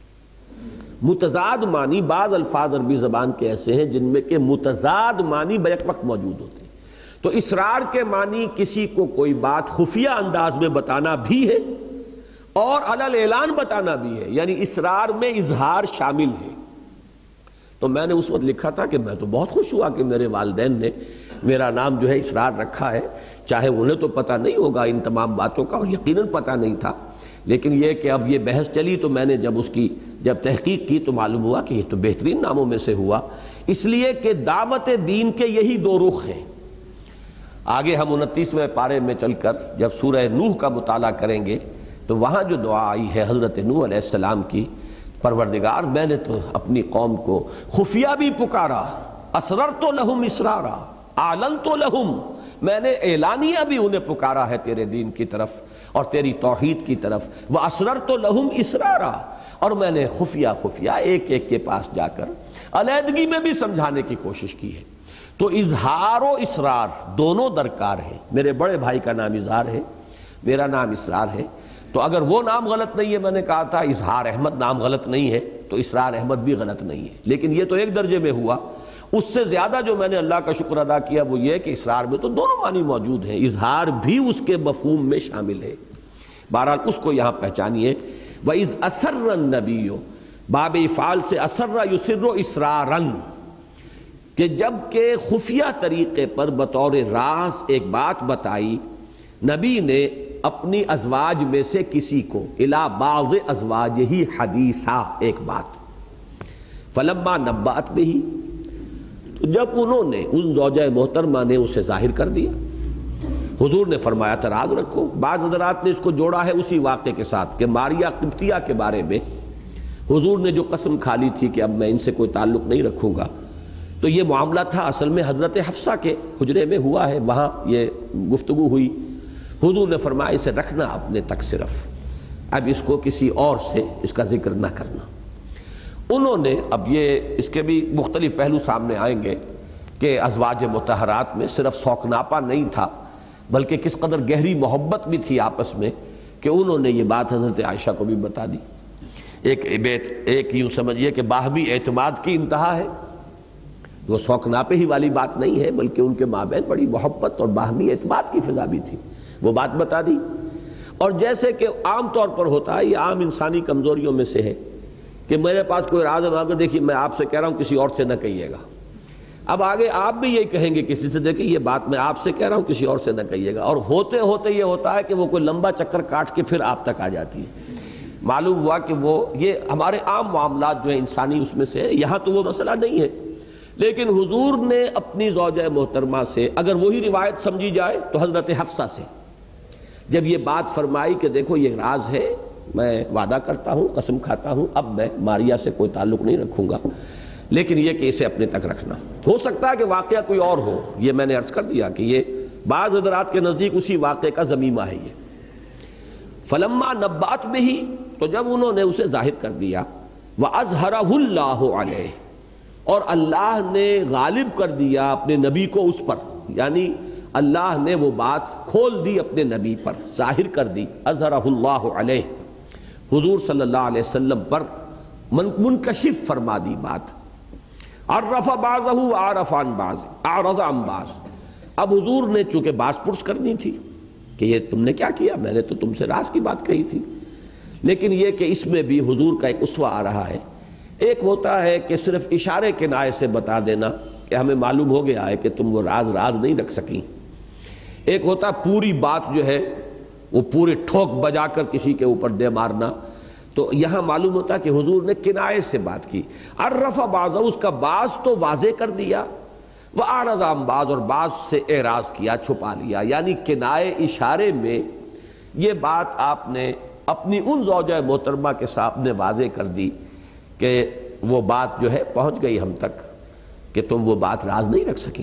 متضاد معنی، بعض الفاظ عربی زبان کے ایسے ہیں جن میں کہ متضاد معنی بیک وقت موجود ہوتے ہیں. تو اسرار کے معنی کسی کو کوئی بات خفیہ انداز میں بتانا بھی ہے، اور علل اعلان بتانا بھی ہے، یعنی اسرار میں اظہار شامل ہے۔ تو میں نے اس وقت لکھا تھا کہ میں تو بہت خوش ہوا کہ میرے والدین نے میرا نام جو ہے اسرار رکھا ہے، چاہے انہیں تو پتہ نہیں ہوگا ان تمام باتوں کا، اور یقیناً پتہ نہیں تھا، لیکن یہ کہ اب یہ بحث چلی تو میں نے جب اس کی جب تحقیق کی تو معلوم ہوا کہ یہ تو بہترین ناموں میں سے ہوا، اس لیے کہ دعوت دین کے یہی دو رخ ہیں۔ آگے ہم انتیسویں پارے میں چل کر جب سورہ نوح کا مطالعہ کریں گے تو وہاں جو دعا آئی ہے حضرت نوح علیہ السلام کی، پروردگار میں نے تو اپنی قوم کو خفیہ بھی پکارا، اسررت لہم اسرارا، اعلنت لہم، میں نے اعلانیہ بھی انہیں پکارا ہے تیرے دین کی طرف اور تیری توحید کی طرف، واسررت لہم اسرارا، اور میں نے خفیہ خفیہ ایک ایک کے پاس جا کر علیحدگی میں بھی سمجھانے کی کوشش کی ہے۔ تو اظہار و اسرار دونوں درکار ہیں۔ میرے بڑے بھائی کا نام اظہار ہے، میرا نام اسرار ہے، تو اگر وہ نام غلط نہیں ہے، میں نے کہا تھا اظہار احمد نام غلط نہیں ہے تو اسرار احمد بھی غلط نہیں ہے، لیکن یہ تو ایک درجے میں ہوا۔ اس سے زیادہ جو میں نے اللہ کا شکر ادا کیا وہ یہ کہ اسرار میں تو دونوں معنی موجود ہیں، اظہار بھی اس کے مفہوم میں شامل ہے۔ بہرحال اس کو یہاں پہچانیے۔ وَإِذْ أَسَرَّ النَّبِيُّ، باب افعال سے اسر یسر اسرارن، کہ جب کہ خفیہ طریقے پر بطور راز ایک بات بتائی نبی نے اپنی ازواج میں سے کسی کو، الی بعض ازواجہ حدیثا، ایک بات، فلما نبأت بہ، تو جب انہوں نے ان زوجہ محترمہ نے اسے ظاہر کر دیا، حضور نے فرمایا تھا راز رکھو۔ بعض حضرات نے اس کو جوڑا ہے اسی واقعے کے ساتھ کہ ماریہ قبطیہ کے بارے میں حضور نے جو قسم کھا لی تھی کہ اب میں ان سے کوئی تعلق نہیں رکھوں گا، تو یہ معاملہ تھا اصل میں حضرت حفصہ کے حجرے میں ہوا ہے، وہاں یہ گفتگو ہوئی۔ حضور نے فرمایا اسے رکھنا اپنے تک صرف، اب اس کو کسی اور سے اس کا ذکر نہ کرنا۔ انہوں نے، اب یہ اس کے بھی مختلف پہلو سامنے آئیں گے کہ ازواج مطہرات میں صرف سوکناپا نہیں تھا بلکہ کس قدر گہری محبت بھی تھی آپس میں کہ انہوں نے یہ بات حضرت عائشہ کو بھی بتا دی۔ ایک بیت ایک یوں سمجھیے کہ باہمی اعتماد کی انتہا ہے، وہ سوکناپے ہی والی بات نہیں ہے بلکہ ان کے مابین بڑی محبت اور باہمی اعتماد کی فضا بھی تھی، وہ بات بتا دی۔ اور جیسے کہ عام طور پر ہوتا ہے، یہ عام انسانی کمزوریوں میں سے ہے کہ میرے پاس کوئی راز ہے، اگر دیکھیے میں آپ سے کہہ رہا ہوں کسی اور سے نہ کہیے گا، اب آگے آپ بھی یہی کہیں گے کسی سے، دیکھیں یہ بات میں آپ سے کہہ رہا ہوں کسی اور سے نہ کہیے گا، اور ہوتے ہوتے یہ ہوتا ہے کہ وہ کوئی لمبا چکر کاٹ کے پھر آپ تک آ جاتی ہے۔ معلوم ہوا کہ وہ یہ ہمارے عام معاملات جو ہیں انسانی اس میں سے، یہاں تو وہ مسئلہ نہیں ہے، لیکن حضور نے اپنی زوجہ محترمہ سے، اگر وہی روایت سمجھی جائے تو حضرت حفصہ سے جب یہ بات فرمائی کہ دیکھو یہ راز ہے، میں وعدہ کرتا ہوں، قسم کھاتا ہوں، اب میں ماریہ سے کوئی تعلق نہیں رکھوں گا، لیکن یہ کہ اسے اپنے تک رکھنا۔ ہو سکتا ہے کہ واقعہ کوئی اور ہو، یہ میں نے عرض کر دیا کہ یہ بعض حضرات کے نزدیک اسی واقعے کا ضمیمہ ہے یہ۔ فلما نبأت بہ، تو جب انہوں نے اسے ظاہر کر دیا، وَأَظْهَرَهُ اللَّهُ عَلَيْهِ، اور اللہ نے غالب کر دیا اپنے نبی کو اس پر، یعنی اللہ نے وہ بات کھول دی اپنے نبی پر، ظاہر کر دی، اظہرہ اللہ علیہ، حضور صلی اللہ علیہ وسلم پر منکشف فرما دی بات۔ عرف بعضہ وعرف عن بعض، اعرض عن بعض، اب حضور نے چونکہ باز پرس کرنی تھی کہ یہ تم نے کیا کیا، میں نے تو تم سے راز کی بات کہی تھی، لیکن یہ کہ اس میں بھی حضور کا ایک اسوہ آ رہا ہے۔ ایک ہوتا ہے کہ صرف اشارے کنائے سے بتا دینا کہ ہمیں معلوم ہو گیا ہے کہ تم وہ راز راز نہیں رکھ سکیں، ایک ہوتا پوری بات جو ہے وہ پورے ٹھوک بجا کر کسی کے اوپر دے مارنا، تو یہاں معلوم ہوتا کہ حضور نے کنایے سے بات کی۔ عرف بعضہ، اس کا بعض تو واضح کر دیا، وَأَعْرَضَ عَن بعض، اور بعض سے اعراض کیا، چھپا لیا، یعنی کنائے اشارے میں یہ بات آپ نے اپنی ان زوجہ محترمہ کے سامنے واضح کر دی کہ وہ بات جو ہے پہنچ گئی ہم تک کہ تم وہ بات راز نہیں رکھ سکیں۔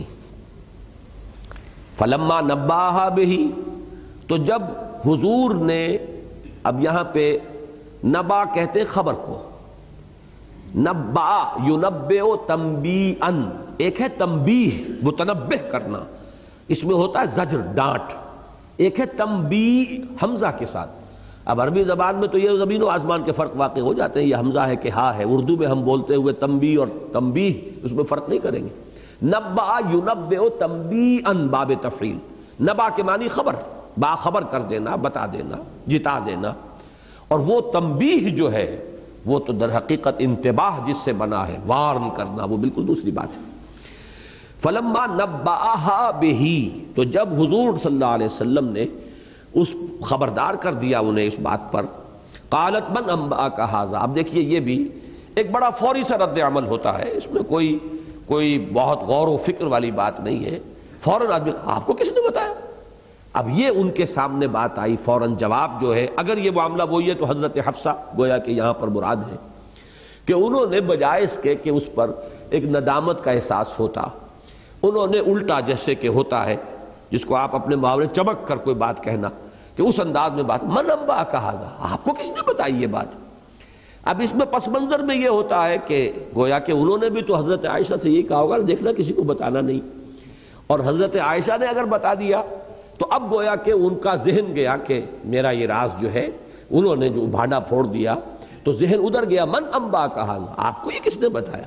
فلما نباہا بہ، تو جب حضور نے، اب یہاں پہ نبا کہتے خبر کو، نبا ینبئ تنبیئا، ایک ہے تنبیہ متنبہ کرنا، اس میں ہوتا ہے زجر ڈانٹ، ایک ہے تنبیہ حمزہ کے ساتھ۔ اب عربی زبان میں تو یہ زمین و آسمان کے فرق واقع ہو جاتے ہیں، یہ حمزہ ہے کہ ہاں ہے، اردو میں ہم بولتے ہوئے تنبیہ اور تنبیہ اس میں فرق نہیں کریں گے۔ نبا ینبئ تنبیئا، باب تفعیل، نبا کے معنی خبر، باخبر کر دینا، بتا دینا، جتا دینا، اور وہ تنبیہ جو ہے وہ تو در حقیقت انتباہ جس سے بنا ہے، وارن کرنا، وہ بالکل دوسری بات ہے۔ فلما نبأہا بہ، تو جب حضور صلی اللہ علیہ وسلم نے اس خبردار کر دیا انہیں اس بات پر، قالت من انبأک ھذا، اب دیکھیے یہ بھی ایک بڑا فوری سا رد عمل ہوتا ہے، اس میں کوئی کوئی بہت غور و فکر والی بات نہیں ہے، فوراً آدمی آپ کو کس نے بتایا؟ اب یہ ان کے سامنے بات آئی، فوراً جواب جو ہے، اگر یہ معاملہ وہی ہے تو حضرت حفصہ گویا کہ یہاں پر مراد ہے کہ انہوں نے بجائے اس کے کہ اس پر ایک ندامت کا احساس ہوتا، انہوں نے الٹا جیسے کہ ہوتا ہے جس کو آپ اپنے محاورے چمک کر کوئی بات کہنا، کہ اس انداز میں بات، من انبأک ھذا، آپ کو کس نے بتائی یہ بات؟ اب اس میں پس منظر میں یہ ہوتا ہے کہ گویا کہ انہوں نے بھی تو حضرت عائشہ سے یہ کہا ہوگا دیکھنا کسی کو بتانا نہیں، اور حضرت عائشہ نے اگر بتا دیا تو اب گویا کہ ان کا ذہن گیا کہ میرا یہ راز جو ہے، انہوں نے جو بھانڈا پھوڑ دیا تو ذہن ادھر گیا، من انبأک ھذا، آپ کو یہ کس نے بتایا؟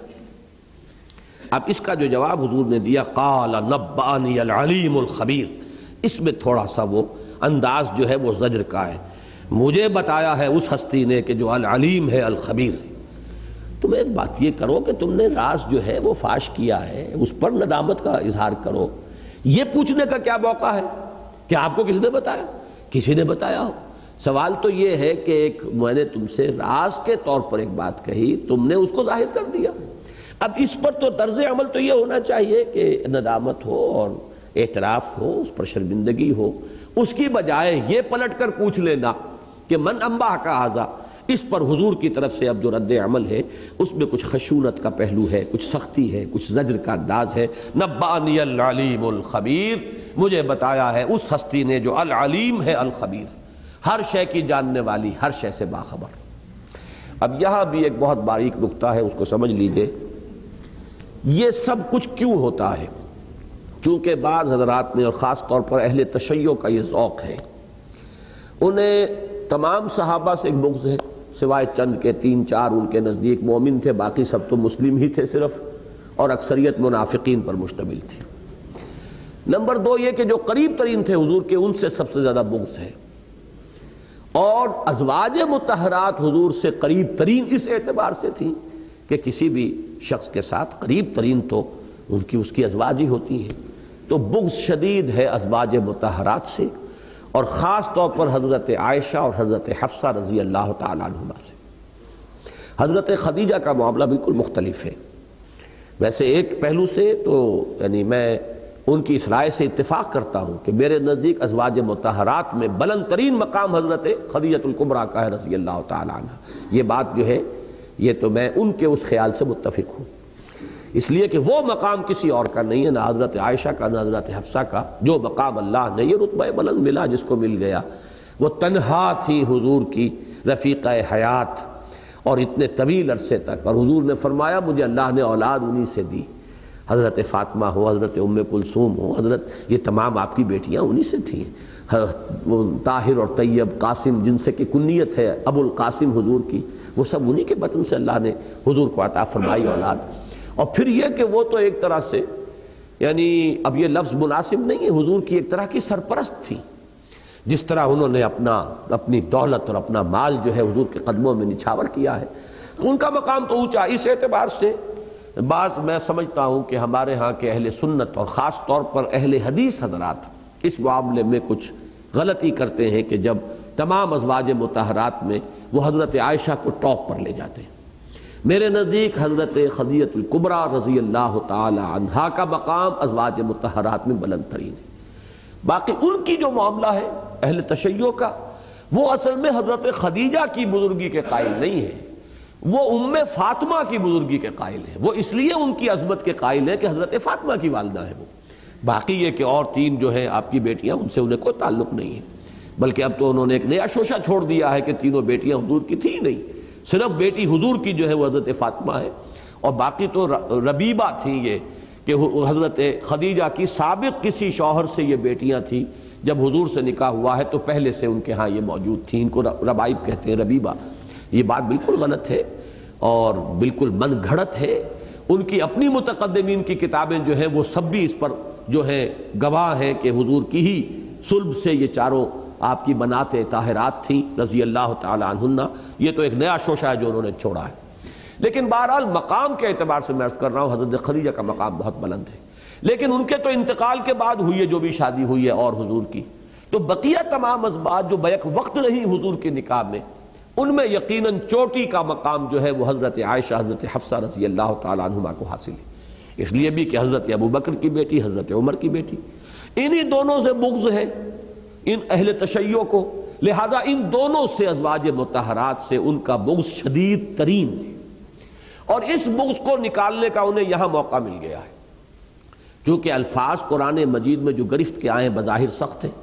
اب اس کا جو جواب حضور نے دیا، قال نبأنی العلیم الخبیر، اس میں تھوڑا سا وہ انداز جو ہے وہ زجر کا ہے، مجھے بتایا ہے اس ہستی نے کہ جو العلیم ہے الخبیر۔ تم ایک بات یہ کرو کہ تم نے راز جو ہے وہ فاش کیا ہے، اس پر ندامت کا اظہار کرو، یہ پوچھنے کا کیا موقع ہے کہ آپ کو کس نے بتایا؟ کسی نے بتایا ہو۔ سوال تو یہ ہے کہ ایک میں نے تم سے راز کے طور پر ایک بات کہی، تم نے اس کو ظاہر کر دیا، اب اس پر تو طرز عمل تو یہ ہونا چاہیے کہ ندامت ہو اور اعتراف ہو، اس پر شرمندگی ہو، اس کی بجائے یہ پلٹ کر پوچھ لینا کہ من انبأک ھذا، اس پر حضور کی طرف سے اب جو رد عمل ہے اس میں کچھ خشونت کا پہلو ہے، کچھ سختی ہے، کچھ زجر کا انداز ہے۔ نبأنی العلیم الخبیر، مجھے بتایا ہے اس ہستی نے جو العلیم ہے الخبیر، ہر شے کی جاننے والی، ہر شے سے باخبر۔ اب یہاں بھی ایک بہت باریک نکتہ ہے، اس کو سمجھ لیجئے، یہ سب کچھ کیوں ہوتا ہے؟ چونکہ بعض حضرات نے اور خاص طور پر اہل تشیع کا یہ ذوق ہے، انہیں تمام صحابہ سے ایک بغض ہے، سوائے چند کے تین چار ان کے نزدیک مومن تھے، باقی سب تو مسلم ہی تھے صرف، اور اکثریت منافقین پر مشتمل تھی۔ نمبر دو یہ کہ جو قریب ترین تھے حضور کے، ان سے سب سے زیادہ بغض ہے، اور ازواج مطہرات حضور سے قریب ترین اس اعتبار سے تھیں کہ کسی بھی شخص کے ساتھ قریب ترین تو ان کی اس کی ازواج ہی ہوتی ہیں، تو بغض شدید ہے ازواج مطہرات سے، اور خاص طور پر حضرت عائشہ اور حضرت حفصہ رضی اللہ تعالیٰ عنہما سے۔ حضرت خدیجہ کا معاملہ بالکل مختلف ہے، ویسے ایک پہلو سے تو یعنی میں ان کی اس رائے سے اتفاق کرتا ہوں کہ میرے نزدیک ازواج مطہرات میں بلند ترین مقام حضرت خدیجہ الکبریٰ کا ہے رضی اللہ تعالیٰ عنہ، یہ بات جو ہے یہ تو میں ان کے اس خیال سے متفق ہوں، اس لیے کہ وہ مقام کسی اور کا نہیں ہے، نہ حضرت عائشہ کا نہ حضرت حفصہ کا، جو مقام اللہ نے یہ رتبہ بلند ملا جس کو مل گیا، وہ تنہا تھی حضور کی رفیقہ حیات اور اتنے طویل عرصے تک، اور حضور نے فرمایا مجھے اللہ نے اولاد انہی سے دی، حضرت فاطمہ ہو، حضرت ام کلثوم ہو، حضرت یہ تمام آپ کی بیٹیاں انہی سے تھیں، طاہر اور طیب، قاسم جن سے کہ کنیت ہے ابو القاسم حضور کی، وہ سب انہی کے بطن سے اللہ نے حضور کو عطا فرمائی اولاد۔ اور پھر یہ کہ وہ تو ایک طرح سے یعنی اب یہ لفظ مناسب نہیں ہے، حضور کی ایک طرح کی سرپرست تھی، جس طرح انہوں نے اپنا اپنی دولت اور اپنا مال جو ہے حضور کے قدموں میں نچھاور کیا ہے، تو ان کا مقام تو اونچا۔ اس اعتبار سے بعض میں سمجھتا ہوں کہ ہمارے ہاں کے اہل سنت اور خاص طور پر اہل حدیث حضرات اس معاملے میں کچھ غلطی کرتے ہیں کہ جب تمام ازواج مطہرات میں وہ حضرت عائشہ کو ٹاپ پر لے جاتے ہیں۔ میرے نزدیک حضرت خدیجہ الکبریٰ رضی اللہ تعالی عنہا کا مقام ازواج مطہرات میں بلند ترین ہے، باقی ان کی جو معاملہ ہے اہل تشیع کا، وہ اصل میں حضرت خدیجہ کی بزرگی کے قائل نہیں ہے، وہ ام فاطمہ کی بزرگی کے قائل ہیں، وہ اس لیے ان کی عظمت کے قائل ہیں کہ حضرت فاطمہ کی والدہ ہے وہ، باقی یہ کہ اور تین جو ہیں آپ کی بیٹیاں ان سے انہیں کوئی تعلق نہیں ہے، بلکہ اب تو انہوں نے ایک نیا شوشہ چھوڑ دیا ہے کہ تینوں بیٹیاں حضور کی تھی نہیں، صرف بیٹی حضور کی جو ہے وہ حضرت فاطمہ ہے، اور باقی تو ربیبہ تھیں یہ کہ حضرت خدیجہ کی سابق کسی شوہر سے یہ بیٹیاں تھیں، جب حضور سے نکاح ہوا ہے تو پہلے سے ان کے ہاں یہ موجود تھیں، ان کو ربائب کہتے ہیں، ربیبہ۔ یہ بات بالکل غلط ہے اور بالکل من گھڑت ہے، ان کی اپنی متقدمین کی کتابیں جو ہیں وہ سب بھی اس پر جو ہے گواہ ہیں کہ حضور کی ہی صلب سے یہ چاروں آپ کی بنات طاہرات تھیں رضی اللہ تعالی عنہن. یہ تو ایک نیا شوشہ ہے جو انہوں نے چھوڑا ہے. لیکن بہرحال مقام کے اعتبار سے میں عرض کر رہا ہوں حضرت خدیجہ کا مقام بہت بلند ہے. لیکن ان کے تو انتقال کے بعد ہوئی ہے جو بھی شادی ہوئی ہے اور حضور کی، تو بقیہ تمام ازواج جو بیک وقت رہی حضور کے نکاح میں، ان میں یقیناً چوٹی کا مقام جو ہے وہ حضرت عائشہ حضرت حفصہ رضی اللہ تعالی عنہما کو حاصل ہے. اس لیے بھی کہ حضرت ابو بکر کی بیٹی، حضرت عمر کی بیٹی، انہی دونوں سے بغض ہے ان اہل تشیع کو، لہذا ان دونوں سے ازواج مطہرات سے ان کا بغض شدید ترین ہے، اور اس بغض کو نکالنے کا انہیں یہاں موقع مل گیا ہے. چونکہ الفاظ قرآن مجید میں جو گرفت کے آئے ہیں بظاہر سخت ہیں،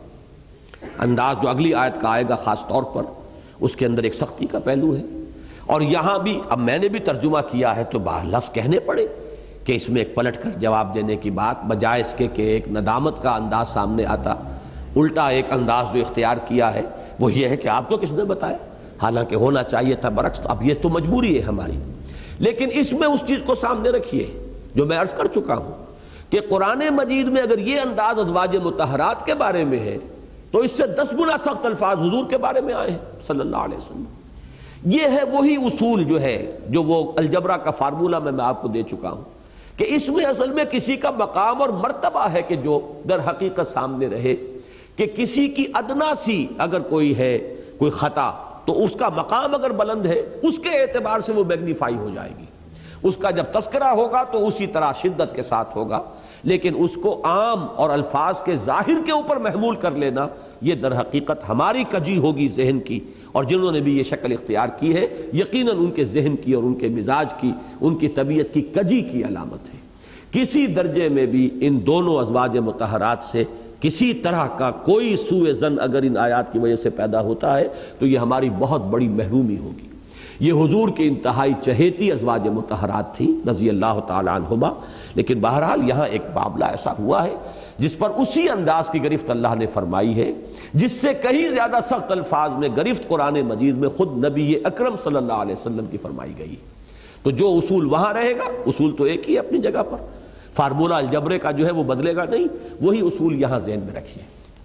انداز جو اگلی آیت کا آئے گا خاص طور پر اس کے اندر ایک سختی کا پہلو ہے. اور یہاں بھی اب میں نے بھی ترجمہ کیا ہے تو باہر لفظ کہنے پڑے کہ اس میں ایک پلٹ کر جواب دینے کی بات، بجائے اس کے کہ ایک ندامت کا انداز سامنے آتا، الٹا ایک انداز جو اختیار کیا ہے وہ یہ ہے کہ آپ کو کس نے بتایا، حالانکہ ہونا چاہیے تھا برعکس. اب یہ تو مجبوری ہے ہماری، لیکن اس میں اس چیز کو سامنے رکھیے جو میں عرض کر چکا ہوں کہ قرآن مجید میں اگر یہ انداز ازواج مطہرات کے بارے میں ہے تو اس سے دس گنا سخت الفاظ حضور کے بارے میں آئے ہیں صلی اللہ علیہ وسلم. یہ ہے وہی اصول جو ہے جو وہ الجبرا کا فارمولہ میں میں آپ کو دے چکا ہوں کہ اس میں اصل میں کسی کا مقام اور مرتبہ ہے کہ جو در حقیقت سامنے رہے، کہ کسی کی ادنا سی اگر کوئی ہے کوئی خطا تو اس کا مقام اگر بلند ہے اس کے اعتبار سے وہ میگنیفائی ہو جائے گی، اس کا جب تذکرہ ہوگا تو اسی طرح شدت کے ساتھ ہوگا. لیکن اس کو عام اور الفاظ کے ظاہر کے اوپر محمول کر لینا یہ در حقیقت ہماری کجی ہوگی ذہن کی، اور جنہوں نے بھی یہ شکل اختیار کی ہے یقیناً ان کے ذہن کی اور ان کے مزاج کی، ان کی طبیعت کی کجی کی علامت ہے. کسی درجے میں بھی ان دونوں ازواج مطہرات سے کسی طرح کا کوئی سوء ظن اگر ان آیات کی وجہ سے پیدا ہوتا ہے تو یہ ہماری بہت بڑی محرومی ہوگی. یہ حضور کی انتہائی چہیتی ازواج مطہرات تھی رضی اللہ تعالی عنہما. لیکن بہرحال یہاں ایک معاملہ ایسا ہوا ہے جس پر اسی انداز کی گرفت اللہ نے فرمائی ہے جس سے کہیں زیادہ سخت الفاظ میں گرفت قرآن مجید میں خود نبی اکرم صلی اللہ علیہ وسلم کی فرمائی گئی. تو جو اصول وہاں رہے گا، اصول تو ایک ہی ہے اپنی جگہ پر، فارمولہ الجبرے کا جو ہے وہ بدلے گا نہیں، وہی اصول یہاں ذہن میں رکھیے.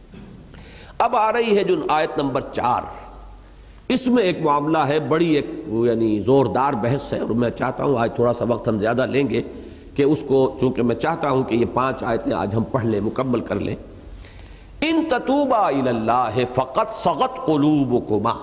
اب آ رہی ہے جو آیت نمبر چار، اس میں ایک معاملہ ہے، بڑی ایک یعنی زوردار بحث ہے، اور میں چاہتا ہوں آج تھوڑا سا وقت ہم زیادہ لیں گے کہ اس کو، چونکہ میں چاہتا ہوں کہ یہ پانچ آیتیں آج ہم پڑھ لیں، مکمل کر لیں. ان تتوبا الی اللہ فقد صغت قلوبکما،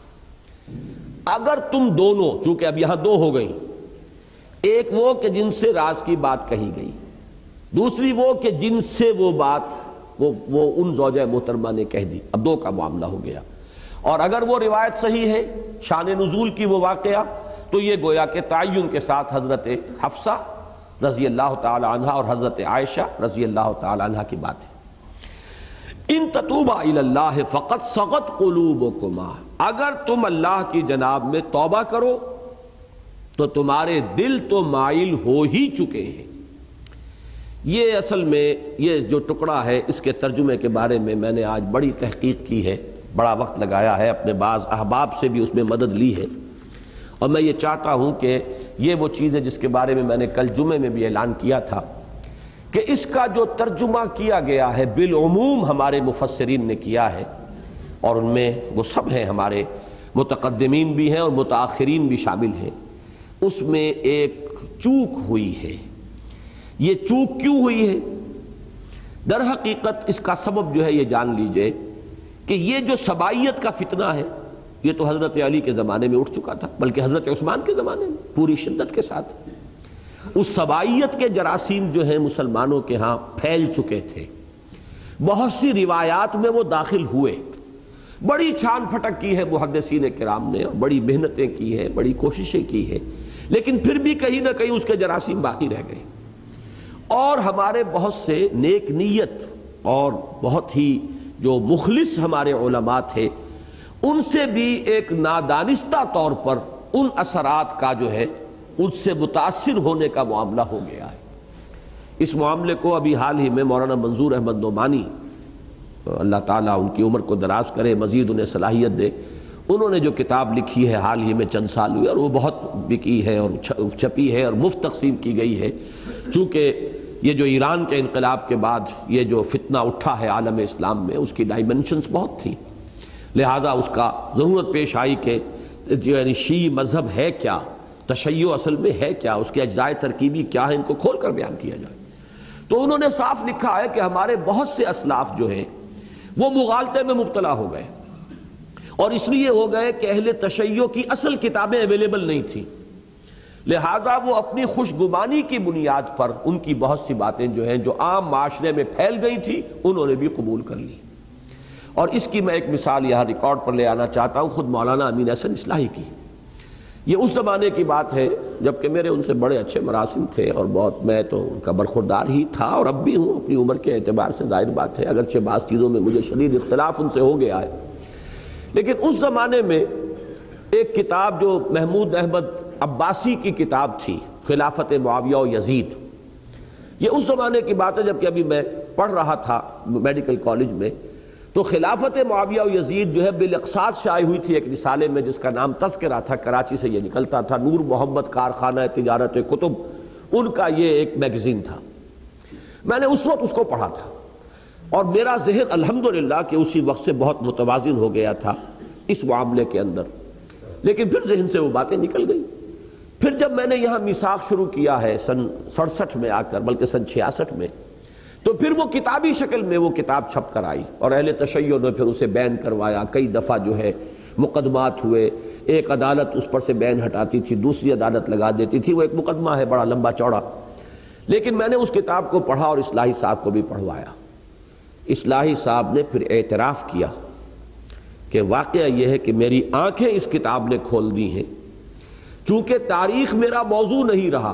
اگر تم دونوں، چونکہ اب یہاں دو ہو گئی، ایک وہ کہ جن سے راز کی بات کہی گئی، دوسری وہ کہ جن سے وہ بات وہ, وہ ان زوجہ محترمہ نے کہہ دی، اب دو کا معاملہ ہو گیا. اور اگر وہ روایت صحیح ہے شان نزول کی وہ واقعہ، تو یہ گویا کہ تعین کے ساتھ حضرت حفصہ رضی اللہ تعالی عنہ اور حضرت عائشہ رضی اللہ تعالی عنہ کی بات ہے. ان تتوبا الی اللہ فقد صغت قلوبکما، اگر تم اللہ کی جناب میں توبہ کرو تو تمہارے دل تو مائل ہو ہی چکے ہیں. یہ اصل میں یہ جو ٹکڑا ہے اس کے ترجمے کے بارے میں میں نے آج بڑی تحقیق کی ہے، بڑا وقت لگایا ہے، اپنے بعض احباب سے بھی اس میں مدد لی ہے، اور میں یہ چاہتا ہوں کہ یہ وہ چیز ہے جس کے بارے میں میں نے کل جمعے میں بھی اعلان کیا تھا کہ اس کا جو ترجمہ کیا گیا ہے بالعموم ہمارے مفسرین نے کیا ہے، اور ان میں وہ سب ہیں، ہمارے متقدمین بھی ہیں اور متاخرین بھی شامل ہیں. اس میں ایک چوک ہوئی ہے. یہ چوک کیوں ہوئی ہے؟ در حقیقت اس کا سبب جو ہے یہ جان لیجئے کہ یہ جو سبائیت کا فتنہ ہے یہ تو حضرت علی کے زمانے میں اٹھ چکا تھا، بلکہ حضرت عثمان کے زمانے میں پوری شدت کے ساتھ. اس سبائیت کے جراثیم جو ہیں مسلمانوں کے ہاں پھیل چکے تھے، بہت سی روایات میں وہ داخل ہوئے. بڑی چھان پھٹک کی ہے محدثین کرام نے، اور بڑی محنتیں کی ہے، بڑی کوششیں کی ہے، لیکن پھر بھی کہیں نہ کہیں اس کے جراثیم باقی رہ گئے. اور ہمارے بہت سے نیک نیت اور بہت ہی جو مخلص ہمارے علماء تھے، ان سے بھی ایک نادانستہ طور پر ان اثرات کا جو ہے ان سے متاثر ہونے کا معاملہ ہو گیا ہے. اس معاملے کو ابھی حال ہی میں مولانا منظور احمد نعمانی، اللہ تعالیٰ ان کی عمر کو دراز کرے، مزید انہیں صلاحیت دے، انہوں نے جو کتاب لکھی ہے حال ہی میں چند سال ہوئے، اور وہ بہت بکی ہے اور چھپی ہے اور مفت تقسیم کی گئی ہے. چونکہ یہ جو ایران کے انقلاب کے بعد یہ جو فتنہ اٹھا ہے عالم اسلام میں، اس کی ڈائمنشنز بہت تھی. لہذا اس کا ضرورت پیش آئی کہ یعنی شیعی مذہب ہے کیا، تشیع اصل میں ہے کیا، اس کے اجزاء ترکیبی کیا ہے، ان کو کھول کر بیان کیا جائے۔ تو انہوں نے صاف لکھا ہے کہ ہمارے بہت سے اسلاف جو ہیں وہ مغالطے میں مبتلا ہو گئے، اور اس لیے ہو گئے کہ اہل تشیع کی اصل کتابیں اویلیبل نہیں تھیں، لہذا وہ اپنی خوش گمانی کی بنیاد پر ان کی بہت سی باتیں جو ہیں جو عام معاشرے میں پھیل گئی تھی انہوں نے بھی قبول کر لی۔ اور اس کی میں ایک مثال یہاں ریکارڈ پر لے آنا چاہتا ہوں، خود مولانا امین احسن اصلاحی کی۔ یہ اس زمانے کی بات ہے جبکہ میرے ان سے بڑے اچھے مراسم تھے، اور بہت میں تو ان کا برخوردار ہی تھا اور اب بھی ہوں اپنی عمر کے اعتبار سے، ظاہر بات ہے اگرچہ بعض چیزوں میں مجھے شدید اختلاف ان سے ہو گیا ہے، لیکن اس زمانے میں ایک کتاب جو محمود احمد عباسی کی کتاب تھی، خلافت معاویہ و یزید، یہ اس زمانے کی بات ہے جبکہ ابھی میں پڑھ رہا تھا میڈیکل کالج میں، تو خلافت معاویہ و یزید جو ہے بالاقساط شائع ہوئی تھی ایک رسالے میں جس کا نام تذکرہ تھا، کراچی سے یہ نکلتا تھا، نور محمد کارخانہ تجارت کتب ان کا یہ ایک میگزین تھا۔ میں نے اس وقت اس کو پڑھا تھا اور میرا ذہن الحمدللہ کہ اسی وقت سے بہت متوازن ہو گیا تھا اس معاملے کے اندر، لیکن پھر ذہن سے وہ باتیں نکل گئی۔ پھر جب میں نے یہاں میثاق شروع کیا ہے سن سڑسٹھ میں آ کر، بلکہ سن چھیاسٹھ میں، تو پھر وہ کتابی شکل میں وہ کتاب چھپ کر آئی اور اہل تشیع نے پھر اسے بین کروایا، کئی دفعہ جو ہے مقدمات ہوئے، ایک عدالت اس پر سے بین ہٹاتی تھی، دوسری عدالت لگا دیتی تھی، وہ ایک مقدمہ ہے بڑا لمبا چوڑا، لیکن میں نے اس کتاب کو پڑھا اور اصلاحی صاحب کو بھی پڑھوایا۔ اصلاحی صاحب نے پھر اعتراف کیا کہ واقعہ یہ ہے کہ میری آنکھیں اس کتاب نے کھول دی ہیں، چونکہ تاریخ میرا موضوع نہیں رہا،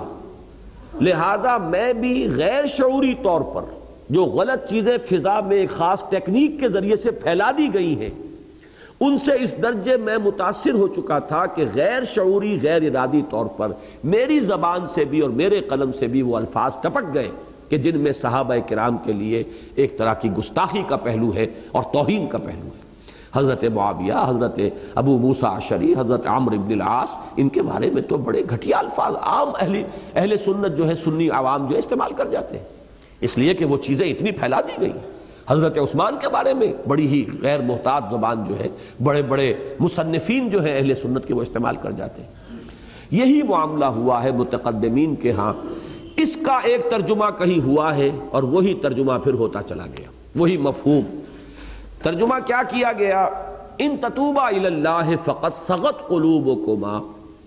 لہذا میں بھی غیر شعوری طور پر جو غلط چیزیں فضا میں ایک خاص ٹیکنیک کے ذریعے سے پھیلا دی گئی ہیں ان سے اس درجے میں متاثر ہو چکا تھا کہ غیر شعوری غیر ارادی طور پر میری زبان سے بھی اور میرے قلم سے بھی وہ الفاظ ٹپک گئے کہ جن میں صحابہ کرام کے لیے ایک طرح کی گستاخی کا پہلو ہے اور توہین کا پہلو ہے۔ حضرت معاویہ، حضرت ابو موسیٰ اشعری، حضرت عمرو بن العاص، ان کے بارے میں تو بڑے گھٹیا الفاظ عام اہل اہل سنت جو ہے سنی عوام جو ہے استعمال کر جاتے ہیں، اس لیے کہ وہ چیزیں اتنی پھیلا دی گئی۔ حضرت عثمان کے بارے میں بڑی ہی غیر محتاط زبان جو ہے بڑے بڑے مصنفین جو ہیں اہل سنت کے وہ استعمال کر جاتے ہیں۔ یہی معاملہ ہوا ہے متقدمین کے ہاں، اس کا ایک ترجمہ کہیں ہوا ہے اور وہی ترجمہ پھر ہوتا چلا گیا، وہی مفہوم۔ ترجمہ کیا کیا گیا؟ ان تتوبا الی اللہ فقد صغت قلوبکما،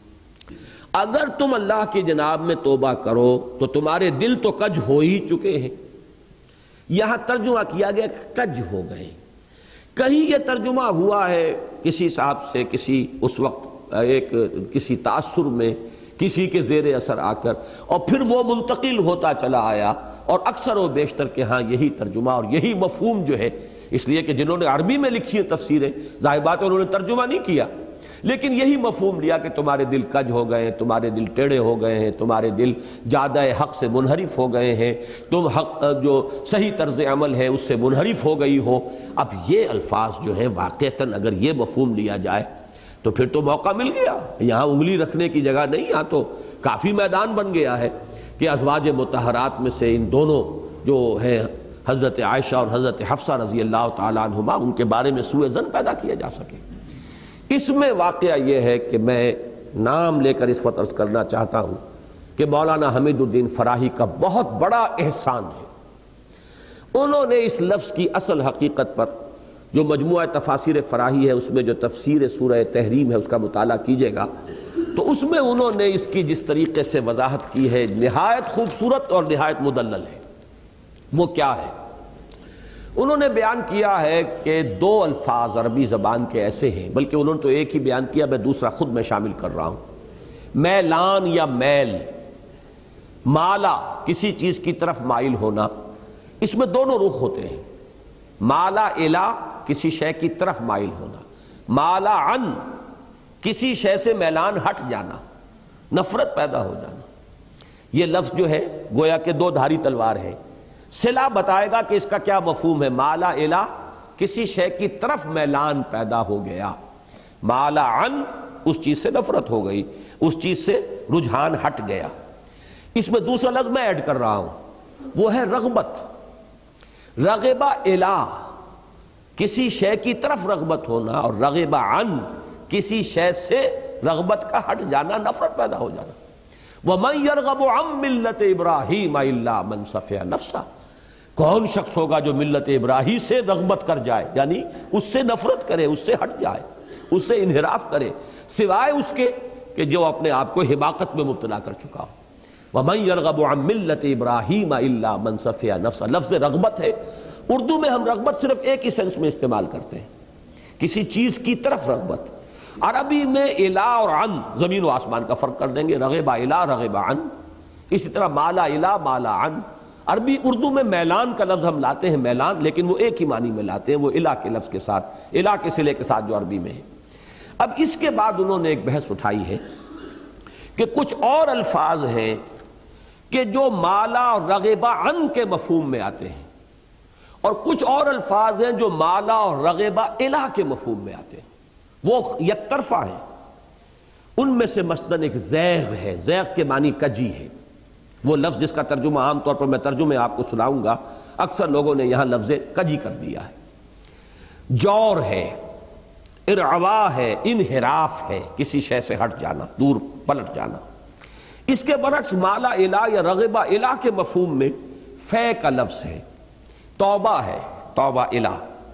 اگر تم اللہ کی جناب میں توبہ کرو تو تمہارے دل تو کج ہو ہی چکے ہیں۔ یہاں ترجمہ کیا گیا کج ہو گئے، کہیں یہ ترجمہ ہوا ہے کسی صاحب سے کسی اس وقت ایک کسی تاثر میں کسی کے زیر اثر آ کر، اور پھر وہ منتقل ہوتا چلا آیا، اور اکثر و بیشتر کے ہاں یہی ترجمہ اور یہی مفہوم جو ہے، اس لیے کہ جنہوں نے عربی میں لکھی ہیں تفسیریں ظاہر بات ہے انہوں نے ترجمہ نہیں کیا، لیکن یہی مفہوم لیا کہ تمہارے دل کج ہو گئے ہیں، تمہارے دل ٹیڑے ہو گئے ہیں، تمہارے دل جادہ حق سے منحرف ہو گئے ہیں، تم حق جو صحیح طرز عمل ہے اس سے منحرف ہو گئی ہو۔ اب یہ الفاظ جو ہیں واقعتاً اگر یہ مفہوم لیا جائے تو پھر تو موقع مل گیا، یہاں انگلی رکھنے کی جگہ نہیں، یہاں تو کافی میدان بن گیا ہے کہ ازواج مطہرات میں سے ان دونوں جو ہیں حضرت عائشہ اور حضرت حفصہ رضی اللہ تعالیٰ عنہما، ان کے بارے میں سوء ظن پیدا کیا جا سکے۔ اس میں واقعہ یہ ہے کہ میں نام لے کر اس وقت عرض کرنا چاہتا ہوں کہ مولانا حمید الدین فراہی کا بہت بڑا احسان ہے، انہوں نے اس لفظ کی اصل حقیقت پر جو مجموعہ تفاسیر فراہی ہے اس میں جو تفسیر سورہ تحریم ہے اس کا مطالعہ کیجئے گا تو اس میں انہوں نے اس کی جس طریقے سے وضاحت کی ہے نہایت خوبصورت اور نہایت مدلل ہے۔ وہ کیا ہے؟ انہوں نے بیان کیا ہے کہ دو الفاظ عربی زبان کے ایسے ہیں، بلکہ انہوں نے تو ایک ہی بیان کیا، میں دوسرا خود میں شامل کر رہا ہوں۔ میلان یا میل، مالا کسی چیز کی طرف مائل ہونا، اس میں دونوں رخ ہوتے ہیں۔ مالا الا کسی شے کی طرف مائل ہونا، مالا عن کسی شے سے میلان ہٹ جانا، نفرت پیدا ہو جانا۔ یہ لفظ جو ہے گویا کہ دو دھاری تلوار ہے، صلہ بتائے گا کہ اس کا کیا مفہوم ہے۔ مالا الا کسی شے کی طرف میلان پیدا ہو گیا، مالا عن اس چیز سے نفرت ہو گئی، اس چیز سے رجحان ہٹ گیا۔ اس میں دوسرا لفظ میں ایڈ کر رہا ہوں، وہ ہے رغبت۔ رغبہ الا کسی شے کی طرف رغبت ہونا، اور رغب عن کسی شے سے رغبت کا ہٹ جانا، نفرت پیدا ہو جانا۔ وَمَن يَرْغَبُ عَن مِّلَّةِ إِبْرَاهِيمَ إِلَّا مَن سَفِهَ نَفْسَهُ، کون شخص ہوگا جو ملت ابراہیم سے رغبت کر جائے، یعنی اس سے نفرت کرے، اس سے ہٹ جائے، اس سے انحراف کرے، سوائے اس کے کہ جو اپنے آپ کو حماقت میں مبتلا کر چکا ہو۔ وَمَن يَرْغَبُ عَن مِّلَّةِ إِبْرَاهِيمَ إِلَّا مَن سَفِهَ نَفْسَهُ، لفظ رغبت ہے، اردو میں ہم رغبت صرف ایک ہی سینس میں استعمال کرتے ہیں، کسی چیز کی طرف رغبت۔ عربی میں الا اور عن زمین و آسمان کا فرق کر دیں گے، رغب الا رغب عن، اسی طرح مالا الا مالا عن۔ عربی اردو میں میلان کا لفظ ہم لاتے ہیں، میلان، لیکن وہ ایک ہی معنی میں لاتے ہیں، وہ الا کے لفظ کے ساتھ، الا کے صلے کے ساتھ جو عربی میں ہے۔ اب اس کے بعد انہوں نے ایک بحث اٹھائی ہے کہ کچھ اور الفاظ ہیں کہ جو مالا اور رغب عن کے مفہوم میں آتے ہیں، اور کچھ اور الفاظ ہیں جو مالا اور رغب الا کے مفہوم میں آتے ہیں، وہ یک طرفہ ہیں۔ ان میں سے مثلاً ایک زیغ ہے، زیغ کے معنی کجی ہے، وہ لفظ جس کا ترجمہ عام طور پر میں ترجمے آپ کو سناؤں گا، اکثر لوگوں نے یہاں لفظ کجی کر دیا ہے۔ جور ہے، ارعوا ہے، انحراف ہے، کسی شے سے ہٹ جانا، دور پلٹ جانا۔ اس کے برعکس مالا الا یا رغب الا کے مفہوم میں فے کا لفظ ہے، توبہ ہے، توبہ الا۔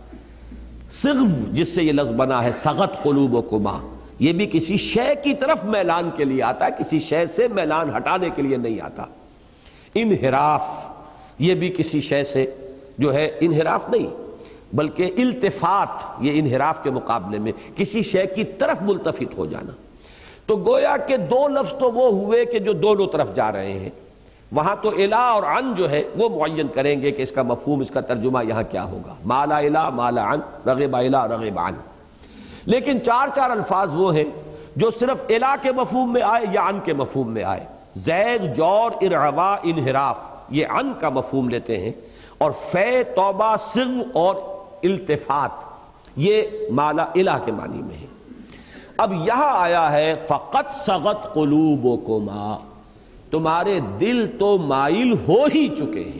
صغو جس سے یہ لفظ بنا ہے، سغت قلوبکما، یہ بھی کسی شے کی طرف میلان کے لیے آتا ہے، کسی شے سے میلان ہٹانے کے لیے نہیں آتا۔ انحراف، یہ بھی کسی شے سے جو ہے انحراف نہیں بلکہ التفات، یہ انحراف کے مقابلے میں کسی شے کی طرف ملتفت ہو جانا۔ تو گویا کہ دو لفظ تو وہ ہوئے کہ جو دونوں طرف جا رہے ہیں، وہاں تو الا اور عن جو ہے وہ معین کریں گے کہ اس کا مفہوم، اس کا ترجمہ یہاں کیا ہوگا، مالا الا مالا عن، رغب الا رغب عن۔ لیکن چار چار الفاظ وہ ہیں جو صرف الا کے مفہوم میں آئے یا عن کے مفہوم میں آئے۔ زیغ، جور، ارعوا، انحراف، یہ عن کا مفہوم لیتے ہیں، اور فے، توبہ، صغو اور التفات یہ مالا الا کے معنی میں ہے۔ اب یہاں آیا ہے فقط سغت قلوبکما، تمہارے دل تو مائل ہو ہی چکے ہیں۔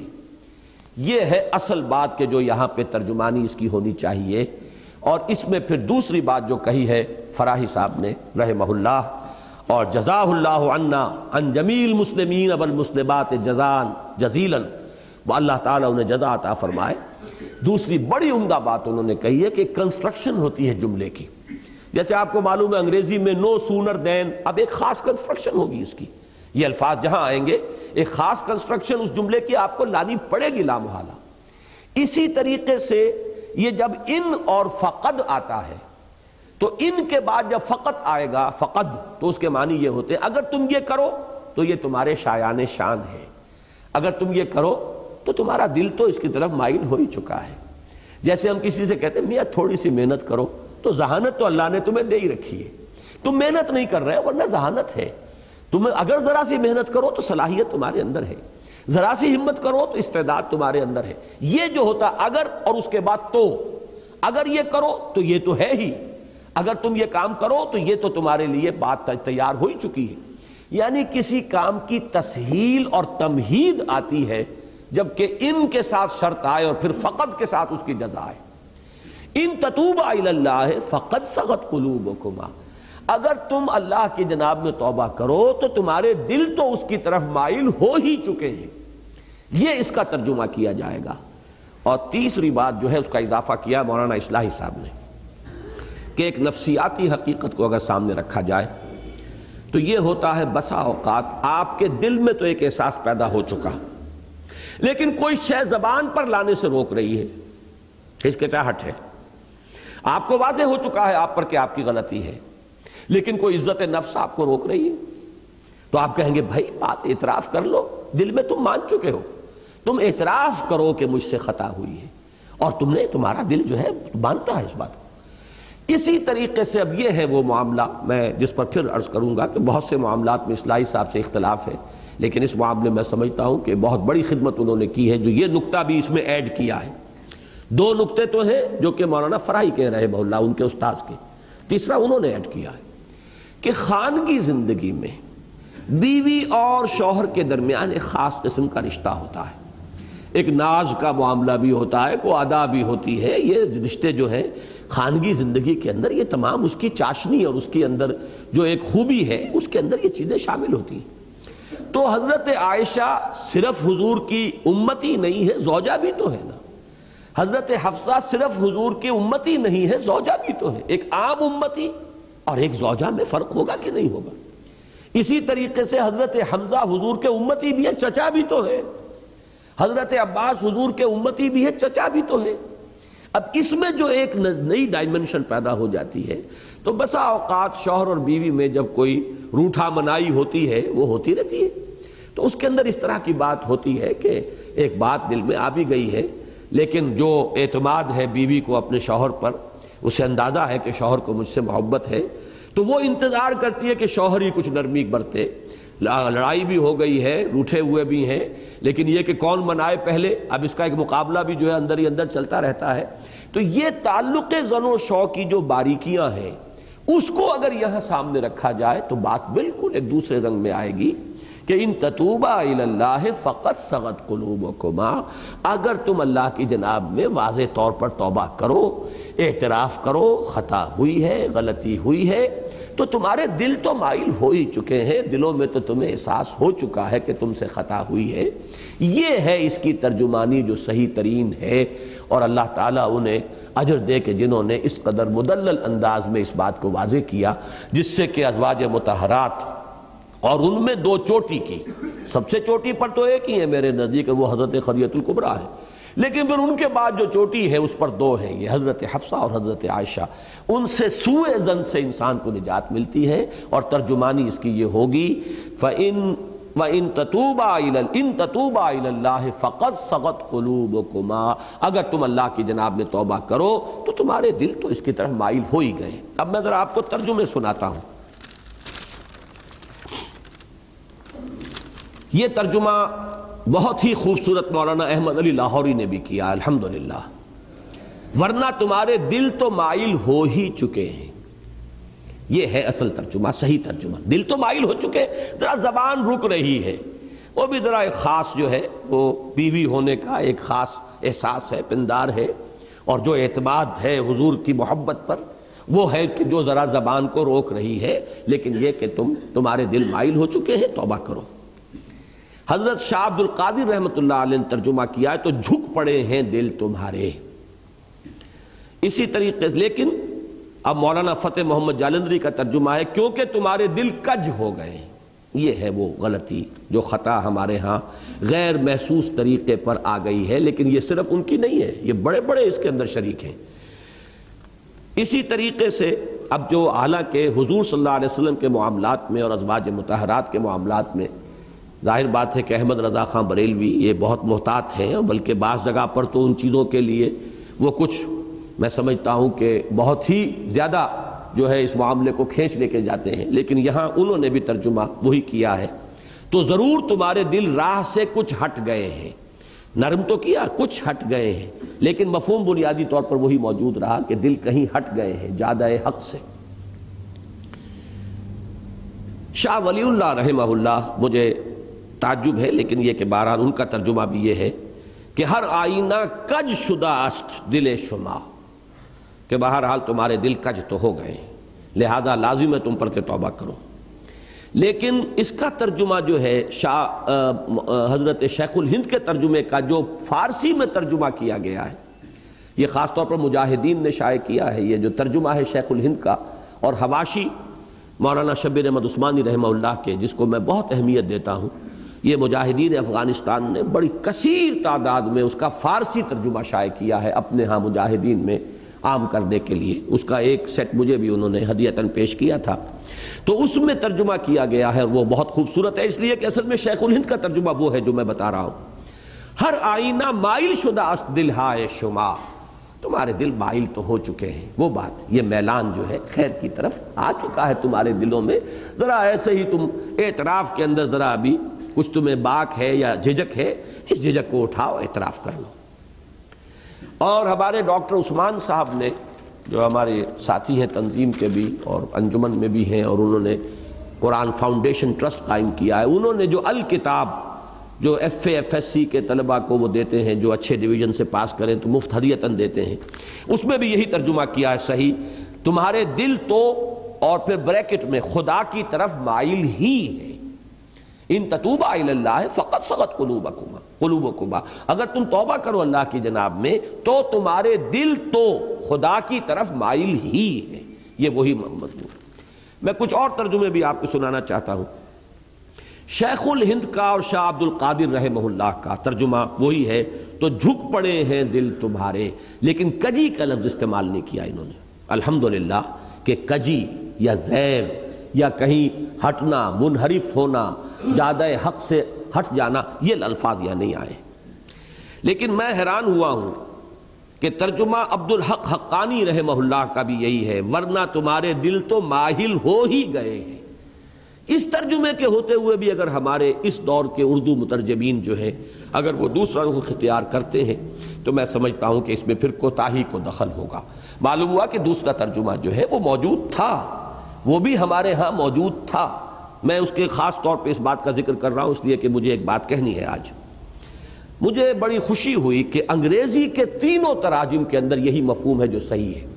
یہ ہے اصل بات کہ جو یہاں پہ ترجمانی اس کی ہونی چاہیے۔ اور اس میں پھر دوسری بات جو کہی ہے فراہی صاحب نے رحمہ اللہ، اور جزاہ اللہ عنا عن جمیل المسلمین والمسلمات جزان جزیلا، وہ اللہ تعالیٰ انہیں جزا عطا فرمائے۔ دوسری بڑی عمدہ بات انہوں نے کہی ہے کہ کنسٹرکشن ہوتی ہے جملے کی، جیسے آپ کو معلوم ہے انگریزی میں نو سونر دین، اب ایک خاص کنسٹرکشن ہوگی اس کی، یہ الفاظ جہاں آئیں گے ایک خاص کنسٹرکشن اس جملے کی آپ کو لانی پڑے گی لامحالہ۔ اسی طریقے سے یہ جب ان اور فقد آتا ہے تو ان کے بعد جب فقط آئے گا، فقد، تو اس کے معنی یہ ہوتے ہیں اگر تم یہ کرو تو یہ تمہارے شایان شان ہے، اگر تم یہ کرو تو تمہارا دل تو اس کی طرف مائل ہو ہی چکا ہے۔ جیسے ہم کسی سے کہتے ہیں میاں تھوڑی سی محنت کرو، تو ذہانت تو اللہ نے تمہیں دے ہی رکھی ہے، تم محنت نہیں کر رہے ورنہ ذہانت ہے، تم اگر ذرا سی محنت کرو تو صلاحیت تمہارے اندر ہے، ذرا سی ہمت کرو تو استعداد تمہارے اندر ہے۔ یہ جو ہوتا اگر اور اس کے بعد تو، اگر یہ کرو تو یہ تو ہے ہی، اگر تم یہ کام کرو تو یہ تو تمہارے لیے بات تیار ہو ہی چکی ہے۔ یعنی کسی کام کی تسہیل اور تمہید آتی ہے جبکہ ان کے ساتھ شرط آئے اور پھر فقط کے ساتھ اس کی جزا آئے۔ ان تتوبا الی اللہ فقد صغت قلوبکما، اگر تم اللہ کی جناب میں توبہ کرو تو تمہارے دل تو اس کی طرف مائل ہو ہی چکے ہیں، یہ اس کا ترجمہ کیا جائے گا۔ اور تیسری بات جو ہے اس کا اضافہ کیا مولانا اصلاحی صاحب نے کہ ایک نفسیاتی حقیقت کو اگر سامنے رکھا جائے تو یہ ہوتا ہے بسا اوقات آپ کے دل میں تو ایک احساس پیدا ہو چکا، لیکن کوئی شے زبان پر لانے سے روک رہی ہے، ہچکچاہٹ ہے، آپ کو واضح ہو چکا ہے آپ پر کہ آپ کی غلطی ہے، لیکن کوئی عزت نفس آپ کو روک رہی ہے، تو آپ کہیں گے بھائی بات اعتراف کر لو، دل میں تم مان چکے ہو، تم اعتراف کرو کہ مجھ سے خطا ہوئی ہے، اور تم نے، تمہارا دل جو ہے مانتا ہے اس بات کو۔ اسی طریقے سے اب یہ ہے وہ معاملہ میں جس پر پھر عرض کروں گا کہ بہت سے معاملات میں اصلاحی صاحب سے اختلاف ہے، لیکن اس معاملے میں سمجھتا ہوں کہ بہت بڑی خدمت انہوں نے کی ہے جو یہ نقطہ بھی اس میں ایڈ کیا ہے۔ دو نقطے تو ہیں جو کہ مولانا فراہی کہہ رہے ہیں اللہ ان کے استاذ کے، تیسرا انہوں نے ایڈ کیا ہے کہ خانگی زندگی میں بیوی اور شوہر کے درمیان ایک خاص قسم کا رشتہ ہوتا ہے، ایک ناز کا معاملہ بھی ہوتا ہے، کوئی ادا بھی ہوتی ہے. یہ رشتے جو ہیں خانگی زندگی کے اندر یہ تمام اس کی چاشنی اور اس کے اندر جو ایک خوبی ہے اس کے اندر یہ چیزیں شامل ہوتی ہیں. تو حضرت عائشہ صرف حضور کی امتی نہیں ہے، زوجہ بھی تو ہے نا. حضرت حفصہ صرف حضور کی امتی نہیں ہے، زوجہ بھی تو ہے. ایک عام امتی اور ایک زوجہ میں فرق ہوگا کہ نہیں ہوگا؟ اسی طریقے سے حضرت حمزہ حضور کے امتی بھی ہے، چچا بھی تو ہے. حضرت عباس حضور کے امتی بھی ہے، چچا بھی تو ہے. اب اس میں جو ایک نئی ڈائمنشن پیدا ہو جاتی ہے تو بسا اوقات شوہر اور بیوی میں جب کوئی روٹھا منائی ہوتی ہے وہ ہوتی رہتی ہے. تو اس کے اندر اس طرح کی بات ہوتی ہے کہ ایک بات دل میں آ بھی گئی ہے، لیکن جو اعتماد ہے بیوی کو اپنے شوہر پر، اسے اندازہ ہے کہ شوہر کو مجھ سے محبت ہے، تو وہ انتظار کرتی ہے کہ شوہر ہی کچھ نرمی برتے. لڑائی بھی ہو گئی ہے، روٹھے ہوئے بھی ہیں، لیکن یہ کہ کون منائے پہلے، اب اس کا ایک مقابلہ بھی جو ہے اندر ہی اندر چلتا رہتا ہے. تو یہ تعلق زن و شو کی جو باریکیاں ہیں اس کو اگر یہاں سامنے رکھا جائے تو بات بالکل ایک دوسرے رنگ میں آئے گی کہ ان تتوبا الی اللہ فقط صغت قلوبکما، اگر تم اللہ کی جناب میں واضح طور پر توبہ کرو، اعتراف کرو خطا ہوئی ہے، غلطی ہوئی ہے، تو تمہارے دل تو مائل ہو ہی چکے ہیں، دلوں میں تو تمہیں احساس ہو چکا ہے کہ تم سے خطا ہوئی ہے. یہ ہے اس کی ترجمانی جو صحیح ترین ہے، اور اللہ تعالیٰ انہیں اجر دے کہ جنہوں نے اس قدر مدلل انداز میں اس بات کو واضح کیا، جس سے کہ ازواج مطہرات اور ان میں دو چوٹی کی، سب سے چوٹی پر تو ایک ہی ہے میرے نزدیک، وہ حضرت خدیجہ الکبریٰ ہے، لیکن پھر ان کے بعد جو چوٹی ہے اس پر دو ہیں، یہ حضرت حفصہ اور حضرت عائشہ. ان سے سوء ظن سے انسان کو نجات ملتی ہے، اور ترجمانی اس کی یہ ہوگی فَإِن وَإِن تَتُوبَا إِلَى إِن تَتُوبَا إِلَى اللَّهِ فَقَدْ صَغَتْ قُلُوبُكُمَا، اگر تم اللہ کی جناب میں توبہ کرو تو تمہارے دل تو اس کی طرف مائل ہو ہی گئے. اب میں ذرا آپ کو ترجمے سناتا ہوں. یہ ترجمہ بہت ہی خوبصورت مولانا احمد علی لاہوری نے بھی کیا الحمدللہ. ورنہ تمہارے دل تو مائل ہو ہی چکے ہیں، یہ ہے اصل ترجمہ، صحیح ترجمہ. دل تو مائل ہو چکے، ذرا زبان رک رہی ہے، وہ بھی ذرا ایک خاص جو ہے وہ بیوی ہونے کا ایک خاص احساس ہے، پندار ہے، اور جو اعتماد ہے حضور کی محبت پر وہ ہے کہ جو ذرا زبان کو روک رہی ہے. لیکن یہ کہ تم تمہارے دل مائل ہو چکے ہیں، توبہ کرو. حضرت شاہ عبد القادر رحمۃ اللہ علیہ نے ترجمہ کیا ہے تو جھک پڑے ہیں دل تمہارے. اسی طریقے سے لیکن اب مولانا فتح محمد جالندری کا ترجمہ ہے کیونکہ تمہارے دل کج ہو گئے. یہ ہے وہ غلطی جو خطا ہمارے ہاں غیر محسوس طریقے پر آ گئی ہے، لیکن یہ صرف ان کی نہیں ہے، یہ بڑے بڑے اس کے اندر شریک ہیں. اسی طریقے سے اب جو حالانکہ حضور صلی اللہ علیہ وسلم کے معاملات میں اور ازواج مطہرات کے معاملات میں ظاہر بات ہے کہ احمد رضا خان بریلوی یہ بہت محتاط ہیں، بلکہ بعض جگہ پر تو ان چیزوں کے لیے وہ کچھ میں سمجھتا ہوں کہ بہت ہی زیادہ جو ہے اس معاملے کو کھینچ لے کے جاتے ہیں، لیکن یہاں انہوں نے بھی ترجمہ وہی کیا ہے. تو ضرور تمہارے دل راہ سے کچھ ہٹ گئے ہیں، نرم تو کیا کچھ ہٹ گئے ہیں، لیکن مفہوم بنیادی طور پر وہی موجود رہا کہ دل کہیں ہٹ گئے ہیں جادہ حق سے. شاہ ولی اللہ رحمہ اللہ مجھے تعجب ہے، لیکن یہ کہ بہرحال ان کا ترجمہ بھی یہ ہے کہ ہر آئینہ کج شدہ است دل شما، کہ بہرحال تمہارے دل کج تو ہو گئے، لہذا لازم ہے تم پر کہ توبہ کرو. لیکن اس کا ترجمہ جو ہے شاہ حضرت شیخ الہند کے ترجمے کا جو فارسی میں ترجمہ کیا گیا ہے، یہ خاص طور پر مجاہدین نے شائع کیا ہے، یہ جو ترجمہ ہے شیخ الہند کا، اور حواشی مولانا شبیر احمد عثمانی رحمہ اللہ کے، جس کو میں بہت اہمیت دیتا ہوں. یہ مجاہدین افغانستان نے بڑی کثیر تعداد میں اس کا فارسی ترجمہ شائع کیا ہے اپنے ہاں مجاہدین میں عام کرنے کے لیے. اس کا ایک سیٹ مجھے بھی انہوں نے ہدیتاً پیش کیا تھا. تو اس میں ترجمہ کیا گیا ہے، وہ بہت خوبصورت ہے، اس لیے کہ اصل میں شیخ الہند کا ترجمہ وہ ہے جو میں بتا رہا ہوں. ہر آئینہ مائل شدہ است دل ہائے شما، تمہارے دل مائل تو ہو چکے ہیں. وہ بات یہ میلان جو ہے خیر کی طرف آ چکا ہے تمہارے دلوں میں، ذرا ایسے ہی تم اعتراف کے اندر ذرا ابھی کچھ تمہیں باک ہے یا جھجک ہے، اس جھجک کو اٹھاؤ، اعتراف کر لو. اور ہمارے ڈاکٹر عثمان صاحب نے جو ہمارے ساتھی ہیں تنظیم کے بھی اور انجمن میں بھی ہیں، اور انہوں نے قرآن فاؤنڈیشن ٹرسٹ قائم کیا ہے، انہوں نے جو الکتاب جو F A F S C کے طلباء کو وہ دیتے ہیں، جو اچھے ڈویژن سے پاس کریں تو مفت ہدیتاً دیتے ہیں، اس میں بھی یہی ترجمہ کیا ہے صحیح، تمہارے دل تو، اور پھر بریکٹ میں خدا کی طرف مائل ہی ہے، ان تتوبا الی اللہ فقد صغت قلوبکما قلوبکما، اگر تم توبہ کرو اللہ کی جناب میں تو تمہارے دل تو خدا کی طرف مائل ہی ہے، یہ وہی مضمون ہے۔ میں کچھ اور ترجمے بھی آپ کو سنانا چاہتا ہوں۔ شیخ الہند کا اور شاہ عبد القادر رحمہ اللہ کا ترجمہ وہی ہے، تو جھک پڑے ہیں دل تمہارے، لیکن کجی کا لفظ استعمال نہیں کیا انہوں نے، الحمدللہ، کہ کجی یا زیغ یا کہیں ہٹنا، منحرف ہونا، زیادہ حق سے ہٹ جانا، یہ الفاظ یہاں نہیں آئے۔ لیکن میں حیران ہوا ہوں کہ ترجمہ عبد الحق حقانی رحمہ اللہ کا بھی یہی ہے، ورنہ تمہارے دل تو ماہل ہو ہی گئے ہیں۔ اس ترجمے کے ہوتے ہوئے بھی اگر ہمارے اس دور کے اردو مترجمین جو ہے اگر وہ دوسرا رخ اختیار کرتے ہیں تو میں سمجھتا ہوں کہ اس میں پھر کوتاہی کو دخل ہوگا۔ معلوم ہوا کہ دوسرا ترجمہ جو ہے وہ موجود تھا، وہ بھی ہمارے ہاں موجود تھا۔ میں اس کے خاص طور پہ اس بات کا ذکر کر رہا ہوں اس لیے کہ مجھے ایک بات کہنی ہے آج۔ مجھے بڑی خوشی ہوئی کہ انگریزی کے تینوں تراجم کے اندر یہی مفہوم ہے جو صحیح ہے۔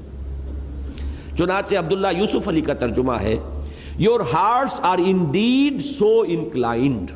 چنانچہ عبداللہ یوسف علی کا ترجمہ ہے، Your hearts are indeed so inclined،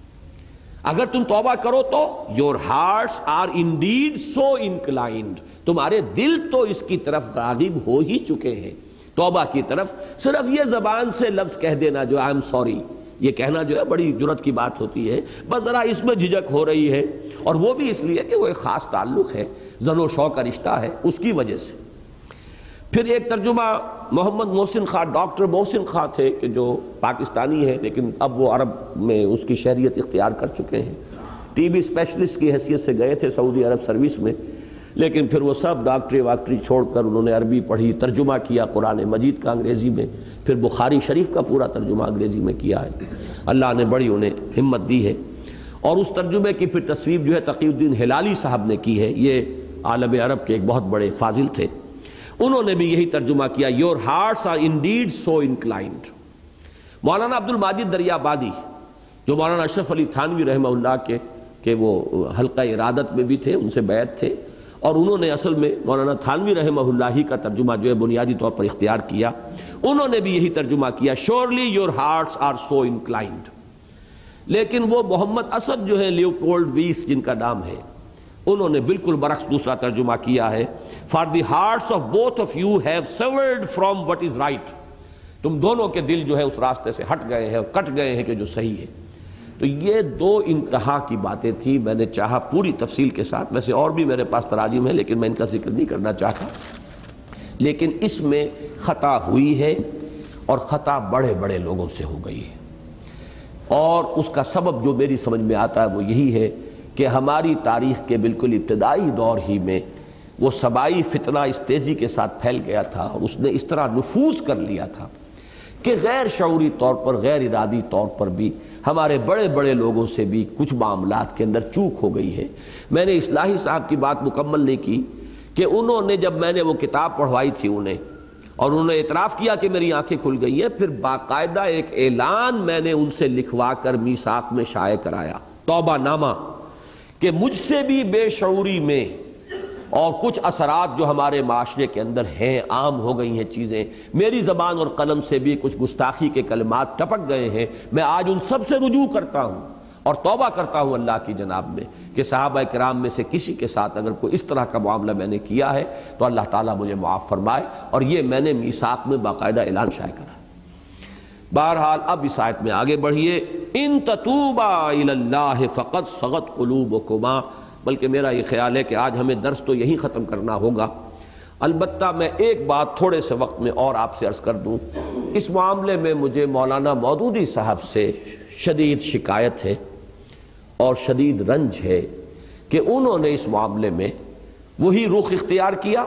اگر تم توبہ کرو تو your hearts are indeed so inclined، تمہارے دل تو اس کی طرف راغب ہو ہی چکے ہیں، توبہ کی طرف۔ صرف یہ زبان سے لفظ کہہ دینا جو I am sorry، یہ کہنا جو ہے بڑی جرات کی بات ہوتی ہے، بس ذرا اس میں جھجک ہو رہی ہے، اور وہ بھی اس لیے کہ وہ ایک خاص تعلق ہے، زن و شوق کا رشتہ ہے، اس کی وجہ سے۔ پھر ایک ترجمہ محمد محسن خان، ڈاکٹر محسن خان تھے کہ جو پاکستانی ہے لیکن اب وہ عرب میں اس کی شہریت اختیار کر چکے ہیں، ٹی بی اسپیشلسٹ کی حیثیت سے گئے تھے سعودی عرب سروس میں، لیکن پھر وہ سب ڈاکٹری واکٹری چھوڑ کر انہوں نے عربی پڑھی، ترجمہ کیا قرآن مجید کا انگریزی میں، پھر بخاری شریف کا پورا ترجمہ انگریزی میں کیا ہے۔ اللہ نے بڑی انہیں ہمت دی ہے، اور اس ترجمے کی پھر تصویب جو ہے تقی الدین ہلالی صاحب نے کی ہے، یہ عالم عرب کے ایک بہت بڑے فاضل تھے، انہوں نے بھی یہی ترجمہ کیا، Your hearts are indeed so inclined۔ مولانا عبد الماجد دریابادی جو مولانا اشرف علی تھانوی رحمہ اللہ کے کہ وہ حلقہ ارادت میں بھی تھے، ان سے بیعت تھے، اور انہوں نے اصل میں مولانا تھانوی رحمہ اللہ ہی کا ترجمہ جو ہے بنیادی طور پر اختیار کیا، انہوں نے بھی یہی ترجمہ کیا، Surely your hearts are so inclined۔ لیکن وہ محمد اسد جو ہے لیوپولڈ ویس جن کا نام ہے، انہوں نے بالکل برعکس دوسرا ترجمہ کیا ہے، For the hearts of both of you have severed from what is right، تم دونوں کے دل جو ہے اس راستے سے ہٹ گئے ہیں اور کٹ گئے ہیں کہ جو صحیح ہے۔ تو یہ دو انتہا کی باتیں تھیں، میں نے چاہا پوری تفصیل کے ساتھ، ویسے اور بھی میرے پاس تراجم ہے لیکن میں ان کا ذکر نہیں کرنا چاہتا، لیکن اس میں خطا ہوئی ہے اور خطا بڑے بڑے لوگوں سے ہو گئی ہے، اور اس کا سبب جو میری سمجھ میں آتا ہے وہ یہی ہے کہ ہماری تاریخ کے بالکل ابتدائی دور ہی میں وہ سبائی فتنہ اس تیزی کے ساتھ پھیل گیا تھا، اور اس نے اس طرح نفوذ کر لیا تھا کہ غیر شعوری طور پر، غیر ارادی طور پر بھی ہمارے بڑے بڑے لوگوں سے بھی کچھ معاملات کے اندر چوک ہو گئی ہے۔ میں نے اصلاحی صاحب کی بات مکمل نہیں کی کہ انہوں نے جب میں نے وہ کتاب پڑھوائی تھی انہیں، اور انہوں نے اعتراف کیا کہ میری آنکھیں کھل گئی ہیں، پھر باقاعدہ ایک اعلان میں نے ان سے لکھوا کر میثاق میں شائع کرایا، توبہ نامہ، کہ مجھ سے بھی بے شعوری میں اور کچھ اثرات جو ہمارے معاشرے کے اندر ہیں، عام ہو گئی ہیں چیزیں، میری زبان اور قلم سے بھی کچھ گستاخی کے کلمات ٹپک گئے ہیں، میں آج ان سب سے رجوع کرتا ہوں اور توبہ کرتا ہوں اللہ کی جناب میں کہ صحابہ کرام میں سے کسی کے ساتھ اگر کوئی اس طرح کا معاملہ میں نے کیا ہے تو اللہ تعالیٰ مجھے معاف فرمائے، اور یہ میں نے میثاق میں باقاعدہ اعلان شائع کرا۔ بہرحال اب اس آیت میں آگے بڑھیے، ان تتوبا الی اللہ فقد صغت قلوبکما، بلکہ میرا یہ خیال ہے کہ آج ہمیں درس تو یہی ختم کرنا ہوگا۔ البتہ میں ایک بات تھوڑے سے وقت میں اور آپ سے عرض کر دوں، اس معاملے میں مجھے مولانا مودودی صاحب سے شدید شکایت ہے اور شدید رنج ہے کہ انہوں نے اس معاملے میں وہی رخ اختیار کیا،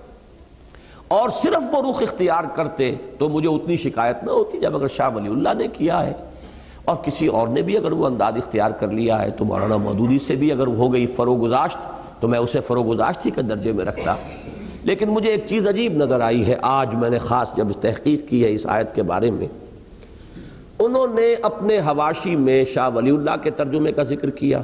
اور صرف وہ رخ اختیار کرتے تو مجھے اتنی شکایت نہ ہوتی جب اگر شاہ ولی اللہ نے کیا ہے، اور کسی اور نے بھی اگر وہ انداز اختیار کر لیا ہے تو مولانا مودودی سے بھی اگر ہو گئی فروگزاشت تو میں اسے فروگزاشت ہی کے درجے میں رکھتا۔ لیکن مجھے ایک چیز عجیب نظر آئی ہے، آج میں نے خاص جب تحقیق کی ہے اس آیت کے بارے میں، انہوں نے اپنے حواشی میں شاہ ولی اللہ کے ترجمے کا ذکر کیا،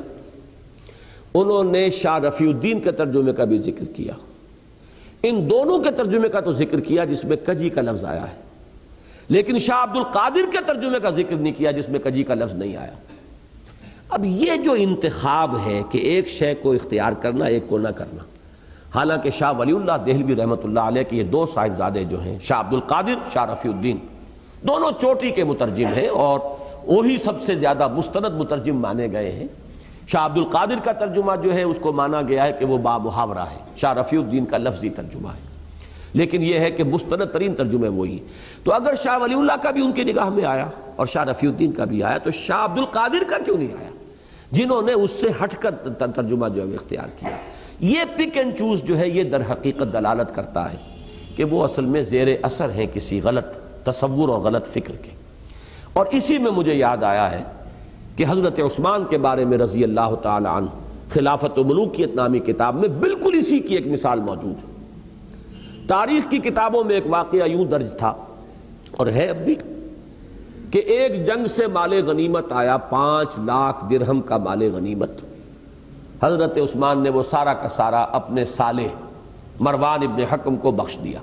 انہوں نے شاہ رفیع الدین کے ترجمے کا بھی ذکر کیا، ان دونوں کے ترجمے کا تو ذکر کیا جس میں کجی کا لفظ آیا ہے، لیکن شاہ عبد القادر کے ترجمے کا ذکر نہیں کیا جس میں کجی کا لفظ نہیں آیا۔ اب یہ جو انتخاب ہے کہ ایک شے کو اختیار کرنا ایک کو نہ کرنا، حالانکہ شاہ ولی اللہ دہلوی رحمۃ اللہ علیہ کے یہ دو صاحبزادے جو ہیں شاہ عبد القادر، شاہ رفیع الدین، دونوں چوٹی کے مترجم ہیں اور وہی سب سے زیادہ مستند مترجم مانے گئے ہیں۔ شاہ عبد القادر کا ترجمہ جو ہے اس کو مانا گیا ہے کہ وہ با محاورہ ہے، شاہ رفیع الدین کا لفظی ترجمہ ہے، لیکن یہ ہے کہ مستند ترین ترجمے وہی۔ تو اگر شاہ ولی اللہ کا بھی ان کی نگاہ میں آیا اور شاہ رفیع الدین کا بھی آیا تو شاہ عبد القادر کا کیوں نہیں آیا، جنہوں نے اس سے ہٹ کر ترجمہ جو ہے اختیار کیا؟ یہ پک اینڈ چوز جو ہے یہ در حقیقت دلالت کرتا ہے کہ وہ اصل میں زیر اثر ہیں کسی غلط تصور اور غلط فکر کے۔ اور اسی میں مجھے یاد آیا ہے کہ حضرت عثمان کے بارے میں رضی اللہ تعالی عنہ خلافت و ملوکیت نامی کتاب میں بالکل اسی کی ایک مثال موجود ہے۔ تاریخ کی کتابوں میں ایک واقعہ یوں درج تھا اور ہے اب بھی کہ ایک جنگ سے مال غنیمت آیا، پانچ لاکھ درہم کا مال غنیمت۔ حضرت عثمان نے وہ سارا کا سارا اپنے سالے مروان ابن حکم کو بخش دیا،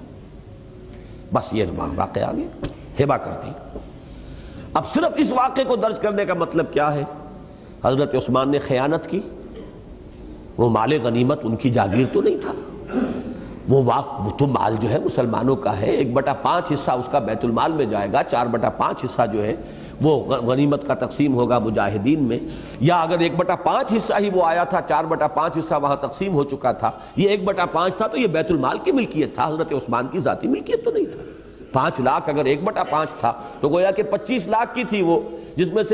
بس یہ واقعہ آ گیا، ہبہ کر دی۔ اب صرف اس واقعے کو درج کرنے کا مطلب کیا ہے؟ حضرت عثمان نے خیانت کی، وہ مال غنیمت ان کی جاگیر تو نہیں تھا، وہ واقع وہ تو مال جو ہے مسلمانوں کا ہے، ایک بٹا پانچ حصہ اس کا بیت المال میں جائے گا، چار بٹا پانچ حصہ جو ہے وہ غنیمت کا تقسیم ہوگا مجاہدین میں، یا اگر ایک بٹا پانچ حصہ ہی وہ آیا تھا، چار بٹا پانچ حصہ وہاں تقسیم ہو چکا تھا، یہ ایک بٹا پانچ تھا تو یہ بیت المال کی ملکیت تھا، حضرت عثمان کی ذاتی ملکیت تو نہیں تھا۔ پانچ لاکھ اگر ایک بٹا پانچ تھا تو گویا کہ پچیس لاکھ کی تھی وہ، جس میں سے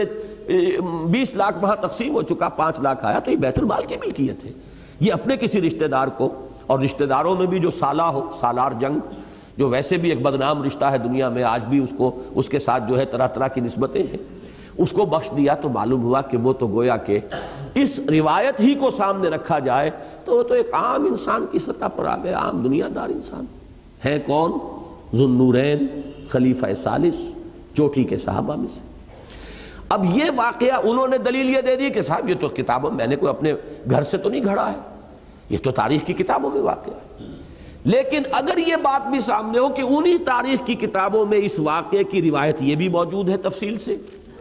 بیس لاکھ وہاں تقسیم ہو چکا، پانچ لاکھ آیا تو یہ بیت المال کی ملکیت ہے۔ یہ اپنے کسی رشتہ دار کو، اور رشتہ داروں میں بھی جو سالہ ہو، سالار جنگ جو ویسے بھی ایک بدنام رشتہ ہے دنیا میں، آج بھی اس کو اس کے ساتھ جو ہے طرح طرح کی نسبتیں ہیں، اس کو بخش دیا تو معلوم ہوا کہ وہ تو گویا کہ اس روایت ہی کو سامنے رکھا جائے تو وہ تو ایک عام انسان کی سطح پر آ گئے، عام دنیا دار انسان ہے۔ کون؟ ذو النورین خلیفہ ثالث، چوٹی کے صحابہ میں سے۔ اب یہ واقعہ انہوں نے دلیل یہ دے دی کہ صاحب یہ تو کتابوں میں نے کوئی اپنے گھر سے تو نہیں گھڑا ہے، یہ تو تاریخ کی کتابوں میں واقعہ ہے۔ لیکن اگر یہ بات بھی سامنے ہو کہ انہی تاریخ کی کتابوں میں اس واقعے کی روایت یہ بھی موجود ہے تفصیل سے،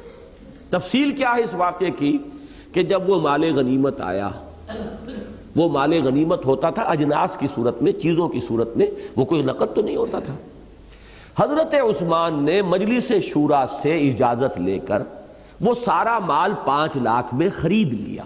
تفصیل کیا ہے اس واقعے کی کہ جب وہ مال غنیمت آیا، وہ مال غنیمت ہوتا تھا اجناس کی صورت میں، چیزوں کی صورت میں، وہ کوئی نقد تو نہیں ہوتا تھا۔ حضرت عثمان نے مجلس شورا سے اجازت لے کر وہ سارا مال پانچ لاکھ میں خرید لیا،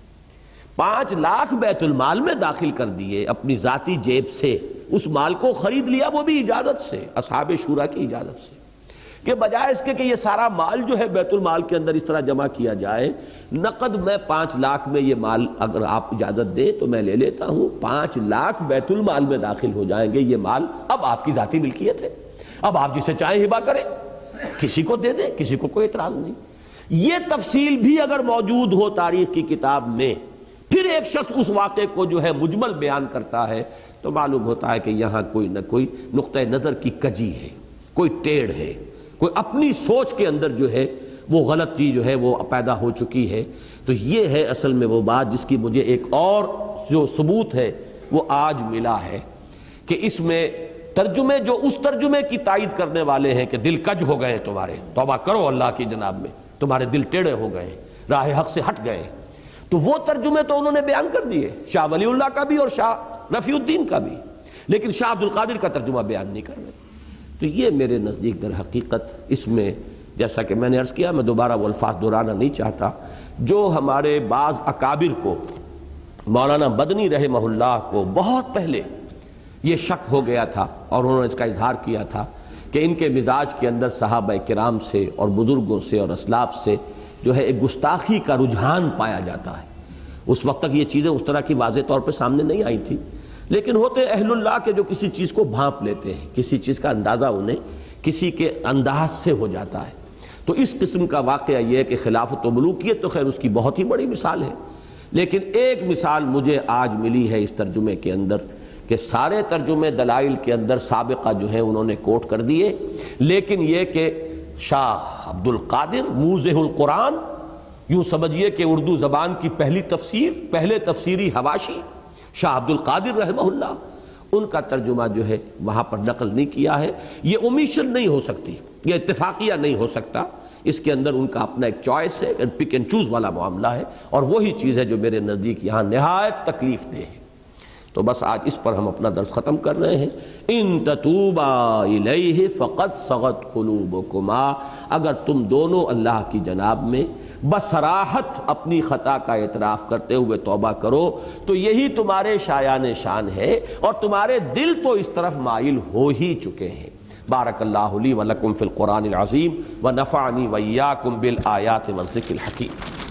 پانچ لاکھ بیت المال میں داخل کر دیے، اپنی ذاتی جیب سے اس مال کو خرید لیا، وہ بھی اجازت سے، اصحاب شورا کی اجازت سے، کہ بجائے اس کے کہ یہ سارا مال جو ہے بیت المال کے اندر اس طرح جمع کیا جائے، نقد میں پانچ لاکھ میں یہ مال اگر آپ اجازت دیں تو میں لے لیتا ہوں، پانچ لاکھ بیت المال میں داخل ہو جائیں گے، یہ مال اب آپ کی ذاتی ملکیت ہے، اب آپ جسے چاہیں ہبہ کریں، کسی کو دے دیں، کسی کو کوئی اعتراض نہیں۔ یہ تفصیل بھی اگر موجود ہو تاریخ کی کتاب میں، پھر ایک شخص اس واقعے کو جو ہے مجمل بیان کرتا ہے تو معلوم ہوتا ہے کہ یہاں کوئی نہ کوئی نقطہ نظر کی کجی ہے، کوئی ٹیڑھ ہے، کوئی اپنی سوچ کے اندر جو ہے وہ غلطی جو ہے وہ پیدا ہو چکی ہے۔ تو یہ ہے اصل میں وہ بات جس کی مجھے ایک اور جو ثبوت ہے وہ آج ملا ہے کہ اس میں ترجمے جو اس ترجمے کی تائید کرنے والے ہیں کہ دل کج ہو گئے تمہارے، توبہ کرو اللہ کی جناب میں، تمہارے دل ٹیڑھے ہو گئے، راہ حق سے ہٹ گئے، تو وہ ترجمے تو انہوں نے بیان کر دیے، شاہ ولی اللہ کا بھی اور شاہ رفیع الدین کا بھی، لیکن شاہ عبد القادر کا ترجمہ بیان نہیں کر رہے۔ تو یہ میرے نزدیک در حقیقت اس میں جیسا کہ میں نے عرض کیا، میں دوبارہ وہ الفاظ دہرانا نہیں چاہتا، جو ہمارے بعض اکابر کو، مولانا مدنی رحمہ اللہ کو بہت پہلے یہ شک ہو گیا تھا اور انہوں نے اس کا اظہار کیا تھا کہ ان کے مزاج کے اندر صحابہ کرام سے اور بزرگوں سے اور اسلاف سے جو ہے ایک گستاخی کا رجحان پایا جاتا ہے۔ اس وقت تک یہ چیزیں اس طرح کی واضح طور پہ سامنے نہیں آئی تھی، لیکن ہوتے اہل اللہ کے جو کسی چیز کو بھانپ لیتے ہیں، کسی چیز کا اندازہ انہیں کسی کے انداز سے ہو جاتا ہے۔ تو اس قسم کا واقعہ یہ ہے کہ خلافت و ملوکیت تو خیر اس کی بہت ہی بڑی مثال ہے، لیکن ایک مثال مجھے آج ملی ہے اس ترجمے کے اندر کہ سارے ترجمے دلائل کے اندر سابقہ جو ہیں انہوں نے کوٹ کر دیے، لیکن یہ کہ شاہ عبد القادر موضح القرآن، یوں سمجھیے کہ اردو زبان کی پہلی تفسیر، پہلے تفسیری حواشی شاہ عبد القادر رحمہ اللہ، ان کا ترجمہ جو ہے وہاں پر نقل نہیں کیا ہے۔ یہ اومیشن نہیں ہو سکتی، یہ اتفاقیہ نہیں ہو سکتا، اس کے اندر ان کا اپنا ایک چوائس ہے، پک اینڈ چوز والا معاملہ ہے، اور وہی چیز ہے جو میرے نزدیک یہاں نہایت تکلیف دہ ہے۔ تو بس آج اس پر ہم اپنا درس ختم کر رہے ہیں۔ ان تتوبا الیہ فقد صغت قلوبکما، اگر تم دونوں اللہ کی جناب میں بصراحت اپنی خطا کا اعتراف کرتے ہوئے توبہ کرو تو یہی تمہارے شایان شان ہے، اور تمہارے دل تو اس طرف مائل ہو ہی چکے ہیں۔ بارک اللہ لی ولکم فی القرآن العظیم ونفعنی وإیاکم بالآیات والذکر الحکیم۔